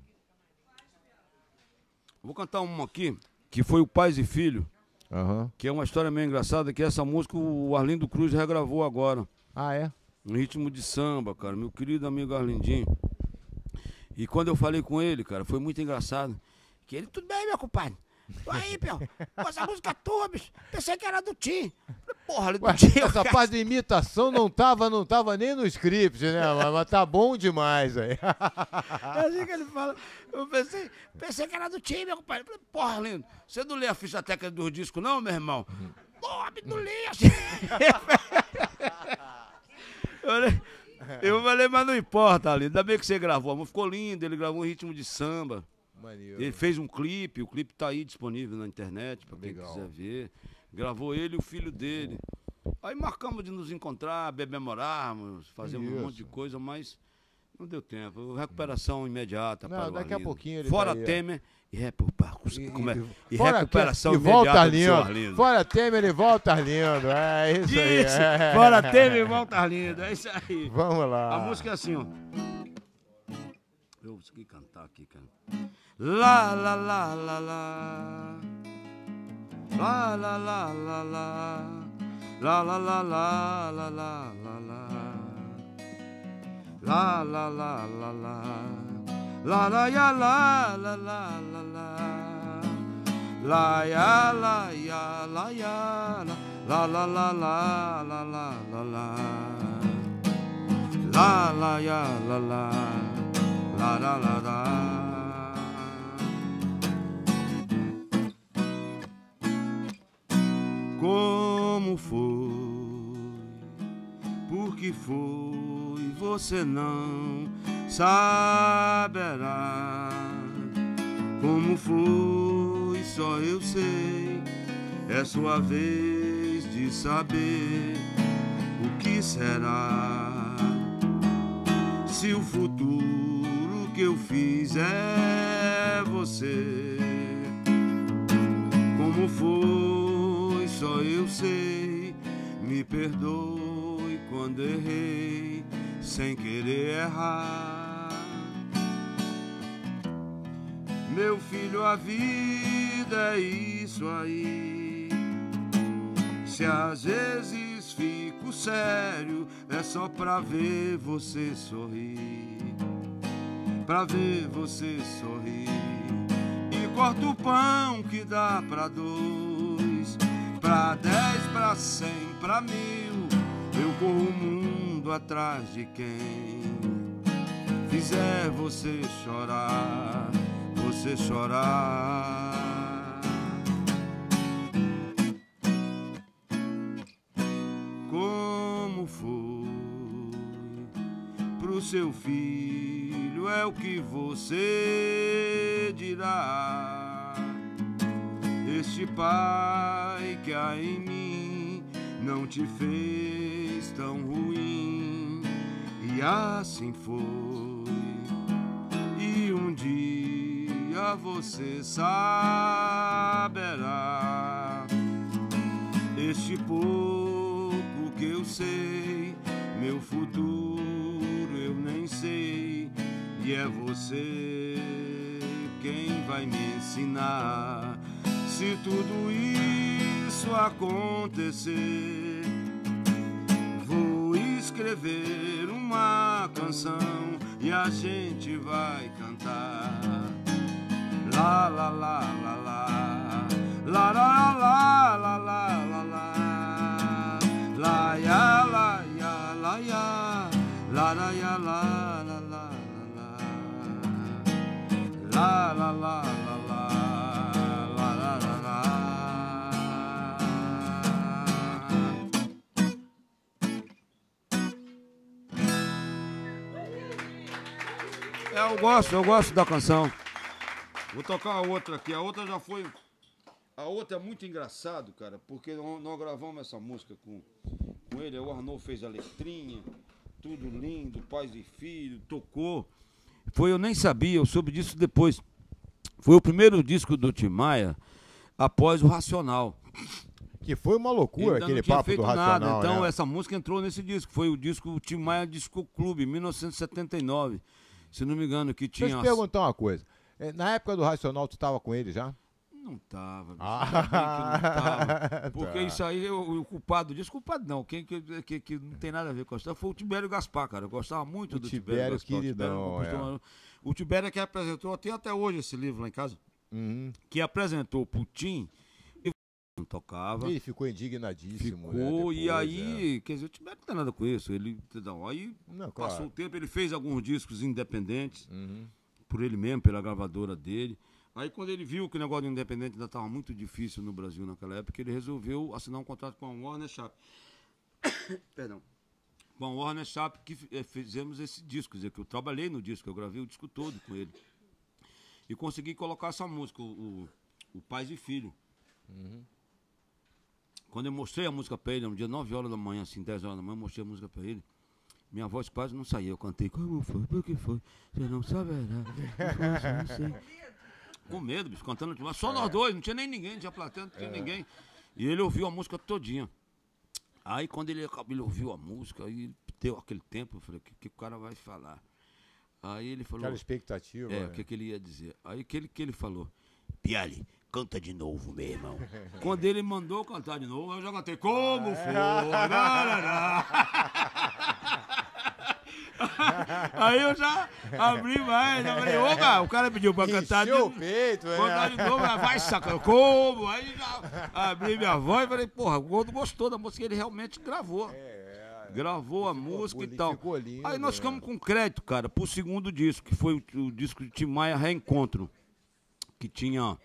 Vou cantar uma aqui, que foi o Pais e Filho, que é uma história meio engraçada, que essa música o Arlindo Cruz regravou agora. Ah, é? No ritmo de samba, cara, meu querido amigo Arlindinho. E quando eu falei com ele, cara, foi muito engraçado. Que ele, tudo bem, meu compadre? Aí, Pel, essa música tua, bicho, pensei que era do Tim. Porra, do Tim. Essa parte de imitação não tava nem no script, né? Mas tá bom demais aí. É assim que ele fala. Eu pensei que era do Tim, meu compadre. Falei, porra, lindo, você não lê a ficha técnica dos discos, não, meu irmão? Porra, não lê assim. Eu falei, mas não importa, lindo. Ainda bem que você gravou. A música ficou linda, ele gravou em ritmo de samba. Maneiro. Ele fez um clipe, o clipe tá aí disponível na internet pra quem quiser ver. Gravou ele e o filho dele. Aí marcamos de nos encontrar, bebemorarmos, fazemos um monte de coisa, mas não deu tempo. Recuperação imediata. Não, daqui a pouquinho ele fora tá aí, Temer e recuperação volta imediata. Arlindo. Fora Temer e volta Arlindo. É isso aí. É. Fora Temer e volta Arlindo. É isso aí. Vamos lá. A música é assim, ó. Eu consegui cantar aqui, cara. La la la la la. La la la la la. La la la la la la la la. La la la la la. La la ya la la la la la. La ya la ya la ya la la la la la la la la. La la ya la la. La la la la. Como foi? Por que foi? Você não saberá. Como foi? Só eu sei. É sua vez de saber o que será. Se o futuro que eu fiz é você. Como foi? Só eu sei. Me perdoe quando errei, sem querer errar. Meu filho, a vida é isso aí. Se às vezes fico sério, é só pra ver você sorrir. Pra ver você sorrir. E corto o pão que dá pra 2, pra 10, pra 100, pra 1000. Eu corro o mundo atrás de quem fizer você chorar, você chorar. Como foi pro seu filho é o que você dirá. Este pai que há em mim não te fez tão ruim, e assim foi. E um dia você saberá. Este pouco que eu sei, meu futuro eu nem sei, e é você quem vai me ensinar. Se tudo isso acontecer, vou escrever uma canção e a gente vai cantar. La la la la la, la la la la la la la, la ya la ya la ya, la la ya la la la la la, la la la la. Eu gosto da canção. Vou tocar a outra aqui. A outra já foi. A outra é muito engraçado, cara, porque nós gravamos essa música com ele. O Arnoldo fez a letrinha, tudo lindo, pais e filho, tocou. Eu nem sabia, eu soube disso depois. Foi o primeiro disco do Tim Maia após o Racional. Que foi uma loucura aquele papo do Racional. Nada. Então né? essa música entrou nesse disco. Foi o disco Tim Maia Disco Clube, 1979. Se não me engano, que tinha... Deixa eu te perguntar uma coisa. Na época do Racional, tu estava com ele já? Não tava, bicho. Não tava. Porque Tá. isso aí, o culpado disso, culpado não. Quem que não tem nada a ver com a história foi o Tibério Gaspar, cara. Eu gostava muito do Tibério Gaspar. Queridão, O Tibério é que apresentou, tem até hoje esse livro lá em casa, que apresentou o Putin e não tocava. Ele ficou indignadíssimo. Ficou, né, e aí, quer dizer, o Tibério não tem nada com isso. Ele, aí Não, passou claro. o tempo, ele fez alguns discos independentes, por ele mesmo, pela gravadora dele. Aí quando ele viu que o negócio de independente ainda estava muito difícil no Brasil naquela época, ele resolveu assinar um contrato com a Warner Chapp. Perdão. Com a Warner Chapp, que fizemos esse disco, quer dizer, que eu trabalhei no disco, eu gravei o disco todo com ele. E consegui colocar essa música, o Pais e Filho. Quando eu mostrei a música pra ele, um dia 9 horas da manhã, assim, 10 horas da manhã, eu mostrei a música pra ele. Minha voz quase não saía, eu cantei, como foi, por que foi, você não saberá, não sei. Com medo, bicho, cantando, só nós dois, não tinha nem ninguém, não tinha plateia, não tinha ninguém. E ele ouviu a música todinha. Aí quando ele ouviu a música, aí deu aquele tempo, eu falei, o que o cara vai falar? Aí ele falou... Aquela expectativa. O que ele ia dizer? Aí que ele falou, Piali, canta de novo, meu irmão. Quando ele mandou cantar de novo, eu já cantei, como foi? Aí eu já abri mais, eu falei, ô, cara, o cara pediu pra cantar de novo. Peito, Cantar de novo, vai sacar, como? Aí já abri minha voz e falei, porra, o Gordo gostou da música, ele realmente gravou. Gravou a música e tal. Lindo, aí nós ficamos com crédito, cara, pro segundo disco, que foi o disco de Tim Maia Reencontro, que tinha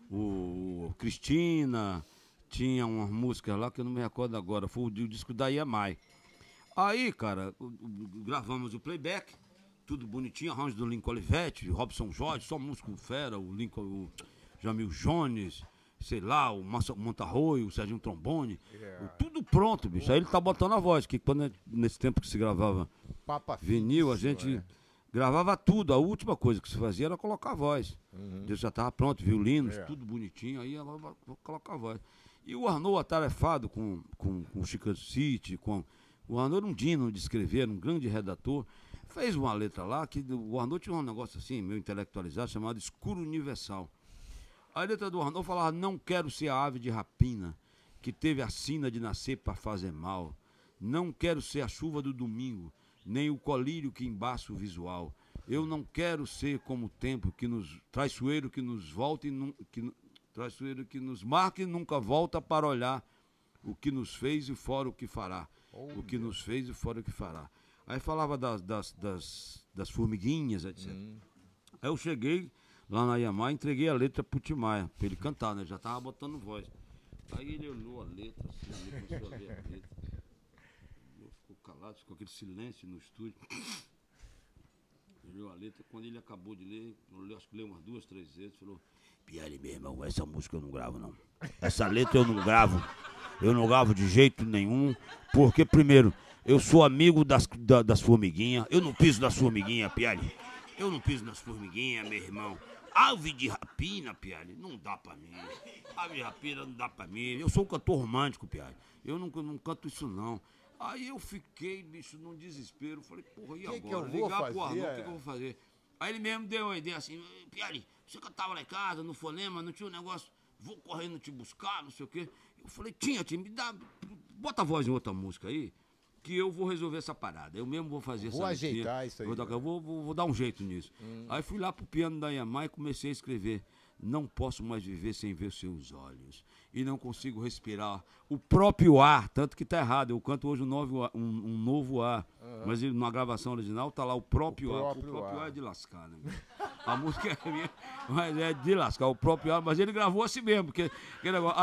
o Cristina, tinha umas músicas lá que eu não me recordo agora, foi o disco da Iamai. Aí, cara, gravamos o playback, tudo bonitinho, arranjo do Lincoln Olivetti, Robson Jorge, só músico fera, o Jamil Jones, sei lá, o Montarroio, o Serginho Trombone, tudo pronto, bicho. Aí ele tá botando a voz, que quando, nesse tempo que se gravava vinil, a gente gravava tudo, a última coisa que se fazia era colocar a voz. Deus já tava pronto, violinos, tudo bonitinho, aí agora vou colocar a voz. E o Arnoldo atarefado com o Chico City, o Arnoldo era um dino de escrever, era um grande redator, fez uma letra lá, que o Arnoldo tinha um negócio assim, meio intelectualizado, chamado Escuro Universal. A letra do Arnoldo falava, não quero ser a ave de rapina, que teve a sina de nascer para fazer mal. Não quero ser a chuva do domingo, nem o colírio que embaça o visual. Eu não quero ser como o tempo que nos traiçoeiro que nos volta traiçoeiro que nos marca e nunca volta para olhar o que nos fez e fora o que fará. O que nos fez e fora o que fará. Aí falava das formiguinhas, etc. Aí eu cheguei lá na Iamai, entreguei a letra pro Tim Maia, pra ele cantar, né? Já tava botando voz. Aí ele olhou a letra, assim, ele começou a ler a letra. Ficou calado, ficou aquele silêncio no estúdio. Ele leu a letra, quando ele acabou de ler, eu acho que leu umas 2, 3 vezes, falou, Piali, meu irmão, essa música eu não gravo, não. Essa letra eu não gravo. Eu não gravo de jeito nenhum, porque, primeiro, eu sou amigo das formiguinhas. Eu não piso nas formiguinhas, Piali. Eu não piso nas formiguinhas, meu irmão. Ave de rapina, Piali, não dá pra mim. Ave de rapina não dá pra mim. Eu sou um cantor romântico, Piali. Eu não canto isso, não. Aí eu fiquei, bicho, num desespero. Falei, porra, e agora? Que eu vou ligar fazer? pro Arnoldo, o que eu vou fazer? Aí ele mesmo deu uma ideia assim, Piali, você cantava lá em casa, no fonema, não tinha um negócio... vou correndo te buscar, não sei o quê. Eu falei, Tia, me dá, bota a voz em outra música aí, que eu vou resolver essa parada. Eu mesmo vou fazer essa Vou ajeitar isso aí. Vou dar um jeito nisso. Aí fui lá pro piano da Yamaha e comecei a escrever. Não posso mais viver sem ver seus olhos. E não consigo respirar o próprio ar, tanto que tá errado. Eu canto hoje um novo ar. Mas na gravação original tá lá o próprio ar. O próprio ar é de lascar, né? A música é minha, mas é de lascar, o próprio ar. Mas ele gravou assim mesmo, porque negócio.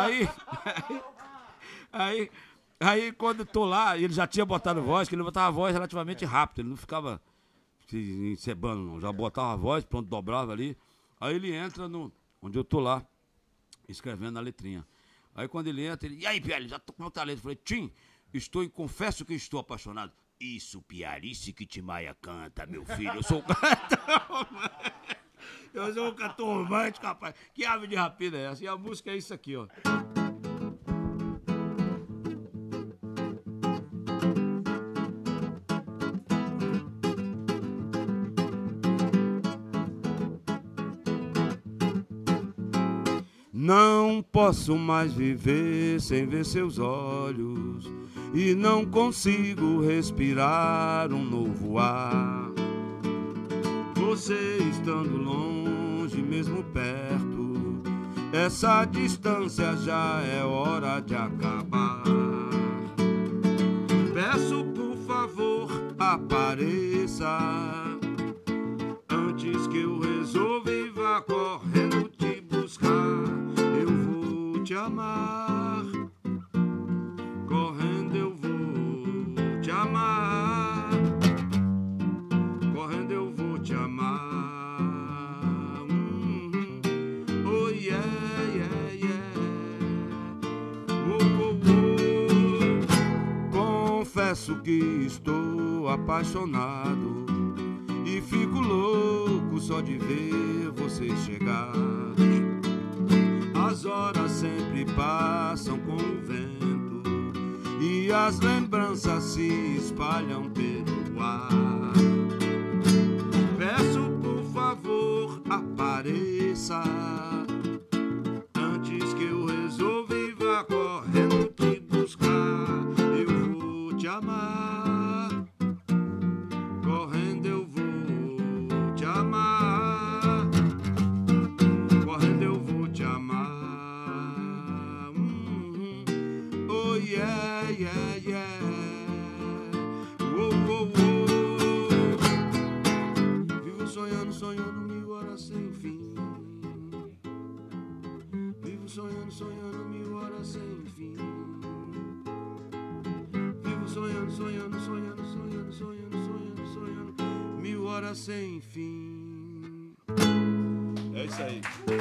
Aí quando eu tô lá, ele já tinha botado voz, que ele botava a voz relativamente rápido. Ele não ficava se encebando, não. Já botava a voz, pronto, dobrava ali. Aí ele entra onde eu tô lá, escrevendo a letrinha. Aí quando ele entra, e aí, Piali, já tô com o talento. Eu falei, Tim, confesso que estou apaixonado. Isso, Pialice que Timaya canta, meu filho. Eu sou o cantor. Eu sou o cantor romântico, rapaz. Que ave de rapina é essa? E a música é isso aqui, ó. Não posso mais viver sem ver seus olhos e não consigo respirar um novo ar. Você estando longe, mesmo perto, essa distância já é hora de acabar. Peço por favor, apareça antes que eu resolva e vá correndo te buscar. Te amar, correndo eu vou te amar, correndo eu vou te amar. Oh yeah, yeah, yeah. Oh, oh, oh. Confesso que estou apaixonado e fico louco só de ver você chegar. As horas sempre passam com o vento e as lembranças se espalham pelo ar. Peço por favor, apareça antes que eu resolva e vá correndo te buscar. Eu vou te amar, correndo eu vou te amar, correndo eu vou te amar. Yeah, yeah, yeah. Oh, oh, oh. Vivo sonhando, sonhando 1000 horas sem fim. Vivo sonhando, sonhando 1000 horas sem fim. Vivo sonhando, sonhando, sonhando, sonhando, sonhando, sonhando, sonhando 1000 horas sem fim. É isso aí.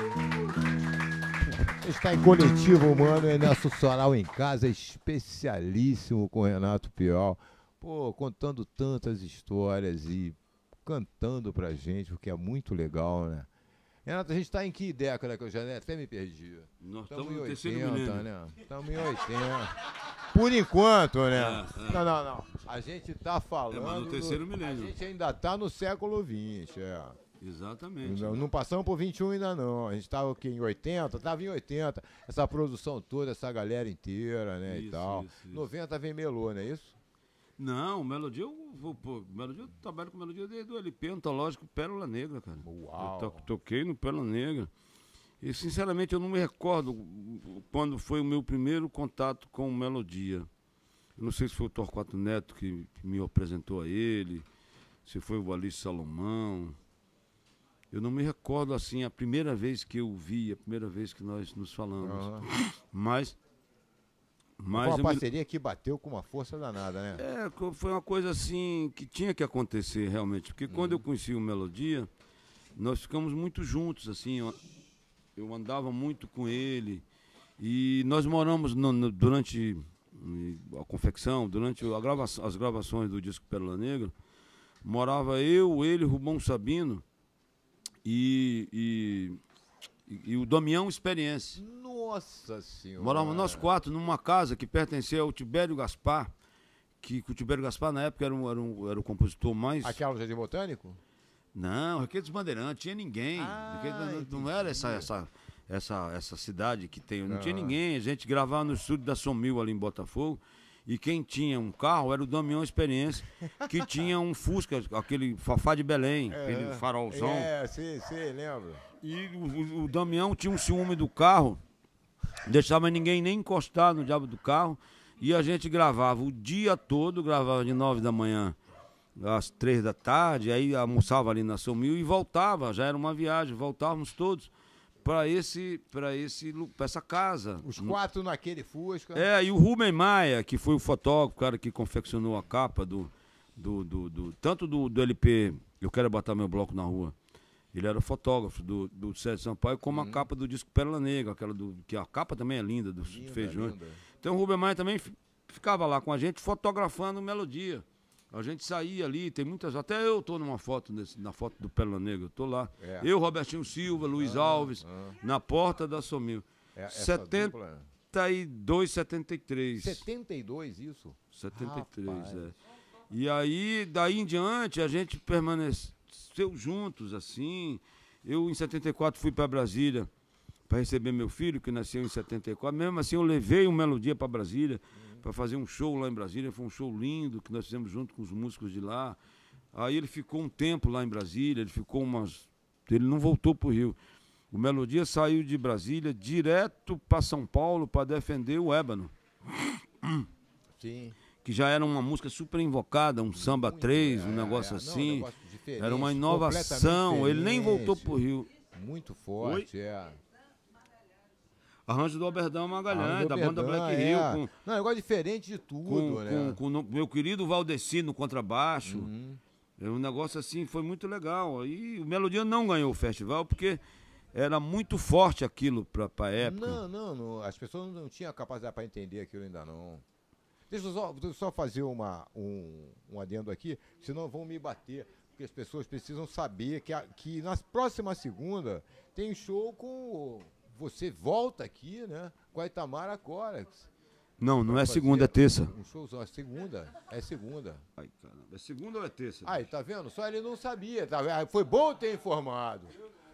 Está em Coletivo Humano, é nosso Sarau em Casa, especialíssimo com Renato Piol. Pô, contando tantas histórias e cantando pra gente, o que é muito legal, né? Renato, a gente tá em que década que eu já até me perdi? Nós estamos em no 80, né? Estamos em 80. Por enquanto, né? Não. A gente tá falando... mas no terceiro milênio. A gente ainda tá no século XX, Exatamente. Não passamos por 21 ainda não. A gente estava aqui em 80, estava em 80. Essa produção toda, essa galera inteira, né, e tal. Isso. 90 vem Melô, não é isso? Não, Melodia, eu trabalho com Melodia desde o LP antológico Pérola Negra, cara. Uau. Eu toquei no Pérola Negra. E, sinceramente, eu não me recordo quando foi o meu primeiro contato com Melodia. Eu não sei se foi o Torquato Neto que me apresentou a ele, se foi o Alice Salomão. Eu não me recordo, assim, a primeira vez que eu vi, a primeira vez que nós nos falamos. Mas uma parceria que bateu com uma força danada, né? Foi uma coisa, assim, que tinha que acontecer, realmente. Porque quando eu conheci o Melodia, nós ficamos muito juntos, assim. Eu andava muito com ele. E nós moramos durante a confecção, durante as gravações do disco Pérola Negra. Morava eu, ele, Rubão Sabino e o Damião Experiência. Nossa Senhora! Morávamos nós 4 numa casa que pertencia ao Tibério Gaspar, que o Tibério Gaspar na época era o compositor mais... Aquela do Jardim Botânico? Não, Requeiros Bandeirantes, tinha ninguém. Não era essa essa cidade que tem. Não tinha ninguém, a gente gravava no estúdio da Somil ali em Botafogo. E quem tinha um carro era o Damião Experiência, que tinha um Fusca, aquele Fafá de Belém, aquele farolzão. Sim, lembro. E o Damião tinha um ciúme do carro, deixava ninguém nem encostar no diabo do carro, e a gente gravava o dia todo, gravava de 9 da manhã às 3 da tarde, aí almoçava ali na Somil e voltava, já era uma viagem, voltávamos todos para essa casa. Os 4 naquele Fusca. E o Rubem Maia, que foi o fotógrafo, o cara que confeccionou a capa tanto do LP Eu Quero Botar Meu Bloco na Rua. Ele era fotógrafo do Sérgio Sampaio, como a capa do disco Pérola Negra, que a capa também é linda, do Feijão. Então o Rubem Maia também ficava lá com a gente fotografando melodia. A gente saía ali, tem muitas. Até eu tô numa foto, na foto do Pérola Negra, eu tô lá. Eu, Robertinho Silva, Luiz Alves, na porta da Somil. 72, 73. 72, isso? 73, E aí, daí em diante, a gente permaneceu juntos, assim. Eu, em 74, fui para Brasília para receber meu filho, que nasceu em 74. Mesmo assim, eu levei uma melodia para Brasília, para fazer um show lá em Brasília. Foi um show lindo que nós fizemos junto com os músicos de lá. Aí ele ficou um tempo lá em Brasília, ele não voltou para o Rio. O Melodia saiu de Brasília direto para São Paulo para defender o Ébano. Sim. Que já era uma música super invocada, um samba 3, um negócio assim. Não, um negócio era uma inovação, ele nem voltou para o Rio. Muito forte, Arranjo do Alberdão Magalhães, da banda Black Hill. Não, é um negócio diferente de tudo, com meu querido Valdeci no contrabaixo. É um negócio assim, foi muito legal. Aí o Melodia não ganhou o festival porque era muito forte aquilo para a época. Não, as pessoas não tinham capacidade para entender aquilo ainda não. Deixa eu só fazer um adendo aqui, senão vão me bater, porque as pessoas precisam saber que na próxima segunda tem show com... Você volta aqui, né? Com a Itamara Corax. Não é segunda, é terça. Um showzão, é segunda. Ai, caramba, é segunda ou é terça? Aí, tá vendo? Só ele não sabia, tá vendo? Foi bom ter informado.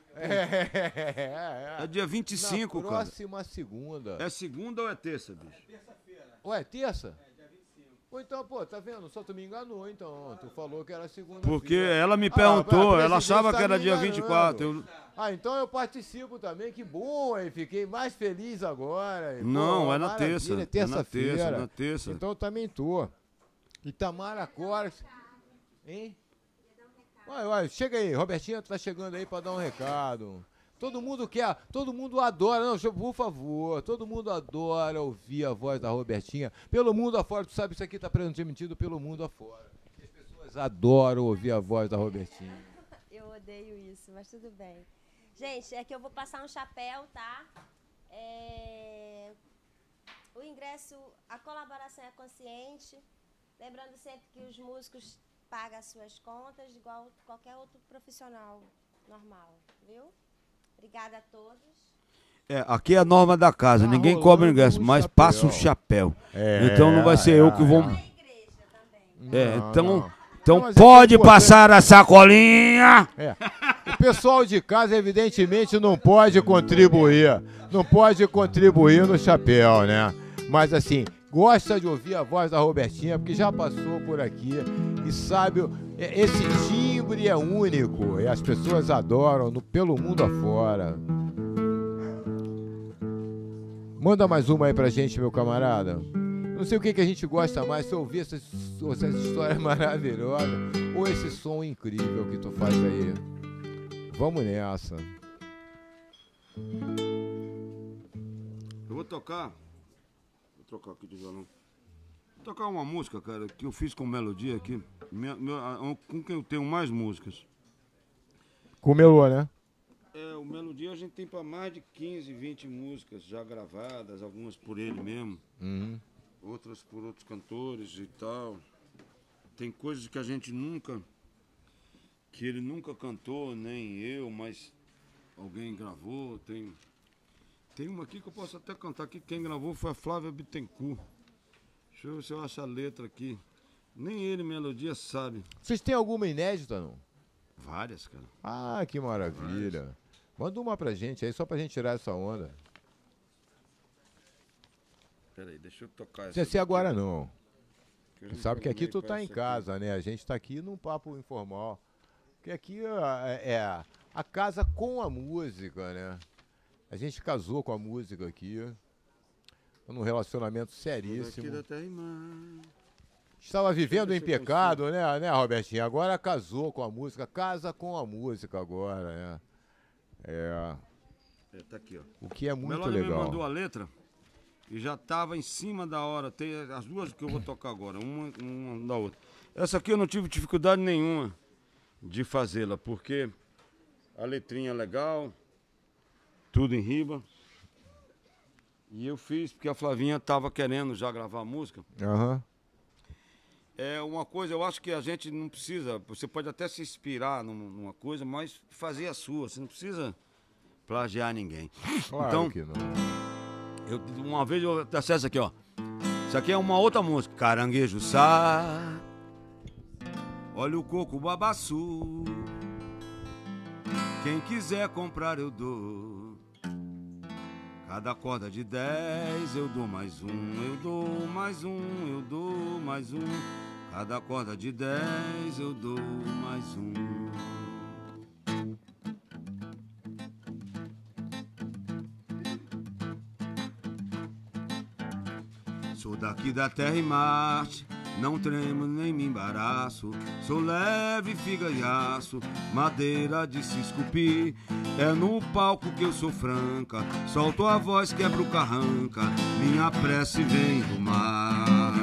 É dia 25, cara. Próxima segunda. É segunda ou é terça, bicho? É terça-feira. Ué, terça? Ou então, pô, tá vendo? Só tu me enganou, então. Tu falou que era segunda-feira. Porque ela me perguntou, ela achava que era dia 24. Então eu participo também, que bom, aí fiquei mais feliz agora. Não, pô, é na terça. É terça-feira. É na terça. Então eu também tô. Itamara Corax. Hein? Olha, chega aí, Robertinha tá chegando aí pra dar um recado. Todo mundo quer, todo mundo adora, não, por favor, todo mundo adora ouvir a voz da Robertinha. Pelo mundo afora, tu sabe, isso aqui tá transmitido pelo mundo afora. As pessoas adoram ouvir a voz da Robertinha. Eu odeio isso, mas tudo bem. Gente, é que eu vou passar um chapéu, tá? O ingresso, a colaboração é consciente. Lembrando sempre que os músicos pagam as suas contas, igual qualquer outro profissional normal, viu? Obrigada a todos. Aqui é a norma da casa, ninguém cobra ingresso, mas passa um chapéu. Então não vai ser eu que vou... Então pode passar a sacolinha. O pessoal de casa, evidentemente, não pode contribuir. Não pode contribuir no chapéu, né? Mas assim, gosta de ouvir a voz da Robertinha, porque já passou por aqui e sabe, esse timbre é único e as pessoas adoram pelo mundo afora. Manda mais uma aí pra gente, meu camarada. Não sei o que a gente gosta mais, se ouvir essa história maravilhosa ou esse som incrível que tu faz aí. Vamos nessa. Eu vou trocar aqui de violão. Vou tocar uma música, cara, que eu fiz com Melodia aqui. Com quem eu tenho mais músicas. Com o Melô, né? O Melodia a gente tem para mais de 15, 20 músicas já gravadas, algumas por ele mesmo. Outras por outros cantores e tal. Tem coisas que a gente que ele nunca cantou, nem eu, mas alguém gravou. Tem uma aqui que eu posso até cantar aqui, quem gravou foi a Flávia Bittencourt. Deixa eu ver se eu acho a letra aqui. Nem ele, Melodia, sabe. Vocês têm alguma inédita, não? Várias, cara. Ah, que maravilha. Manda uma pra gente aí, só pra gente tirar essa onda. Peraí, deixa eu tocar essa. Não precisa ser agora não. Que eu Tu já sabe que aqui tu programei tá pra em essa casa, né? A gente tá aqui num papo informal. Porque aqui é a casa com a música, né? A gente casou com a música aqui. Tô num relacionamento seríssimo. Daqui da terra e mar. Estava vivendo em pecado, né, Robertinho? Agora casou com a música, casa com a música agora, né? Tá aqui, ó. O que é muito Melônia legal. me mandou a letra e já tava em cima da hora. Tem as duas que eu vou tocar agora, uma da outra. Essa aqui eu não tive dificuldade nenhuma de fazê-la, porque a letrinha é legal, tudo em riba. E eu fiz porque a Flavinha tava querendo já gravar a música. Aham. É uma coisa, eu acho que a gente não precisa, você pode até se inspirar numa coisa, mas fazer a sua, você não precisa plagiar ninguém. Claro então, que não. Uma vez eu acesso aqui, ó. Isso aqui é uma outra música. Caranguejo sá, olha o coco babaçu, quem quiser comprar eu dou. Cada corda de 10 eu dou mais um, eu dou mais um, eu dou mais um. Cada corda de 10 eu dou mais um. Sou daqui da terra e Marte, não tremo nem me embaraço. Sou leve, figa e aço, madeira de se esculpir. É no palco que eu sou franca, solto a voz, quebro o carranca. Minha prece vem do mar.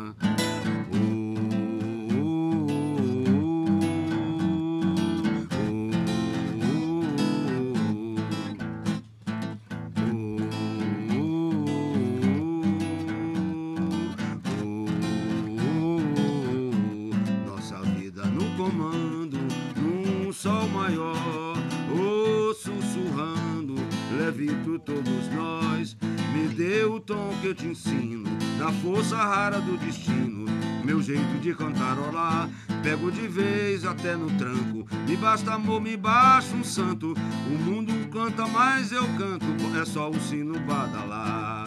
Eu te ensino, na força rara do destino, meu jeito de cantarolar, pego de vez até no tranco, me basta amor, me basta um santo, o mundo canta, mas eu canto, é só o sino badalar.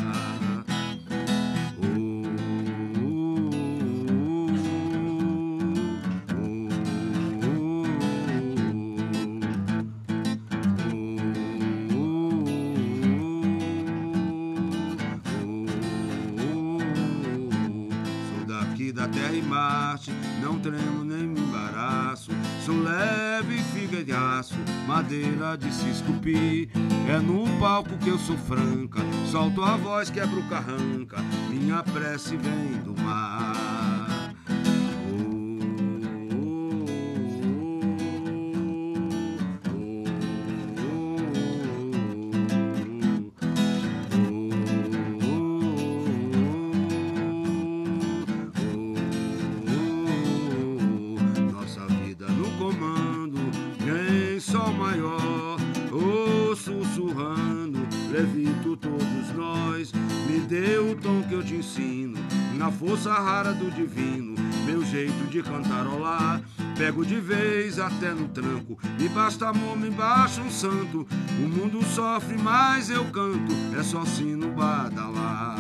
Não tremo nem me embaraço, sou leve, figa de aço, madeira de se esculpir. É no palco que eu sou franca, solto a voz, quebro o carranca, minha prece vem do mar. Força rara do divino, meu jeito de cantarolar, pego de vez até no tranco, me basta amor, me basta um santo, o mundo sofre, mas eu canto, é só sino badalar.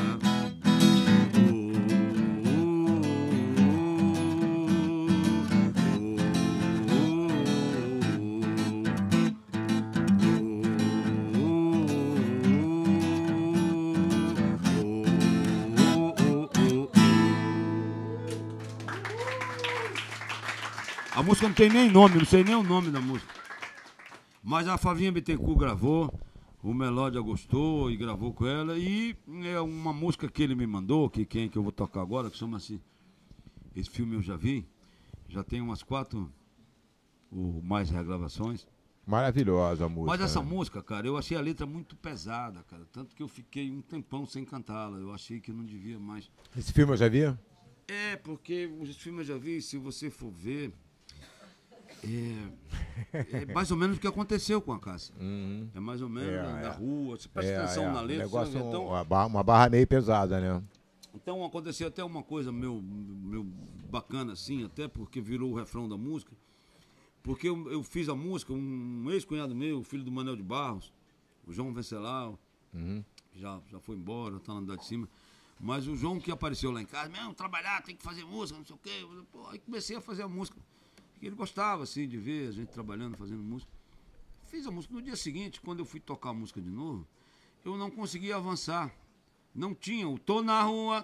A música não tem nem nome, não sei nem o nome da música. Mas a Flavinha Bittencourt gravou, o Melódia gostou e gravou com ela. E é uma música que ele me mandou, que eu vou tocar agora, que chama-se Esse Filme Eu Já Vi. Já tem umas 4 ou mais regravações. Maravilhosa a música. Mas essa música, cara, eu achei a letra muito pesada, cara. Tanto que eu fiquei um tempão sem cantá-la. Eu achei que não devia mais. Esse filme eu já vi? É, porque os filmes eu já vi, se você for ver... É mais ou menos o que aconteceu com a Cássia. Uhum. É mais ou menos na rua. Você presta atenção na letra. Negócio, então, uma barra meio pesada, né? Então aconteceu até uma coisa meu bacana assim, até porque virou o refrão da música. Porque eu fiz a música, um ex-cunhado meu, filho do Manel de Barros, o João Venceslau, já foi embora, tá na andar de cima. Mas o João que apareceu lá em casa, mesmo, trabalhar, tem que fazer música, não sei o quê. Pô, aí comecei a fazer a música. Ele gostava, assim, de ver a gente trabalhando, fazendo música. Fiz a música. No dia seguinte, quando eu fui tocar a música de novo, eu não conseguia avançar. Não tinha o tô na rua,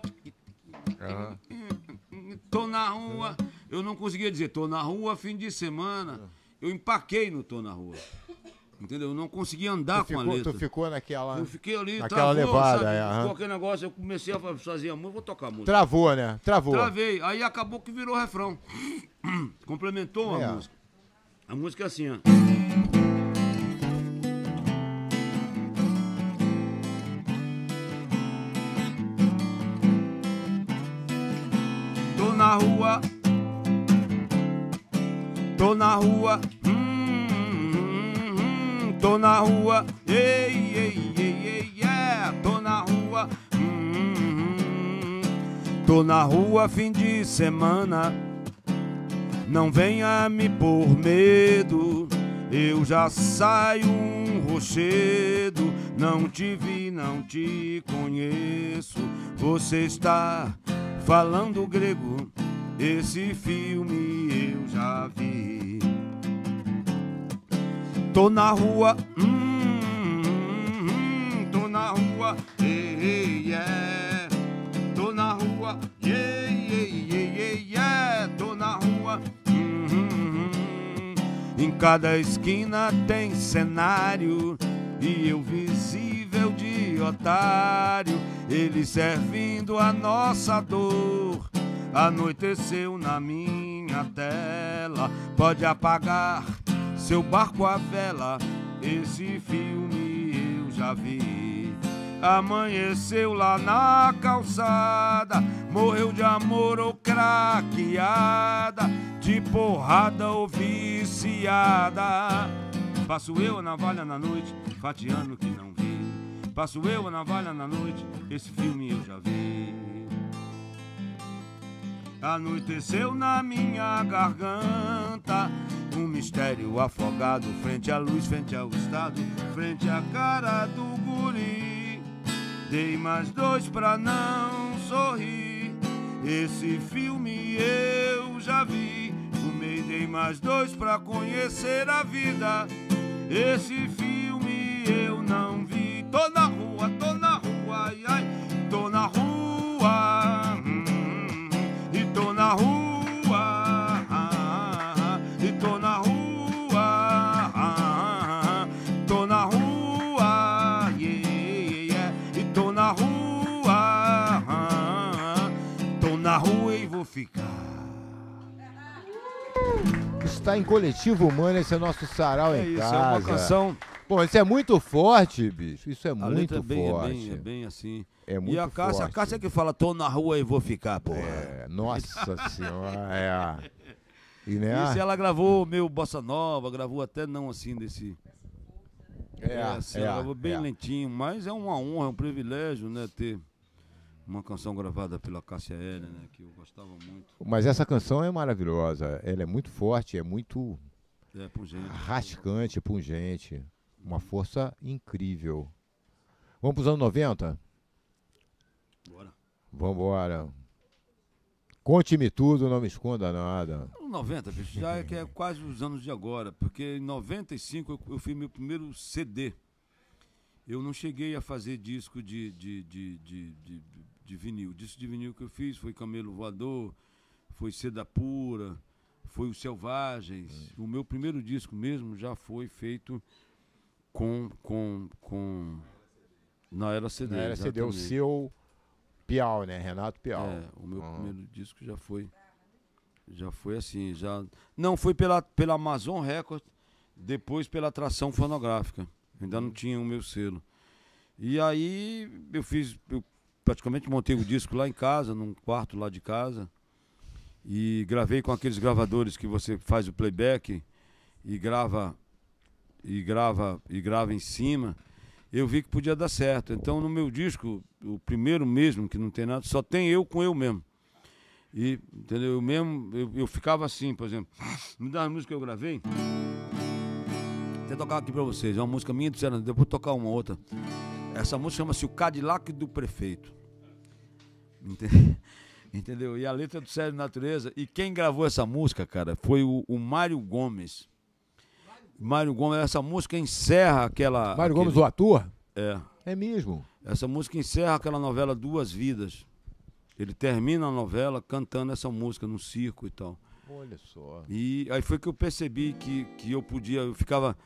tô na rua. Eu não conseguia dizer tô na rua fim de semana. Eu empaquei no tô na rua. Entendeu? Eu não conseguia andar com a letra. Tu ficou naquela... Eu fiquei ali, naquela travou, levada. sabe? Ficou aquele negócio, eu comecei a fazer a música, vou tocar a música. Travou, né? Travou. Travei. Aí acabou que virou refrão. Complementou a música. A música é assim, ó. Tô na rua. Tô na rua. Tô na rua, tô na rua, tô na rua fim de semana, não venha me pôr medo, eu já saio um rochedo, não te vi, não te conheço, você está falando grego, esse filme eu já vi. Tô na rua, tô na rua, yeah. Tô na rua, yeah. Tô na rua, Em cada esquina tem cenário e eu visível de otário, ele servindo a nossa dor. Anoiteceu na minha tela, pode apagar seu barco à vela, esse filme eu já vi. Amanheceu lá na calçada, morreu de amor ou craqueada, de porrada ou viciada. Passo eu a navalha na noite, fatiando que não vi. Passo eu a navalha na noite, esse filme eu já vi. Anoiteceu na minha garganta, um mistério afogado, frente à luz, frente ao estado, frente à cara do guri. Dei mais 2 pra não sorrir, esse filme eu já vi. Fumei, dei mais 2 pra conhecer a vida, esse filme eu não vi. Tô na rua, ai, ai, tô na rua, e tô na rua, e tô na rua, tô na rua, yeah, e tô na rua, tô na rua e vou ficar. Está em Coletivo Humano, esse é nosso sarau em casa. Isso é uma canção. Pô, isso é muito forte, bicho. Isso é A muito letra forte. É bem assim. É muito e a forte. Cássia que fala, tô na rua e vou ficar, porra. É, nossa senhora, E, né? Isso ela gravou meu Bossa Nova, gravou até não assim desse... ela gravou bem lentinho, mas é uma honra, é um privilégio, né, ter uma canção gravada pela Cássia Eller, né, que eu gostava muito. Mas essa canção é maravilhosa. Ela é muito forte, é muito pungente, rascante, pungente. Uma força incrível. Vamos para os anos 90? Bora. Vambora. Conte-me tudo, não me esconda nada. 90, bicho, já é que é quase os anos de agora, porque em 95 eu fiz meu primeiro CD. Eu não cheguei a fazer disco de vinil. Disco de vinil que eu fiz foi Camelo Voador, foi Seda Pura, foi Os Selvagens. O meu primeiro disco mesmo já foi feito na Era CD. Na Era CD, o seu Piau, né? Renato Piau. O meu primeiro disco já foi assim, não foi pela Amazon Record, depois pela Atração Fonográfica. Ainda não tinha o meu selo. E aí eu praticamente montei o disco lá em casa, num quarto lá de casa, e gravei com aqueles gravadores que você faz o playback e grava em cima. Eu vi que podia dar certo. Então no meu disco, o primeiro mesmo, que não tem nada, só tem eu com eu mesmo. E, entendeu? Eu ficava assim, por exemplo, me dá uma música que eu gravei. Vou tocar aqui pra vocês, é uma música minha do Ceará, depois vou tocar uma outra. Essa música chama-se O Cadillac do Prefeito. Entendeu? E a letra é do Sérgio Natureza. E quem gravou essa música, cara, foi o Mário Gomes. Mário Gomes, essa música encerra aquela... Mário Gomes, o ator? É. É mesmo? Essa música encerra aquela novela Duas Vidas. Ele termina a novela cantando essa música no circo e tal. Olha só. E aí foi que eu percebi que eu podia... Eu ficava...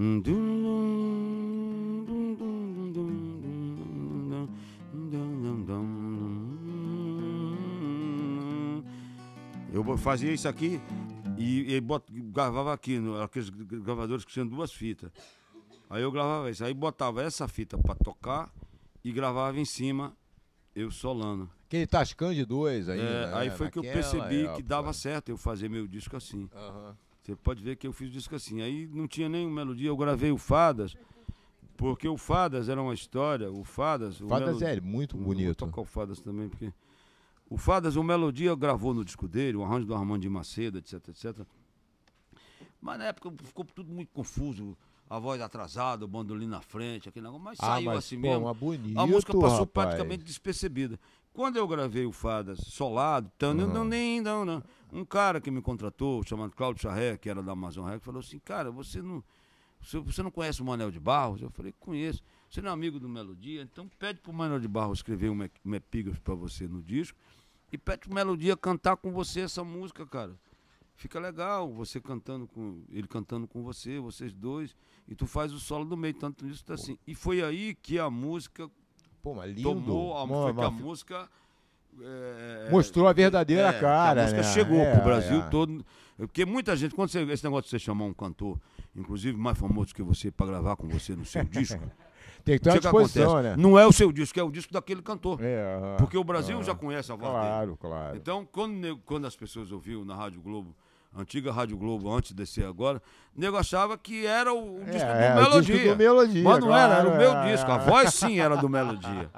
Eu fazia isso aqui e gravava aqui, aqueles gravadores que tinham 2 fitas. Aí eu gravava isso, aí botava essa fita pra tocar e gravava em cima, eu solando. Aquele Tascam de 2 aí. Aí foi que eu percebi que dava certo eu fazer meu disco assim. Você pode ver que eu fiz o disco assim. Aí não tinha nenhuma melodia, eu gravei o Fadas, porque o Fadas era uma história. O Fadas é muito bonito. Vou tocar o Fadas também, porque... O Fadas, o Melodia gravou no disco dele, o arranjo do Armando de Macedo, etc, etc. Mas na época ficou tudo muito confuso. A voz atrasada, o bandolim na frente, aquele negócio. Mas saiu assim mesmo. Bonito, a música passou rapaz. praticamente despercebida. Quando eu gravei o Fadas solado, um cara que me contratou, chamado Cláudio Charré, que era da Amazon Records, falou assim, cara, você não conhece o Manel de Barros? Eu falei, conheço. Você não é amigo do Melodia? Então pede pro Manel de Barros escrever um epígrafe pra você no disco e pede pro Melodia cantar com você essa música, cara. Fica legal, você cantando com ele, cantando com você, vocês dois, e tu faz o solo do meio, tanto isso tá assim. E foi aí que a música tomou, a música mostrou a verdadeira cara, a música chegou pro Brasil todo, porque muita gente, quando esse negócio de você chamar um cantor, inclusive mais famoso que você, pra gravar com você no seu disco, tem que ter uma disposição, né? Não é o seu disco, é o disco daquele cantor. Porque o Brasil já conhece a voz dele. Claro. Então, quando as pessoas ouviam na Rádio Globo, antiga Rádio Globo, antes de descer agora, o nego achava que era o disco do Melodia. Disco do Melodia. Mas não era o meu disco. A voz sim era do Melodia.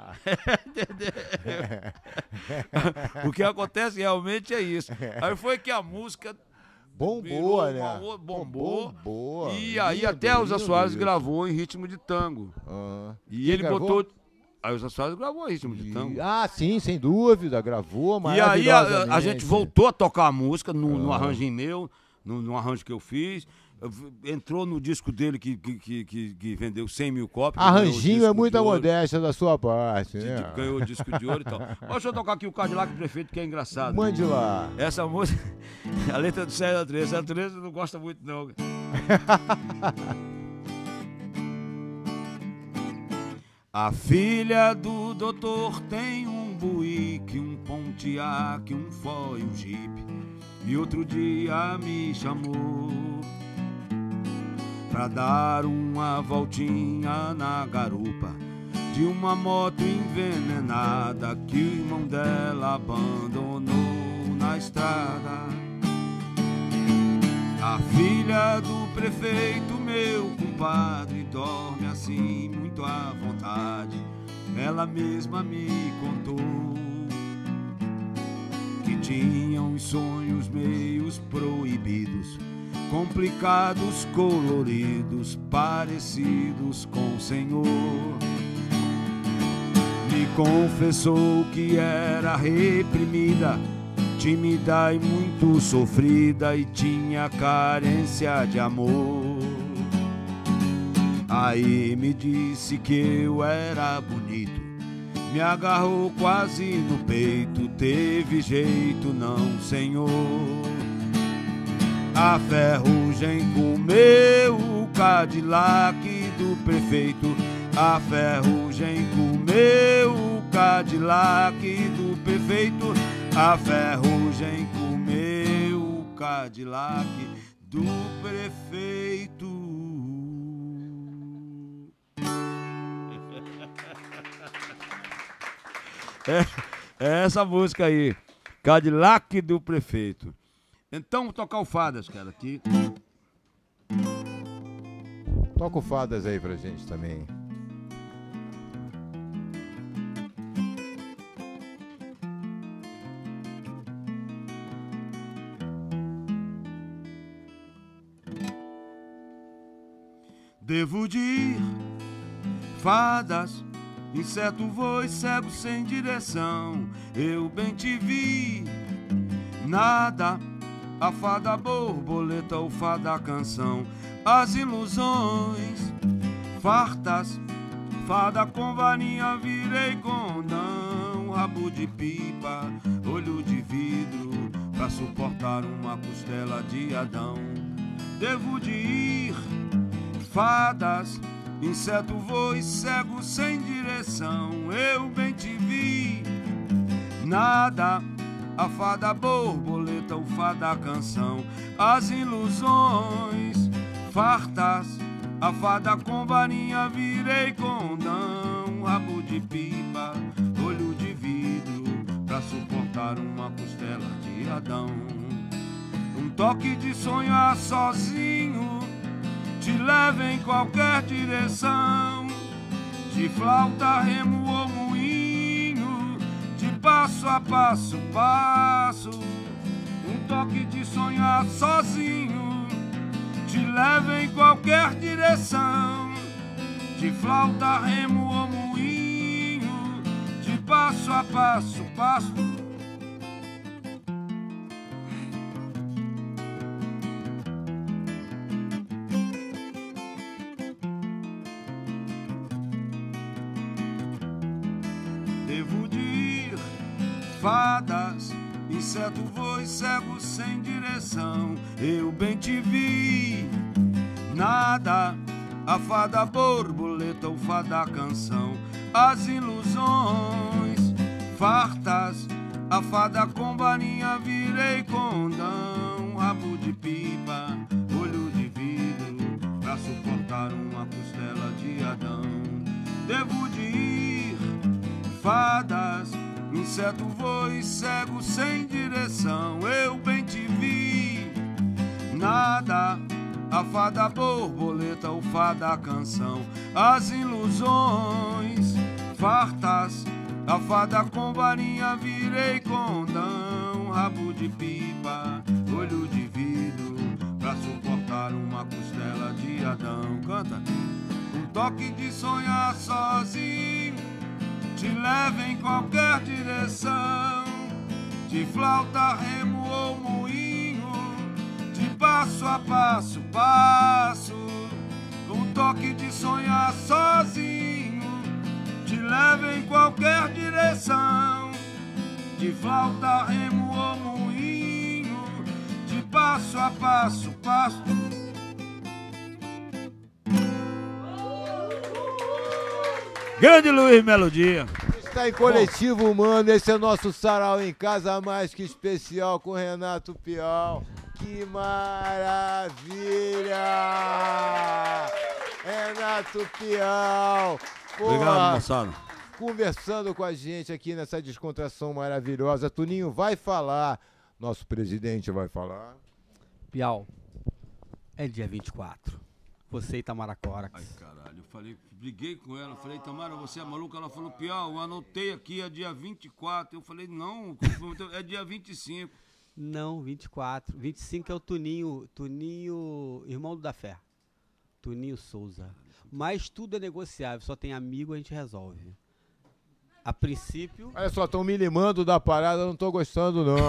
O que acontece realmente é isso. Aí foi que a música... Bombou, né? Bombou. E aí até o Zé Soares gravou em ritmo de tango. E ele botou... Aí o Zé Soares gravou em ritmo de tango. Sim, sem dúvida, gravou. E aí a gente voltou a tocar a música no arranjo meu, no arranjo que eu fiz. Entrou no disco dele que vendeu 100 mil cópias. Arranjinho é muita modéstia da sua parte, né? Ganhou o disco de ouro e tal. Deixa eu tocar aqui o Cadillac Prefeito, que é engraçado. Mande lá. Essa música, a letra do Sérgio Natureza. Sérgio Natureza não gosta muito, não. A filha do doutor tem um Buick, um Pontiac, um Ford e um Jeep. E outro dia me chamou pra dar uma voltinha na garupa de uma moto envenenada que o irmão dela abandonou na estrada. A filha do prefeito, meu compadre, dorme assim muito à vontade. Ela mesma me contou que tinha uns sonhos meios proibidos, complicados, coloridos, parecidos com o Senhor. Me confessou que era reprimida, tímida e muito sofrida, e tinha carência de amor. Aí me disse que eu era bonito, me agarrou quase no peito, teve jeito não, senhor. A ferrugem comeu o Cadillac do prefeito, a ferrugem comeu o Cadillac do prefeito, a ferrugem comeu o Cadillac do prefeito. É essa música aí, Cadillac do prefeito. Então, vou tocar o Fadas, cara, aqui. Toca o Fadas aí pra gente também. Devo de ir, fadas, inseto voa cego sem direção. Eu bem te vi, nada, a fada borboleta, o fada canção. As ilusões fartas, fada com varinha virei condão. Rabo de pipa, olho de vidro, pra suportar uma costela de Adão. Devo de ir, fadas, inseto voa cego sem direção. Eu bem te vi, nada, a fada borboleta, o fada canção. As ilusões fartas, a fada com varinha virei condão. Rabo de pipa, olho de vidro, pra suportar uma costela de Adão. Um toque de sonhar sozinho te leva em qualquer direção. De flauta, remo ou moinho, de passo a passo, passo. Um toque de sonhar sozinho te leva em qualquer direção. De flauta, remo ou moinho, de passo a passo, passo. Devo de ir, fadas, inseto voa cego sem direção. Eu bem te vi, nada, a fada borboleta, o fada canção. As ilusões fartas, a fada com varinha virei condão. Rabo de pipa, olho de vidro, pra suportar uma costela de Adão. Devo de ir, fadas, inseto voa cego sem direção. Eu bem te vi, nada, a fada borboleta, o fada canção. As ilusões fartas, a fada com varinha virei condão. Rabo de pipa, olho de vidro, pra suportar uma costela de Adão. Canta. Um toque de sonhar sozinho te leva em qualquer direção. De flauta, remo ou moinho, de passo a passo, passo. Um toque de sonhar sozinho te leva em qualquer direção. De flauta, remo ou moinho, de passo a passo, passo. Grande Luiz Melodia. Está em Coletivo Humano, esse é nosso sarau em casa mais que especial com Renato Pial. Que maravilha! Renato Pial. Obrigado, moçada. Conversando com a gente aqui nessa descontração maravilhosa. Tuninho vai falar, nosso presidente vai falar. Pial, é dia 24. Você e Tamara Corax. Ai, caralho, eu falei, briguei com ela, falei, Tamara, você é maluca? Ela falou, Pial, eu anotei aqui, é dia 24. Eu falei, não, é dia 25. Não, 24. 25 é o Tuninho, irmão do Da Fé. Tuninho Souza. Mas tudo é negociável, só tem amigo, a gente resolve. A princípio... Olha só, estão me limando da parada, eu não tô gostando não.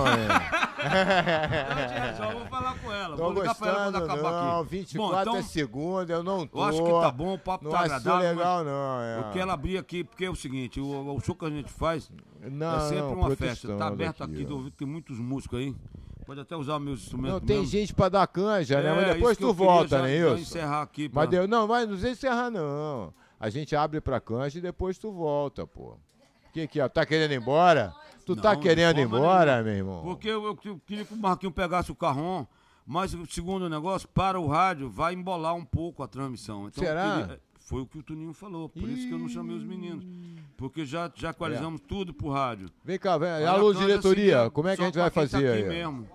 Eu vou falar com ela, Tô vou ligar pra ela quando gostando acabar não, aqui. 24 Bom, então, é segunda, eu não tô. eu acho que tá bom, o papo não tá acho agradável. legal mas não, eu quero abrir aqui, porque é o seguinte, o show que a gente faz Não, é sempre não, uma festa. Tá protestando aberto aqui, aqui, ó. tem muitos músicos aí. Pode até usar meus instrumentos. Não, tem mesmo. gente pra dar canja, né? Mas É, depois isso que tu eu queria volta, já- né, já isso? encerrar aqui Mas pra- não vai nos encerrar, não. A gente abre pra canja e depois tu volta, pô. Que é? Tá querendo ir embora? Tu tá Não, querendo de ir forma embora, nenhuma. meu irmão? Porque eu queria que o Marquinhos pegasse o carrom, mas o segundo negócio, para o rádio, vai embolar um pouco a transmissão. Então, Será? Foi o que o Tuninho falou, por isso que eu não chamei os meninos. Porque já equalizamos tudo pro rádio. Vem cá, vem. Olha, Alô, canta diretoria, assim, como é que a só gente vai pra quem tá fazer aqui aí? mesmo.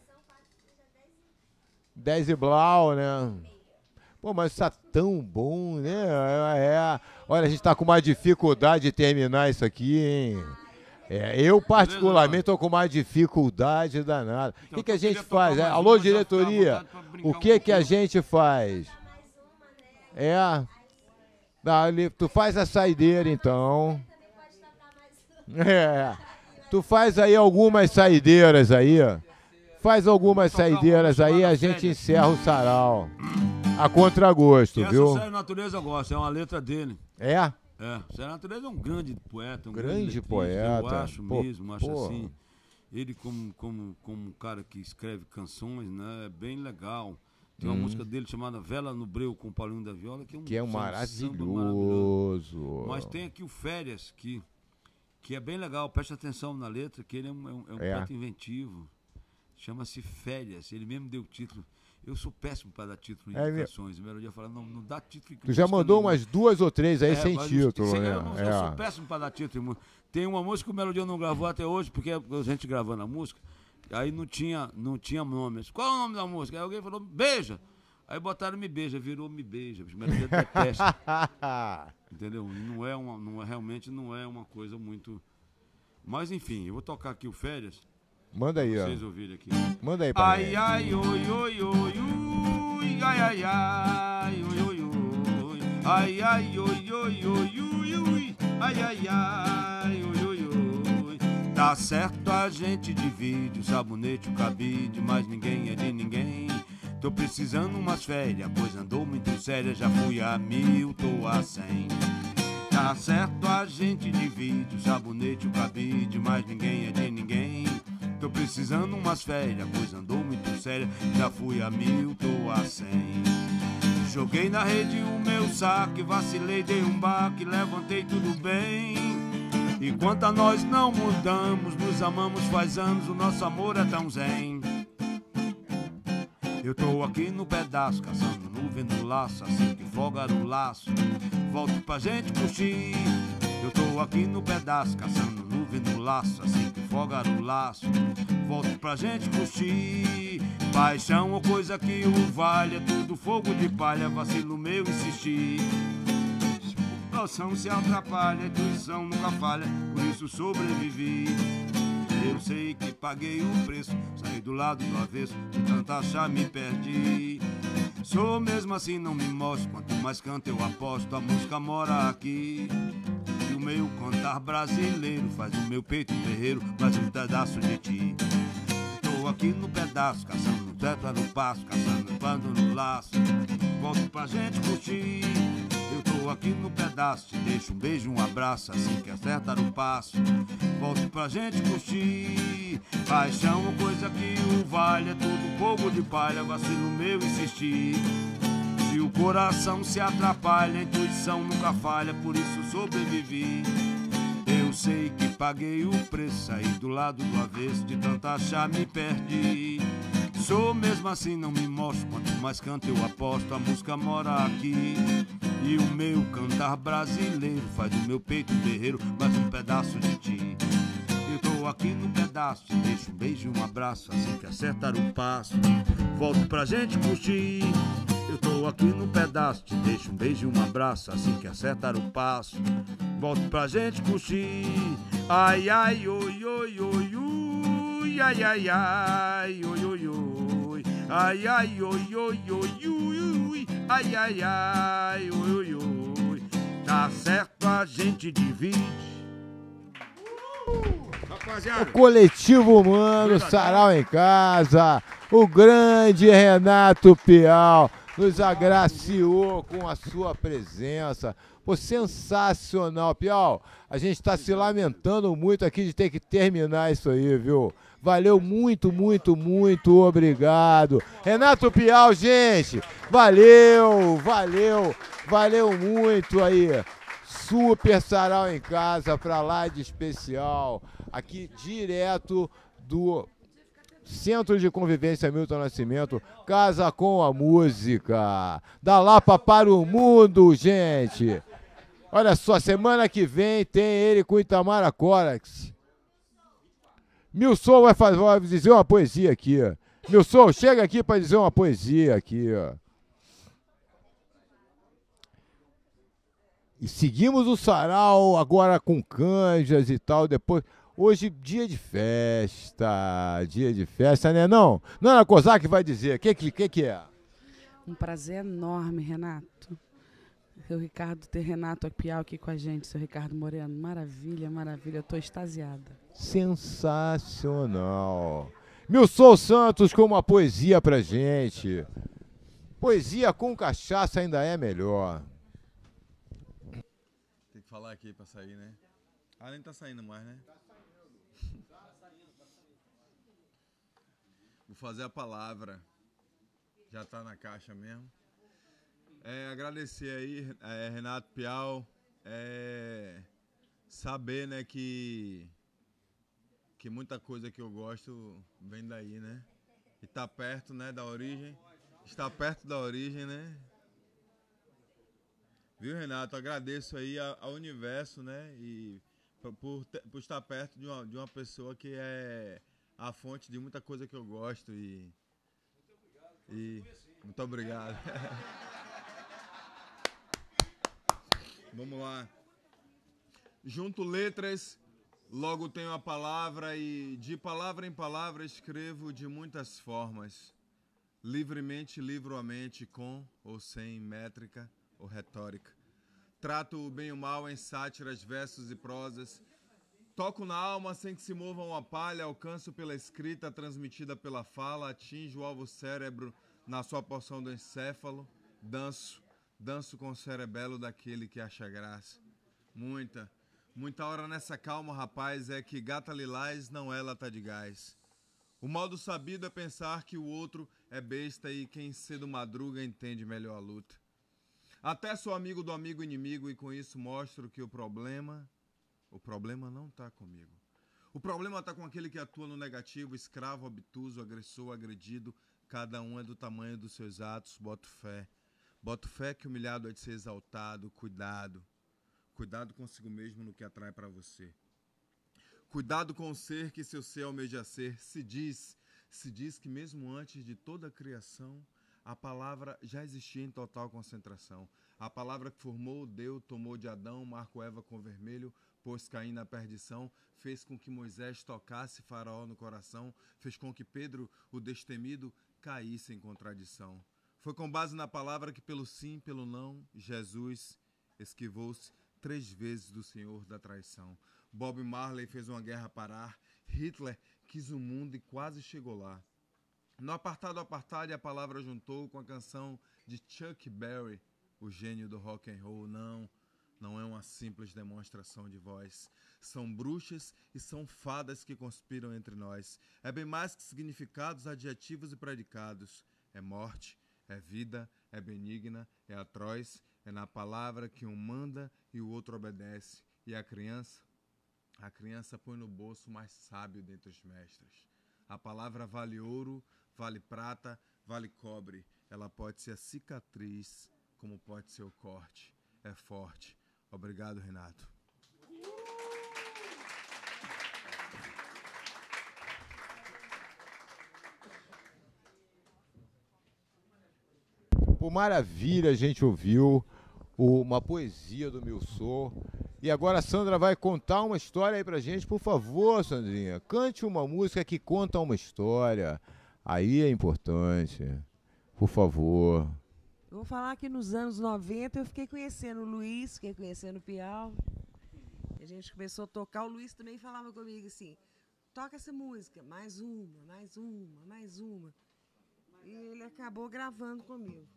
10 e blau, né? Pô, mas tá tão bom, né? Olha, a gente tá com uma dificuldade de terminar isso aqui, hein? Eu particularmente tô com uma dificuldade danada. O que a gente faz? Alô, diretoria, o que a gente faz? É. Tu faz a saideira, então. É. Tu faz aí algumas saideiras aí, ó. Faz algumas saideiras aí, a gente encerra o sarau. A contragosto, viu? Essa Sério Natureza eu gosto, é uma letra dele. É? É. Sério Natureza é um grande poeta, um grande poeta. Eu acho mesmo, acho assim. Ele como um cara que escreve canções, né? É bem legal. Tem uma música dele chamada Vela no Breu com o Paulinho da Viola, que é um maravilhoso. Mas tem aqui o Férias, que é bem legal, preste atenção na letra, que ele é um poeta inventivo. Chama-se Férias, ele mesmo deu o título. Eu sou péssimo para dar título em canções. A Melodia fala, não dá título. Tu já mandou umas 2 ou 3 aí sem título, né? Eu sou péssimo para dar título. Tem uma música que o Melodia não gravou até hoje, porque a gente gravando a música, aí não tinha nome. Qual é o nome da música? Aí alguém falou, Beija. Aí botaram Me Beija, virou Me Beija. Melodia detesta. Entendeu? Realmente não é uma coisa muito... Mas enfim, eu vou tocar aqui o Férias. Manda aí, ó. Vocês ouvirem aqui. Manda aí pra mim. Ai, oi, oi, oi, ui, ai, oi, oi, oi. Ai, oi, oi, oi, ui, ai, oi, oi, oi. Tá certo, a gente divide o sabonete, o cabide, mas ninguém é de ninguém. Tô precisando umas férias, pois andou muito séria, já fui a 1000, tô a 100. Tá certo, a gente divide o sabonete, o cabide, mas ninguém é de ninguém. Tô precisando umas férias, pois andou muito séria, já fui a 1000, tô a 100. Joguei na rede o meu saque, vacilei, dei um baque, levantei tudo bem. Enquanto a nós não mudamos, nos amamos faz anos, o nosso amor é tão zen. Eu tô aqui no pedaço, caçando nuvem no laço, assim que folga o laço, volto pra gente curtir. Eu tô aqui no pedaço, caçando nuvem no laço, assim que folga o laço, volto pra gente curtir. Paixão ou coisa que o vale, é tudo fogo de palha, vacilo meu insistir. Coração se atrapalha, a intuição nunca falha, por isso sobrevivi. Eu sei que paguei o preço, saí do lado do avesso, de tanta achar me perdi. Sou mesmo assim, não me mostro, quanto mais canto eu aposto, a música mora aqui. E o meu cantar brasileiro faz o meu peito um terreiro, mais um pedaço de ti. Tô aqui no pedaço, caçando no teto, no passo, caçando no pano, no laço, volto pra gente curtir. Eu tô aqui no pedaço, te deixo um beijo, um abraço, assim que acertar o passo, volto pra gente curtir. Paixão ou coisa que o vale, é tudo fogo de palha, vacilo meu insistir. Se o coração se atrapalha, a intuição nunca falha, por isso sobrevivi. Eu sei que paguei o preço, saí do lado do avesso, de tanta achar me perdi. Sou mesmo assim, não me mostro, quanto mais canto eu aposto, a música mora aqui. E o meu cantar brasileiro faz do meu peito um terreiro, mais um pedaço de ti. Eu tô aqui no pedaço, te deixo um beijo e um abraço, assim que acertar o passo, volto pra gente curtir. Eu tô aqui no pedaço, te deixo um beijo e um abraço, assim que acertar o passo, volto pra gente curtir. Ai, oi, oi, oi, ui, ai, oi, oi, oi. Ai, oi, oi, oi, ui, ai, oi, oi, oi. Tá certo, a gente divide. Rapaziada. O Coletivo Humano, Sarau em Casa, o grande Renato Piau nos agraciou com a sua presença. Pô, sensacional, Piau. A gente está se lamentando muito aqui de ter que terminar isso aí, viu? Valeu muito, muito, muito obrigado. Renato Piau, gente, valeu, valeu, valeu muito aí. Super Sarau em Casa, pra lá de especial, aqui direto do Centro de Convivência Milton Nascimento, Casa com a Música, da Lapa para o Mundo, gente. Olha só, semana que vem tem ele com Itamara Corax. Milson vai dizer uma poesia aqui. Milson, chega aqui para dizer uma poesia aqui, ó. E seguimos o sarau agora com canjas e tal, depois... Hoje, dia de festa, né? Não, Ana Kozak vai dizer, o que é? Um prazer enorme, Renato. Seu Ricardo ter Renato Piau aqui com a gente, seu Ricardo Moreno. Maravilha, maravilha. Eu tô extasiada. Sensacional. Milson Santos com uma poesia pra gente. Poesia com cachaça ainda é melhor. Tem que falar aqui pra sair, né? Ah, nem tá saindo mais, né? Vou fazer a palavra. Já tá na caixa mesmo. Agradecer aí, Renato Piau. Saber, né, que muita coisa que eu gosto vem daí, né? E tá perto, né, da origem. Está perto da origem, né? Viu, Renato? Agradeço aí ao universo, né? E por estar perto de uma pessoa que é a fonte de muita coisa que eu gosto. Muito obrigado. Vamos lá. Junto letras, logo tenho a palavra e de palavra em palavra escrevo de muitas formas. Livremente livro a mente com ou sem métrica ou retórica. Trato o bem e o mal em sátiras, versos e prosas. Toco na alma sem que se mova uma palha, alcanço pela escrita transmitida pela fala, atinjo o alvo cérebro na sua porção do encéfalo, danço com o cerebelo daquele que acha graça. Muita hora nessa calma, rapaz, é que gata lilás não é lata de gás. O mal do sabido é pensar que o outro é besta e quem cedo madruga entende melhor a luta. Até sou amigo do amigo inimigo e com isso mostro que o problema não tá comigo. O problema tá com aquele que atua no negativo, escravo, obtuso, agressor, agredido. Cada um é do tamanho dos seus atos, boto fé. Boto fé que humilhado é de ser exaltado. Cuidado consigo mesmo no que atrai para você. Cuidado com o ser que seu ser almeja ser. Se diz que mesmo antes de toda a criação, a palavra já existia em total concentração. A palavra que formou, deu, tomou de Adão, marcou Eva com vermelho, pôs Caim na perdição, fez com que Moisés tocasse Faraó no coração, fez com que Pedro, o destemido, caísse em contradição. Foi com base na palavra que pelo sim, pelo não, Jesus esquivou-se 3 vezes do Senhor da traição. Bob Marley fez uma guerra parar, Hitler quis o mundo e quase chegou lá. No apartado a palavra juntou com a canção de Chuck Berry, o gênio do rock and roll. Não é uma simples demonstração de voz. São bruxas e são fadas que conspiram entre nós. É bem mais que significados, adjetivos e predicados. É morte, é vida, é benigna, é atroz. É na palavra que um manda e o outro obedece. E a criança põe no bolso o mais sábio dentre os mestres. A palavra vale ouro, vale prata, vale cobre. Ela pode ser a cicatriz, como pode ser o corte. É forte. Obrigado, Renato. Por maravilha, a gente ouviu uma poesia do Milson. E agora a Sandra vai contar uma história aí pra gente. Por favor, Sandrinha, cante uma música que conta uma história. Aí é importante. Por favor. Eu vou falar que nos anos 90 eu fiquei conhecendo o Luiz, fiquei conhecendo o Piau. A gente começou a tocar, o Luiz também falava comigo assim, toca essa música, mais uma, mais uma, mais uma. E ele acabou gravando comigo.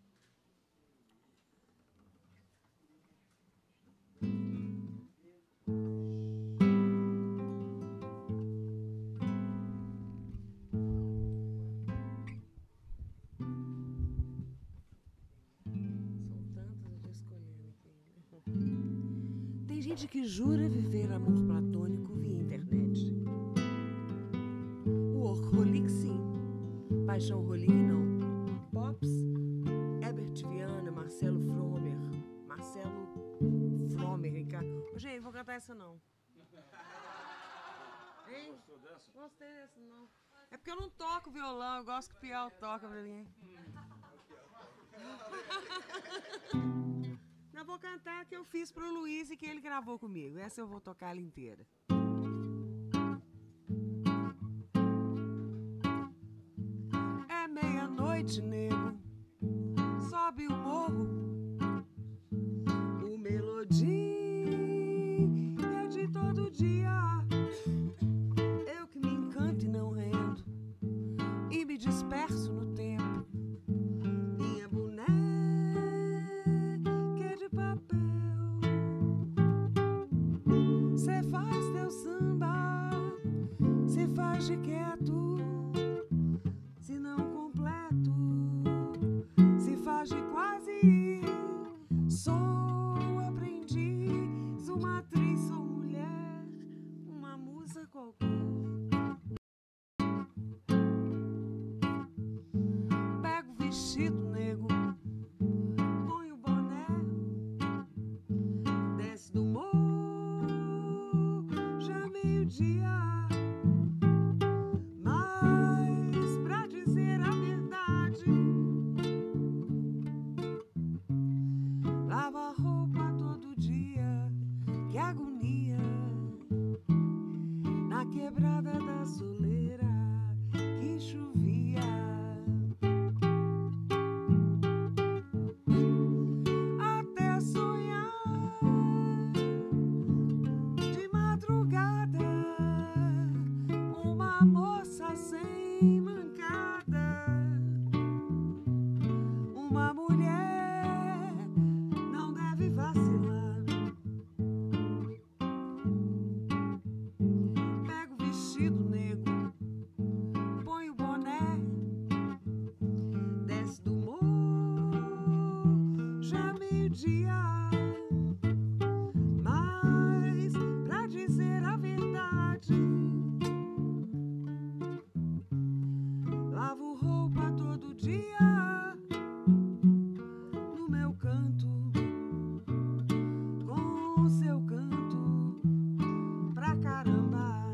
Tem gente que jura viver amor platônico via internet. O Orholic, sim. Paixão Rolim, não. Pops, Herbert Viana, Marcelo Fromer, Ricardo. Gente, vou cantar essa não. Hein? Gostei dessa não. É porque eu não toco violão, eu gosto que o Piau toca pra mim. Eu vou cantar a que eu fiz pro Luiz e que ele gravou comigo. Essa eu vou tocar ela inteira. É meia-noite, nego. Sobe o morro. agonia na quebrada da soleira que chovia. Até sonhar de madrugada uma moça sem mancada, uma mulher não deve vacilar. Pega o vestido negro, põe o boné, desce do morro, já meio-dia. Mas, pra dizer a verdade, lavo roupa todo dia no meu canto, com o seu canto pra caramba.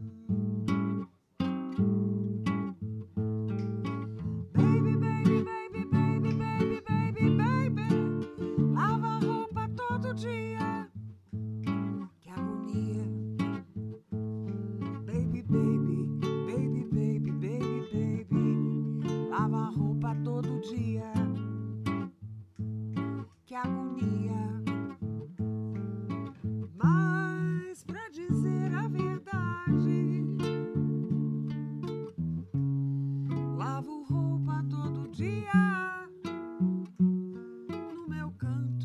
Baby, baby, baby, baby, baby, baby, baby, lava roupa todo dia, que agonia. Baby, baby, baby, baby, baby, baby, lava roupa todo dia, que agonia. Mas pra dizer a verdade, lavo roupa todo dia no meu canto,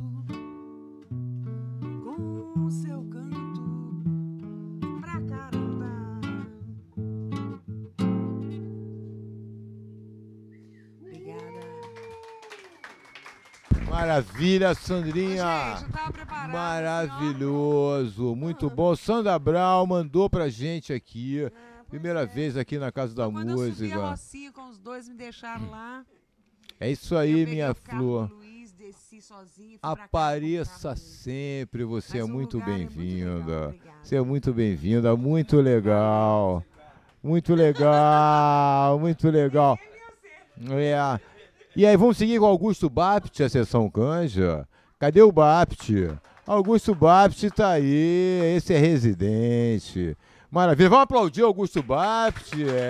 com o seu canto pra caramba. Obrigada. Maravilha, Sandrinha. Gente, eu tava preparada, Maravilhoso, muito bom. Sandra Brau mandou pra gente aqui. Primeira vez aqui na Casa da Quando eu subi a Música. Rocinha com os dois, me deixaram lá. É isso Eu aí, peguei minha o carro flor. do Luiz, desci sozinha, fui pra casa. Apareça sempre, você é Mas o muito lugar é muito bem-vinda. Você é muito bem-vinda, muito legal. Muito legal, muito legal. É. E aí, vamos seguir com Augusto Bapt, a sessão Canja. Cadê o Bapt? Augusto Bapt tá aí, esse é residente. Maravilha, vamos aplaudir Augusto Bapt,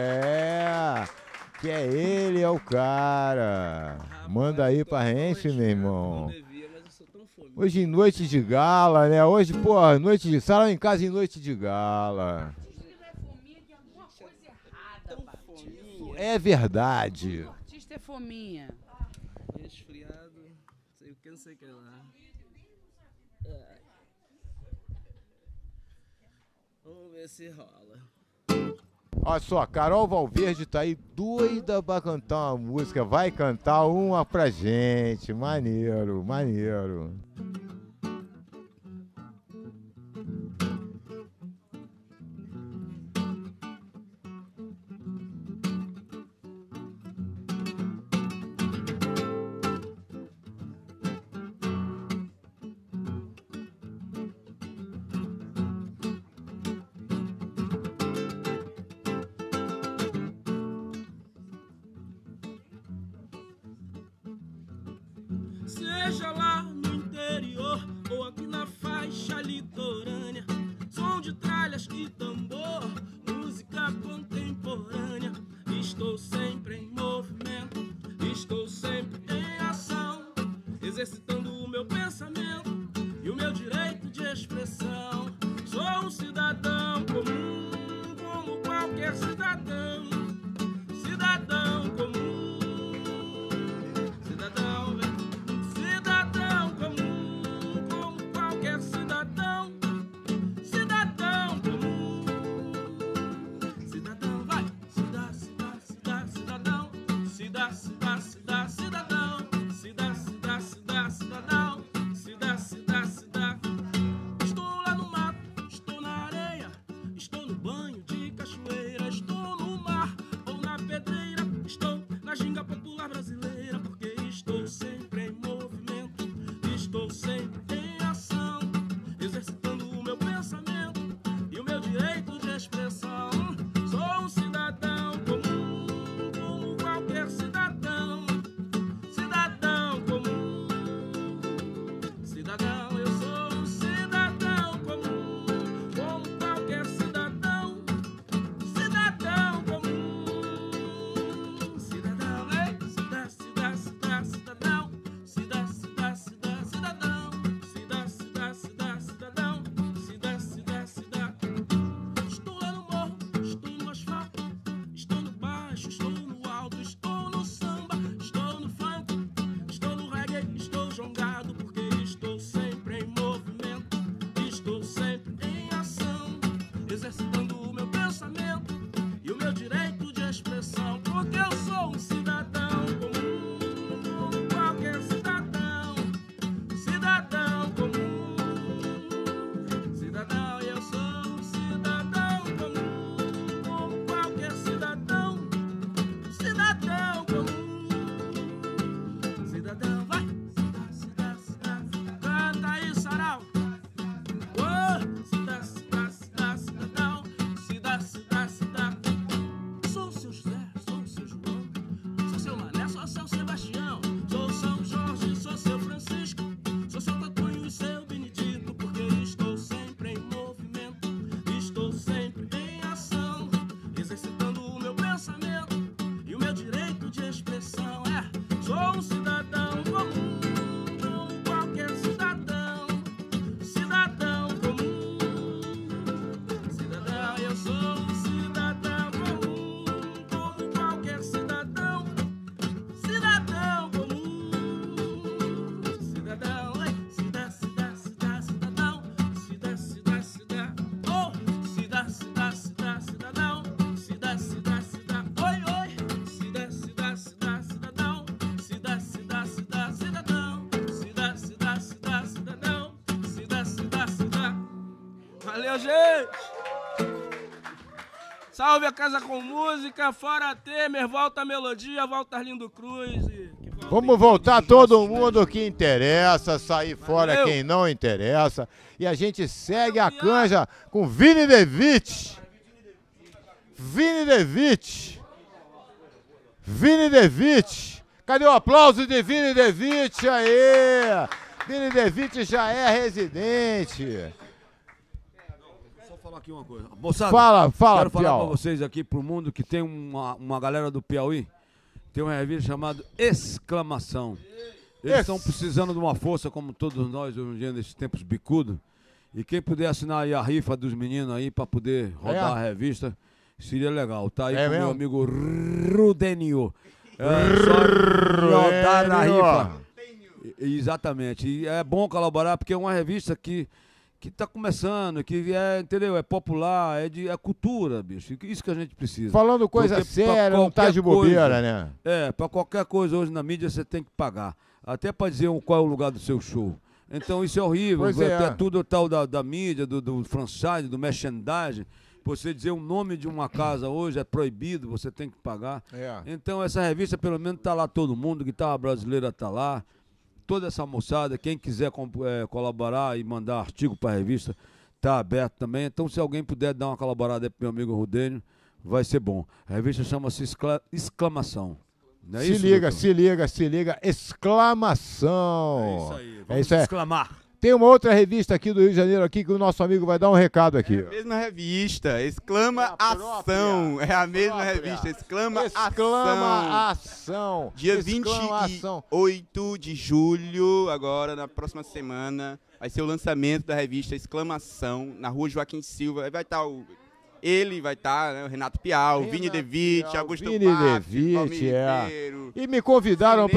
que é ele, é o cara. Manda aí pra gente, meu irmão. Hoje em noite de gala, né? Hoje, pô, noite de salão em casa em noite de gala. É verdade. O artista é fominha. Resfriado, sei o que, não sei o que lá. Vamos ver se rola. Olha só, Carol Valverde tá aí doida pra cantar uma música. Vai cantar uma pra gente. Maneiro, maneiro. Seja lá no interior ou aqui na faixa litorânea, som de tralhas e tambor, música contemporânea. Estou sempre em movimento, estou sempre em ação, exercitando o meu pensamento e o meu direito de expressão. Sou um cidadão comum, como qualquer cidadão, cidadão comum, cidadão. Cidadão Valeu, gente! Salve a Casa com Música, fora Temer, volta a melodia, volta Arlindo Cruz. Vamos voltar todo mundo que interessa, sair fora quem não interessa. E a gente segue a canja com Vini DeVitt. Vini DeVitt. Vini DeVitt. Cadê o aplauso de Vini DeVitt? Aê! Vini DeVitt já é residente. Só falar aqui uma coisa. Moçada, fala, quero falar Piau. pra vocês aqui pro mundo que tem uma galera do Piauí, tem uma revista chamada Exclamação. Eles estão precisando de uma força, como todos nós, hoje em dia, nesses tempos bicudos. E quem puder assinar aí a rifa dos meninos aí pra poder rodar a revista, seria legal. Tá aí com o meu amigo Rudenio. Só rodar a rifa. Exatamente. E é bom colaborar porque é uma revista que tá começando, que é, entendeu? É popular, é cultura, bicho. Isso que a gente precisa. Falando coisa Porque séria, não tá de bobeira, né? Pra qualquer coisa hoje na mídia você tem que pagar. Até pra dizer qual é o lugar do seu show. Então isso é horrível. Pois é. Até tudo tal da mídia, do franchise, do merchandising. Você dizer o nome de uma casa hoje é proibido, você tem que pagar. Então essa revista pelo menos tá lá todo mundo, Guitarra Brasileira tá lá. Toda essa moçada, quem quiser colaborar e mandar artigo para a revista, tá aberto também. Então, se alguém puder dar uma colaborada aí pro meu amigo Rudênio, vai ser bom. A revista chama-se Exclamação. Não é Se isso, liga, doutor? se liga. Exclamação. É isso aí, vamos É isso aí. exclamar. Tem uma outra revista aqui do Rio de Janeiro aqui que o nosso amigo vai dar um recado aqui. Mesma revista, Exclama Ação. É a mesma revista, Exclama Ação. Dia Exclamação. 28 de julho, agora na próxima semana, vai ser o lançamento da revista Exclamação, na rua Joaquim Silva. Vai estar ele vai estar, né, o Renato Piau, Vini DeVitt, Augusto Vini Patti, DeVitt, Valmir Ribeiro. E me convidaram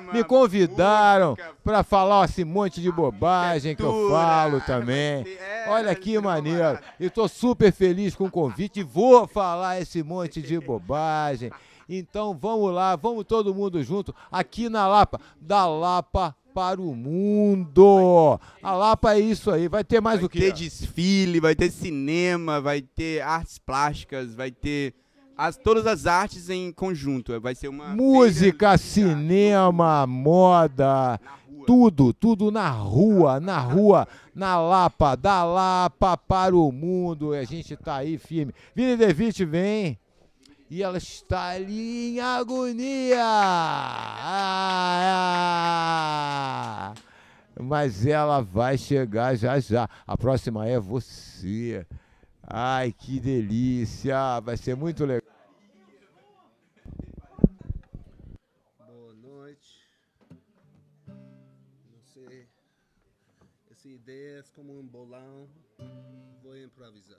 pra falar esse monte de bobagem que eu falo também. Olha que maneiro. Eu tô super feliz com o convite e vou falar esse monte de bobagem. Então vamos lá, vamos todo mundo junto aqui na Lapa, da Lapa para o mundo. A Lapa é isso aí. Vai ter mais o quê? Vai ter desfile, vai ter cinema, vai ter artes plásticas, vai ter todas as artes em conjunto. Vai ser uma música, cinema, moda, tudo na rua, na Lapa, da Lapa para o mundo. A gente tá aí firme. Vini DeVitt vem. E ela está ali em agonia. Mas ela vai chegar já já. A próxima é você. Ai, que delícia. Vai ser muito legal. Boa noite. Não sei. Essa ideia é como um bolão. Vou improvisar.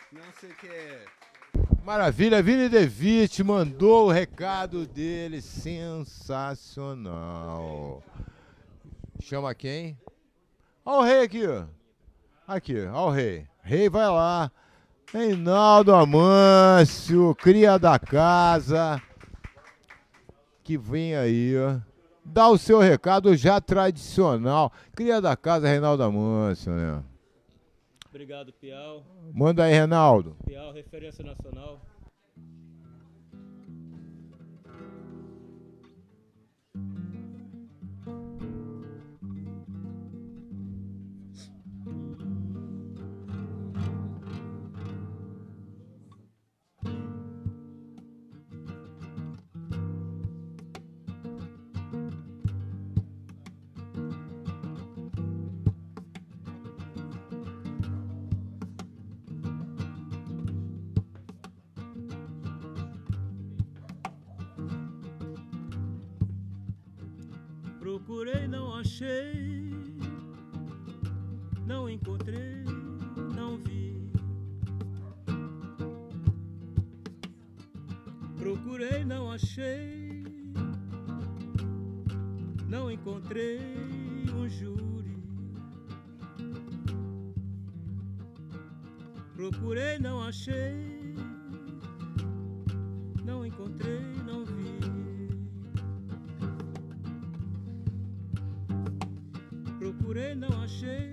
Não sei o que é. Maravilha, Vini De Vitt mandou o recado dele, sensacional. Chama quem? Olha o rei aqui, ó. Aqui, olha o rei. Rei vai lá. Reinaldo Amâncio, cria da casa, que vem aí, ó. Dá o seu recado já tradicional. Cria da casa, Reinaldo Amâncio, né? Obrigado, Piau. Manda aí, Reinaldo. Piau, referência nacional. Procurei, não achei, não encontrei, não vi. Procurei, não achei, não encontrei um júri. Procurei, não achei, não encontrei, não vi. Procurei, não achei,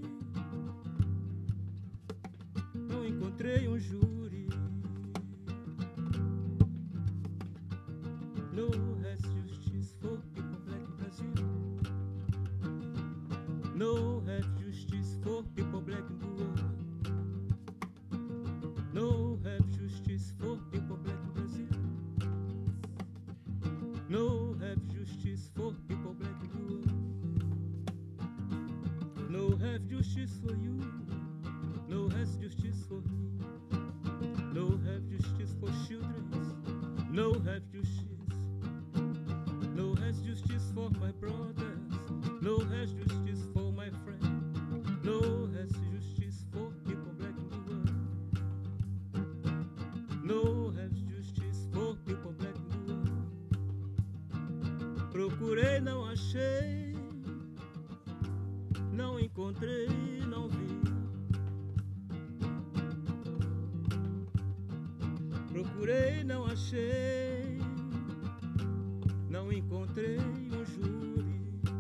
não encontrei um júri. No has justice for people black in Brazil. No have justice for people black in the world. No have justice for people black in Brazil. No have justice for people black in the world. No have justice for you, no has justice for me. No have justice for children, no have justice. No has justice for my brothers, no has justice for my friends. No has justice for people black in the world. No has justice for people black in the world. Procurei, não achei, não encontrei, não vi. Procurei, não achei, não encontrei um júri.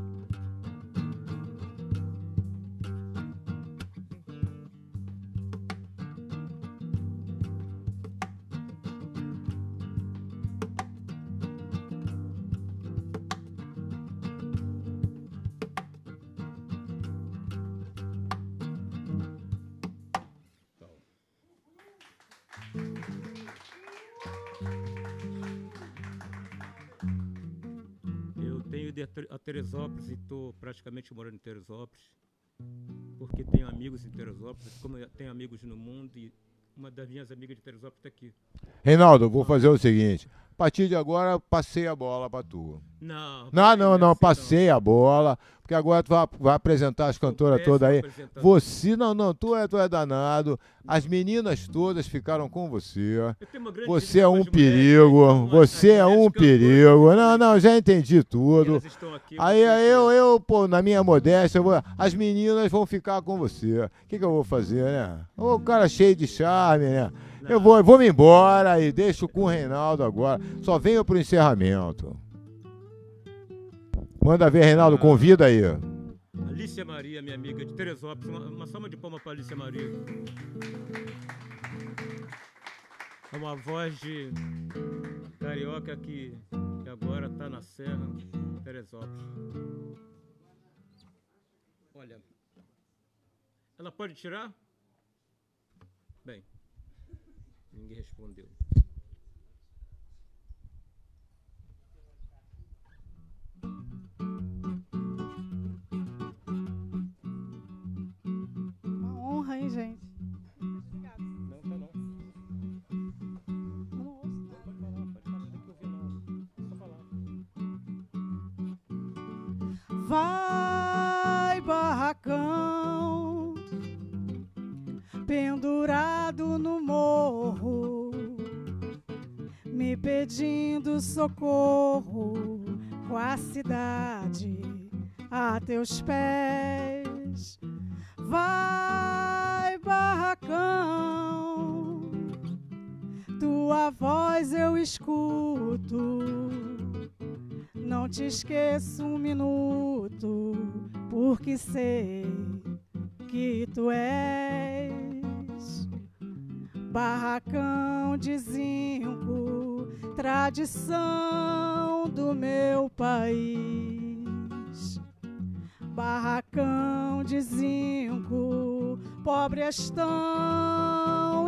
A Teresópolis e estou praticamente morando em Teresópolis, porque tenho amigos em Teresópolis, como eu tenho amigos no mundo, e uma das minhas amigas de Teresópolis está aqui. Reinaldo, vou fazer o seguinte. A partir de agora, passei a bola pra tu. Não, passei a bola, porque agora tu vai apresentar as cantoras todas aí. Você, tu é danado. As meninas todas ficaram com você. Você é um perigo, você é um perigo. Não, já entendi tudo. Aí eu, pô, na minha modéstia, as meninas vão ficar com você. O que eu vou fazer, né? O cara cheio de charme, né? Eu vou me embora e deixo com o Reinaldo agora. Só venho pro encerramento. Manda ver, Reinaldo, convida aí. Alicia Maria, minha amiga de Teresópolis. Uma salva de palmas para Alicia Maria. É uma voz de carioca que agora está na Serra, Teresópolis. Olha, ela pode tirar? Bem, ninguém respondeu. Uma honra, hein, gente? Não, tá não. Eu não ouço. Pode falar daqui eu ouvi não. Só falar. Vai, barracão, pendurado no pedindo socorro com a cidade a teus pés. Vai, barracão, tua voz eu escuto, não te esqueço um minuto, porque sei que tu és barracão de zinco, tradição do meu país. Barracão de zinco, pobre és tão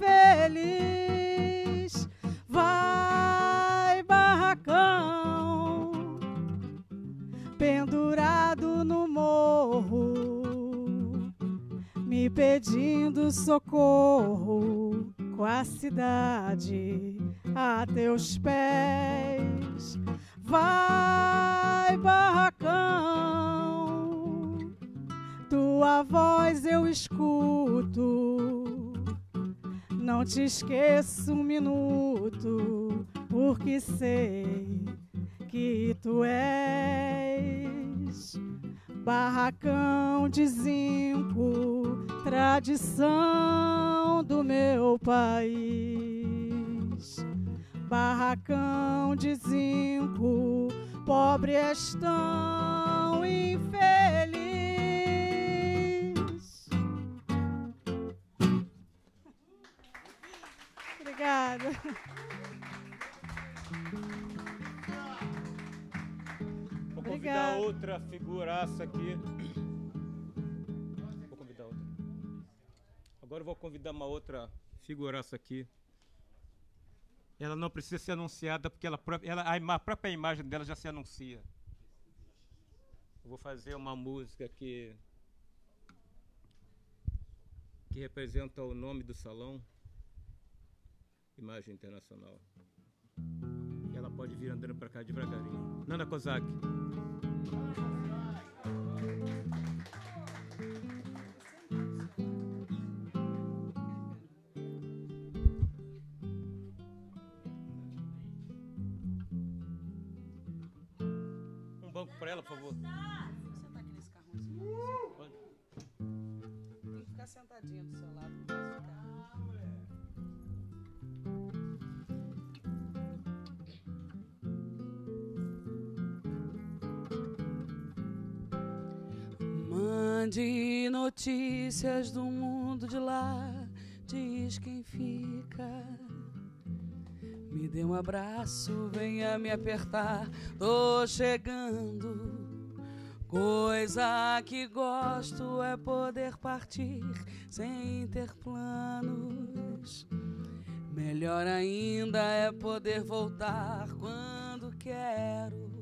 infeliz. Vai, barracão, pendurado no morro, me pedindo socorro com a cidade a teus pés. Vai, barracão, tua voz eu escuto, não te esqueço um minuto, porque sei que tu és barracão de zinco, tradição do meu país. Barracão de zinco, pobre és tão infeliz. Obrigada. Vou convidar outra figuraça aqui. Vou convidar outra. Agora eu vou convidar uma outra figuraça aqui. Ela não precisa ser anunciada porque a própria imagem dela já se anuncia. Eu vou fazer uma música que representa o nome do salão, Imagem Internacional. E ela pode vir andando para cá devagarinho. Nana Kozak. Para ela, por favor. Você tá aqui nesse carrozinho? Pode. Tem que ficar sentadinho do seu lado. Não pode ficar. Mande notícias do mundo de lá, diz quem fica. Me dê um abraço, venha me apertar, tô chegando. Coisa que gosto é poder partir sem ter planos. Melhor ainda é poder voltar quando quero.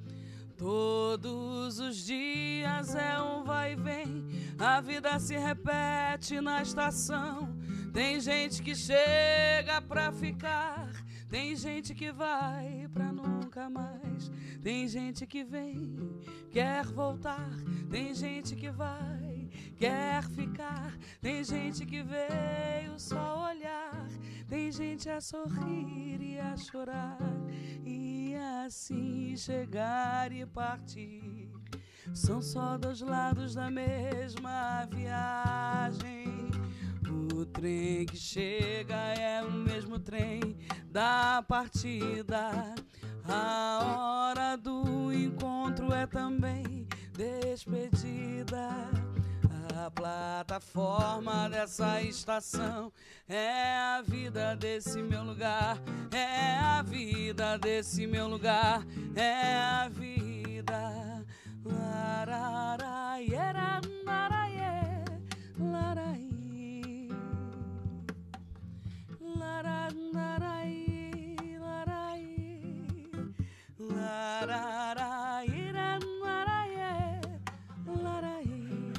Todos os dias é um vai e vem, a vida se repete na estação. Tem gente que chega pra ficar, tem gente que vai pra nunca mais. Tem gente que vem, quer voltar. Tem gente que vai, quer ficar. Tem gente que veio só olhar. Tem gente a sorrir e a chorar, e assim chegar e partir. São só dois lados da mesma viagem. O trem que chega é o mesmo trem da partida. A hora do encontro é também despedida. A plataforma dessa estação é a vida desse meu lugar. É a vida desse meu lugar. É a vida. Lararaiera, laraie, laraie. Larararai, laraie. Lararaira, laraie, laraie.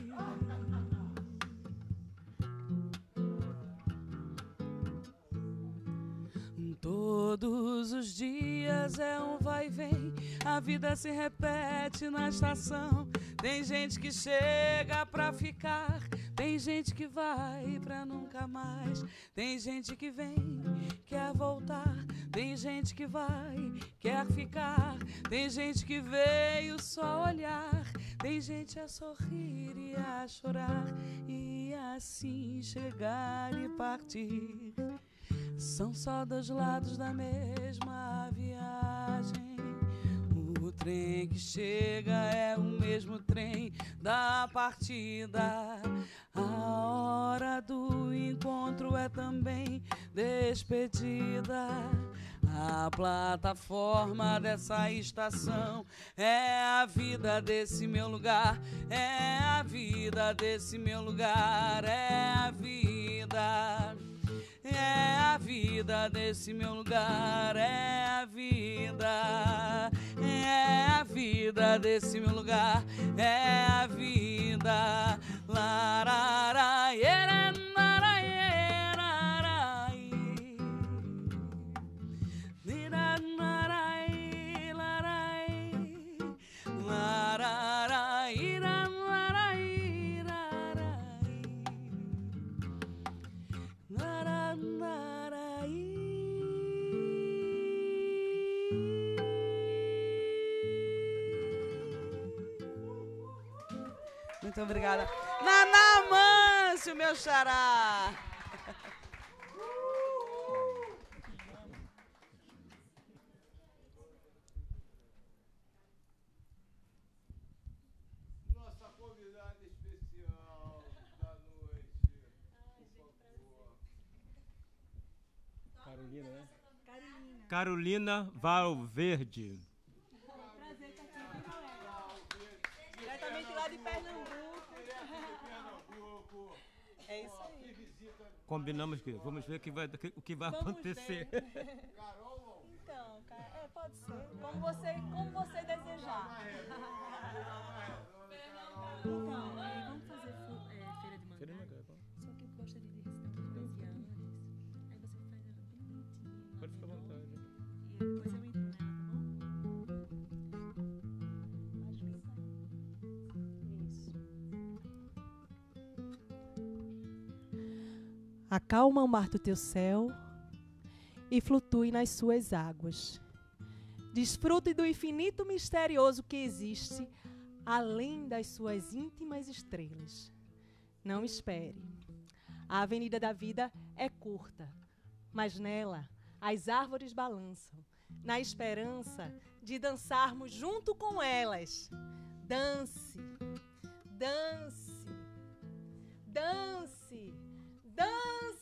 Todos os dias é um vai e vem, a vida se repete na estação. Tem gente que chega pra ficar, Tem gente que vai pra nunca mais. Tem gente que vem, quer voltar. Tem gente que vai, quer ficar. Tem gente que veio só olhar. Tem gente a sorrir e a chorar. E assim chegar e partir. São só dois lados da mesma viagem. O trem que chega é o mesmo trem da partida. A hora do encontro é também despedida. A plataforma dessa estação é a vida desse meu lugar. É a vida desse meu lugar. É a vida. É a vida desse meu lugar. É a vida. É a vida desse meu lugar. É a vida. Larara, era, nara, era, lira, narai, larai, larara, ira, narai, rarai, lara, narai. Muito obrigada. Naná Mâncio, meu xará. Nossa convidada especial da noite. Carolina, né? Carolina Valverde. Prazer estar aqui, colega. Diretamente lá de Pernambuco. É isso aí. Combinamos que vamos ver o que vai acontecer. Então, pode ser. Como você desejar. Então, vamos fazer feira de mangá. Feira de mangá, bom. Só que eu gostaria de recitar uma poesia antes. Aí você faz ela bem bonitinha. Pode ficar à vontade. E depois eu entro nela, tá bom? Pode pensar. Isso. Acalma o mar do teu céu e flutue nas suas águas. Desfrute do infinito misterioso que existe além das suas íntimas estrelas. Não espere. A avenida da vida é curta, mas nela as árvores balançam, na esperança de dançarmos junto com elas. Dance, dance, dance, dance!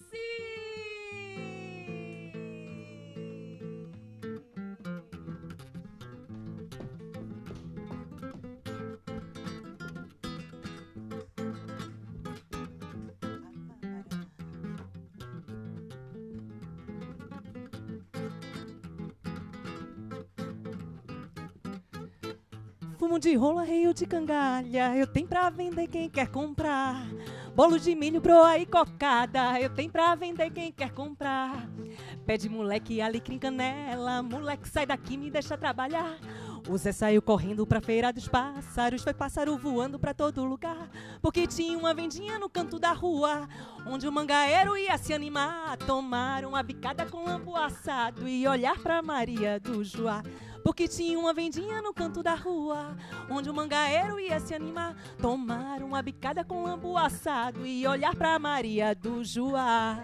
Fumo de rola, rio de cangalha, eu tenho pra vender quem quer comprar. Bolo de milho, broa e cocada, eu tenho pra vender quem quer comprar. Pé de moleque, alecrim, canela, moleque sai daqui, me deixa trabalhar. O Zé saiu correndo pra feira dos pássaros, foi pássaro voando pra todo lugar. Porque tinha uma vendinha no canto da rua, onde o mangaeiro ia se animar. Tomar uma bicada com lambu assado e olhar pra Maria do Joá. Porque tinha uma vendinha no canto da rua, onde o mangaeiro ia se animar. Tomar uma bicada com lambu assado e olhar pra Maria do Joá.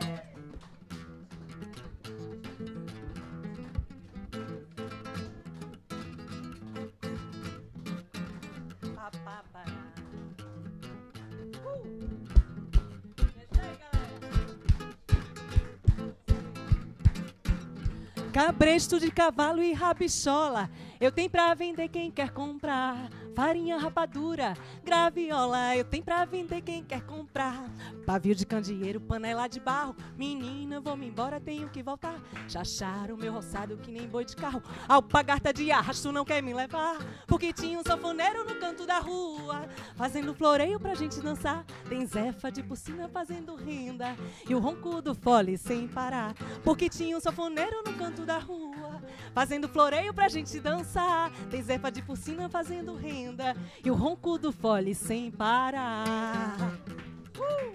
Cabresto de cavalo e rabichola, eu tenho pra vender quem quer comprar. Farinha, rapadura, graviola, eu tenho pra vender quem quer comprar. Pavio de candeeiro, panela de barro, menina, vou-me embora, tenho que voltar. Chacharam o meu roçado que nem boi de carro, alpagarta de arrasto não quer me levar. Porque tinha um sanfoneiro no canto da rua, fazendo floreio pra gente dançar. Tem Zefa de porcina fazendo renda e o ronco do fole sem parar. Porque tinha um sanfoneiro no canto da rua, fazendo floreio pra gente dançar. Tem Zefa de porcina fazendo renda e o ronco do fole sem parar.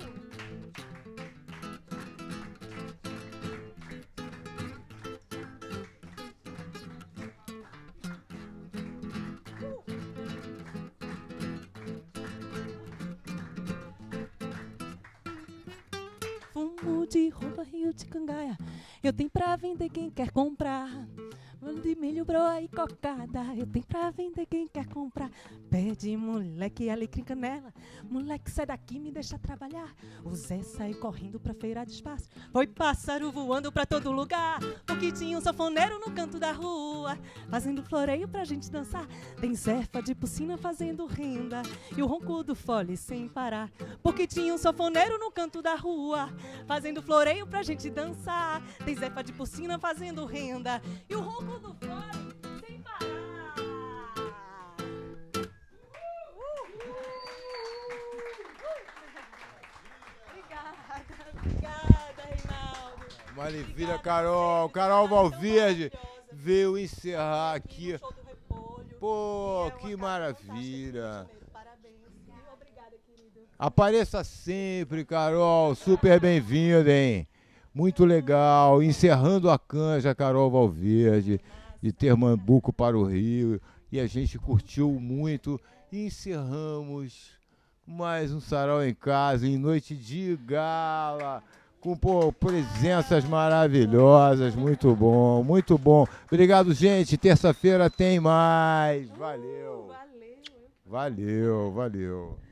cigarro de rola, rio de cangaia. Eu tenho pra vender quem quer comprar. Bolo de milho, broa e cocada. Eu tenho pra vender quem quer comprar. Pede moleque, alecrim, canela. Moleque, sai daqui, me deixa trabalhar. O Zé saiu correndo pra feira de espaço. Foi pássaro voando pra todo lugar. Porque tinha um sanfoneiro no canto da rua, fazendo floreio pra gente dançar. Tem Zefa de Pocina fazendo renda e o ronco do fole sem parar. Porque tinha um sanfoneiro no canto da rua, fazendo floreio pra gente dançar. Tem Zefa de Pocina fazendo renda e o ronco do fole sem parar. Obrigada, Reinaldo. Maravilha, Carol. Carol Valverde veio encerrar aqui. Pô, que maravilha. Apareça sempre, Carol. Super bem-vinda, hein? Muito legal. Encerrando a canja, Carol Valverde, de Termambuco para o Rio. E a gente curtiu muito. E encerramos mais um Sarau em Casa, em noite de gala, com presenças maravilhosas. Muito bom, muito bom. Obrigado, gente. Terça-feira tem mais. Valeu. Valeu.